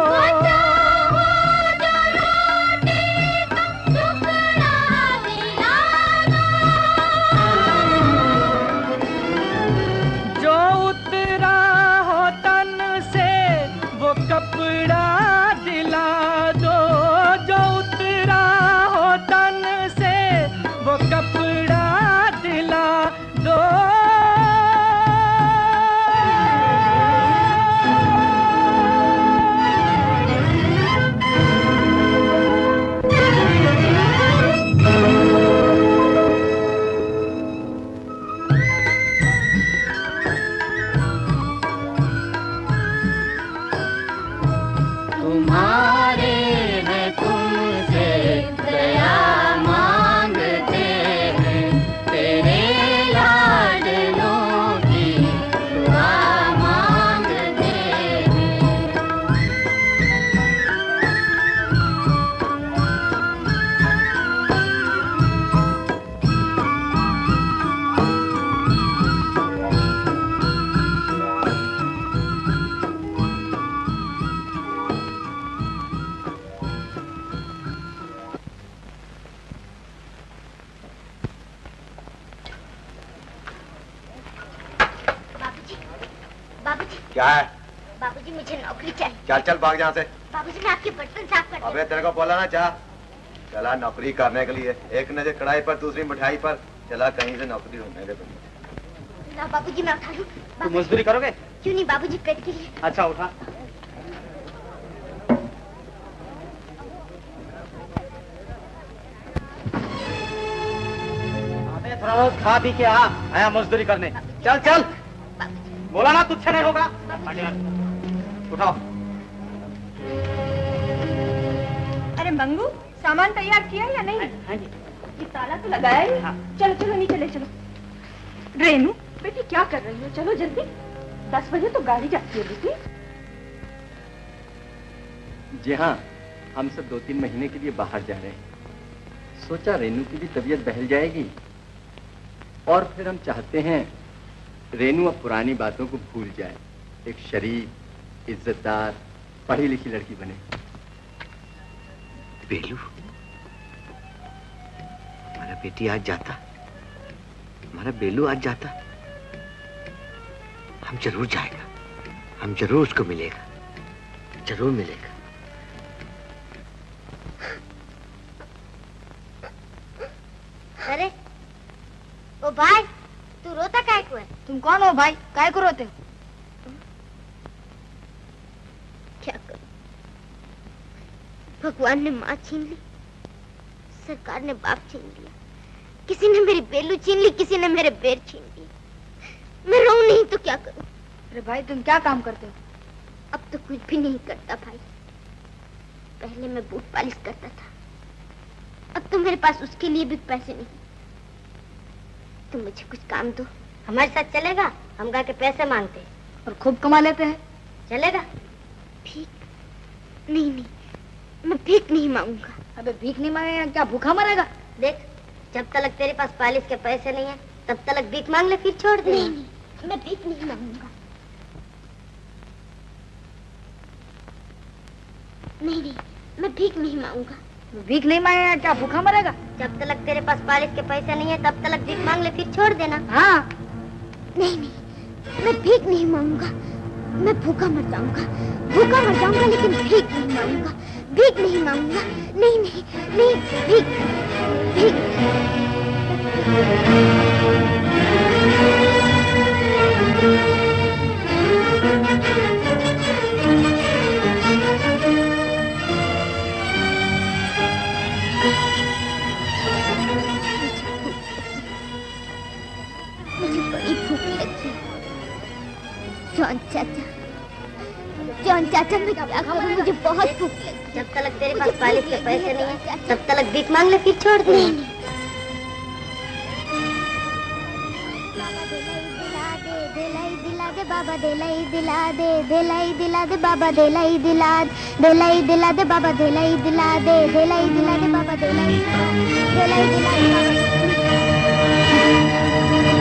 जो उतरा हो तन से वो कपड़ा दिला दो। जो उतरा हो तन से वो कपड़ा दिला दो। तुम्हारे हैं तुमसे दया मांगते हैं, तेरे लाडलों की दुआ मांगते हैं। बाबूजी, बाबूजी, क्या है? बाबूजी मुझे नौकरी चाहिए। चल चल भाग यहाँ से। बाबूजी मैं आपके बर्तन साफ कर अबे तेरे को बोला ना जा। चला नौकरी करने के लिए, एक नजर कढ़ाई पर दूसरी मिठाई पर, चला कहीं से नौकरी ढूंढने के लिए। ना बाबूजी मैं उठा लूं। तुम मजदूरी करोगे? क्यों नहीं बाबूजी, पेट के लिए। अच्छा उठा। अबे थोड़ा बहुत खा पी के आ, आया मजदूरी करने। चल चल, बोला ना तुझसे नहीं होगा। उठाओ। अरे मंगू, सामान तैयार किया या नहीं? हाँ जी। ये ताला तो लगाया ही। हाँ। चलो चलो नीचे ले चलो। रेनू बेटी क्या कर रही हो? चलो जल्दी, 10 बजे तो गाड़ी जाती है बेटी। जी हाँ, हम सब 2-3 महीने के लिए बाहर जा रहे हैं। सोचा रेनू की भी तबीयत बहल जाएगी और फिर हम चाहते हैं रेनू अब पुरानी बातों को भूल जाए, एक शरीफ, इज्जतदार, पढ़ी लिखी लड़की बने। बेलू, हमारा बेटी आज जाता, हमारा बेलू आज जाता, हम जरूर जाएगा, हम जरूर उसको मिलेगा, जरूर मिलेगा। अरे ओ भाई, तू रोता काहे को है? तुम कौन हो भाई, काहे को रोते हो? क्या करूं, भगवान ने माँ छीन ली, सरकार ने बाप छीन लिया, किसी ने मेरी बेलू छीन ली, किसी ने मेरे बेर छीन लिए। मैं रोऊं नहीं तो क्या करूं? अरे भाई तुम क्या काम करते हो? अब तो कुछ भी नहीं करता भाई। पहले मैं बूट पालिश करता था, अब तो मेरे पास उसके लिए भी पैसे नहीं। तुम मुझे कुछ काम दो। हमारे साथ चलेगा? हम गा के पैसे मांगते हैं और खूब कमा लेते हैं। चलेगा? भीख? नहीं नहीं, मैं भीख नहीं मांगूंगा। अबे भीख नहीं मांगेगा क्या भूखा मरेगा? देख, जब तक तेरे पास पालिश के पैसे नहीं है तब तक भीख मांग ले, फिर छोड़ दे। नहीं नहीं, मैं भीख नहीं मांगूंगा। नहीं नहीं, मैं भीख नहीं मांगूंगा। भीख नहीं मांगेगा क्या भूखा मरेगा? जब तक तेरे पास पालिश के पैसे नहीं है तब तक भीख मांग ले, फिर छोड़ देना। हाँ। नहीं नहीं, मैं भीख नहीं मांगूंगा। मैं भूखा मर जाऊंगा, भूखा मर जाऊंगा, लेकिन भीख नहीं मांगूंगा, भीख नहीं मांगूंगा। नहीं नहीं नहीं, भीख भीख। मुझे बड़ी भूख लगी। जॉन चाचा, जॉन चाचा, मैं क्या करूं? मुझे बहुत भूख लगी। जब तक तेरे पास पालिश के पैसे नहीं है तब तक भीख मांग ले, फिर छोड़ दे। बाबा दिलाई दिला दे, दिलाई दिला दे बाबा, दिलाई दिला दे, दिलाई दिला दे बाबा, दिलाई दिला दे, दिलाई दिला दे बाबा, दिलाई दिलाई दिला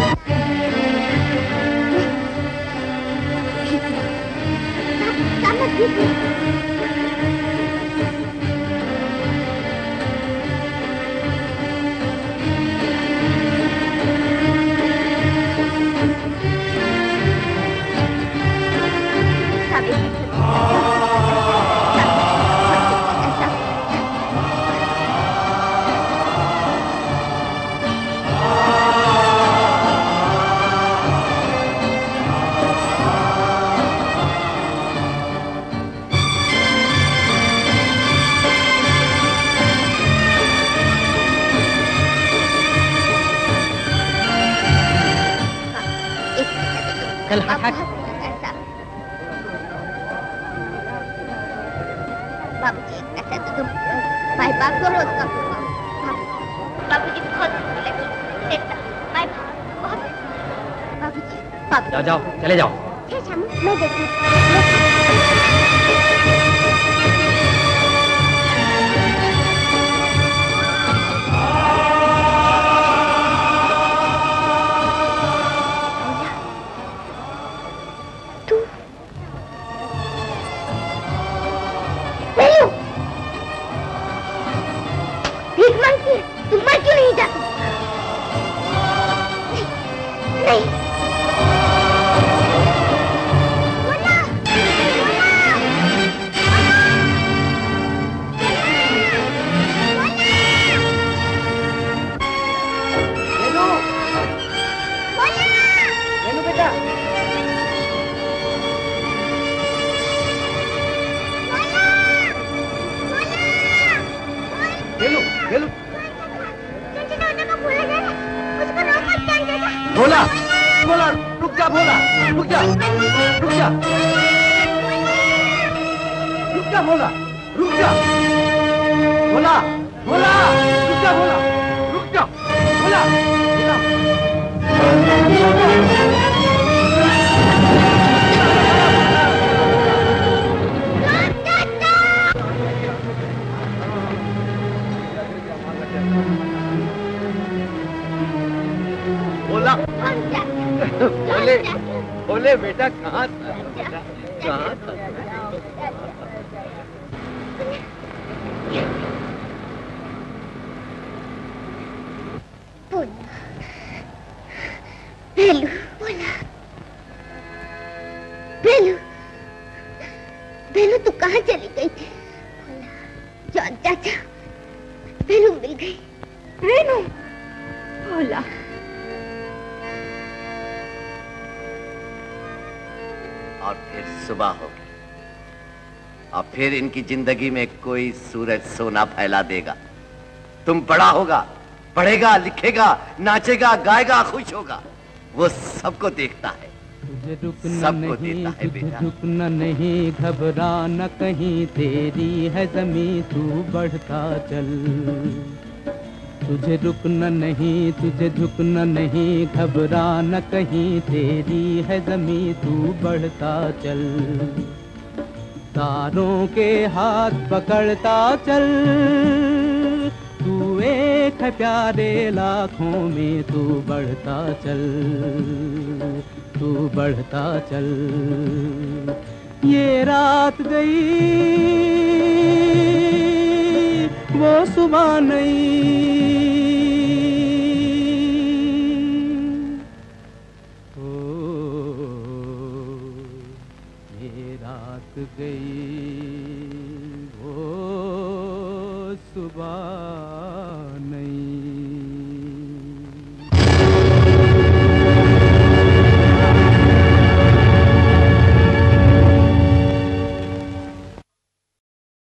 दे। चल हट हट। बाबूजी एक पैसा तो तुम माई बाप को रोज का बाबूजी बहुत लगी सेठ माई बहुत बाबूजी जाओ जाओ चले जाओ। ठीक है मैं देखती भोला भोला रुक जा भोला रुक जा रुक जा रुक जा भोला रुक जा भोला भोला रुक जा भोला रुक जा भोला भोला बोले बोले बेटा कहाँ था कहाँ था बेलू बोला बेलू बेलू तू कहाँ चली गई थी जॉन चाचा बेलू मिल गई रेनू बोला और फिर सुबह होगी और फिर इनकी जिंदगी में कोई सूरज सोना फैला देगा। तुम बड़ा होगा, पढ़ेगा, लिखेगा, नाचेगा, गाएगा, खुश होगा। वो सबको देखता है, सबको देता है बेटा। रुकना नहीं, घबराना कहीं, तेरी है ज़मीं तू बढ़ता चल। तुझे रुकना नहीं, तुझे झुकना नहीं, घबराना कहीं, तेरी है ज़मीं तू बढ़ता चल। तारों के हाथ पकड़ता चल, तू एक है प्यारे लाखों में, तू बढ़ता चल, तू बढ़ता चल। ये रात गई वो सुबह नहीं, गई वो सुबह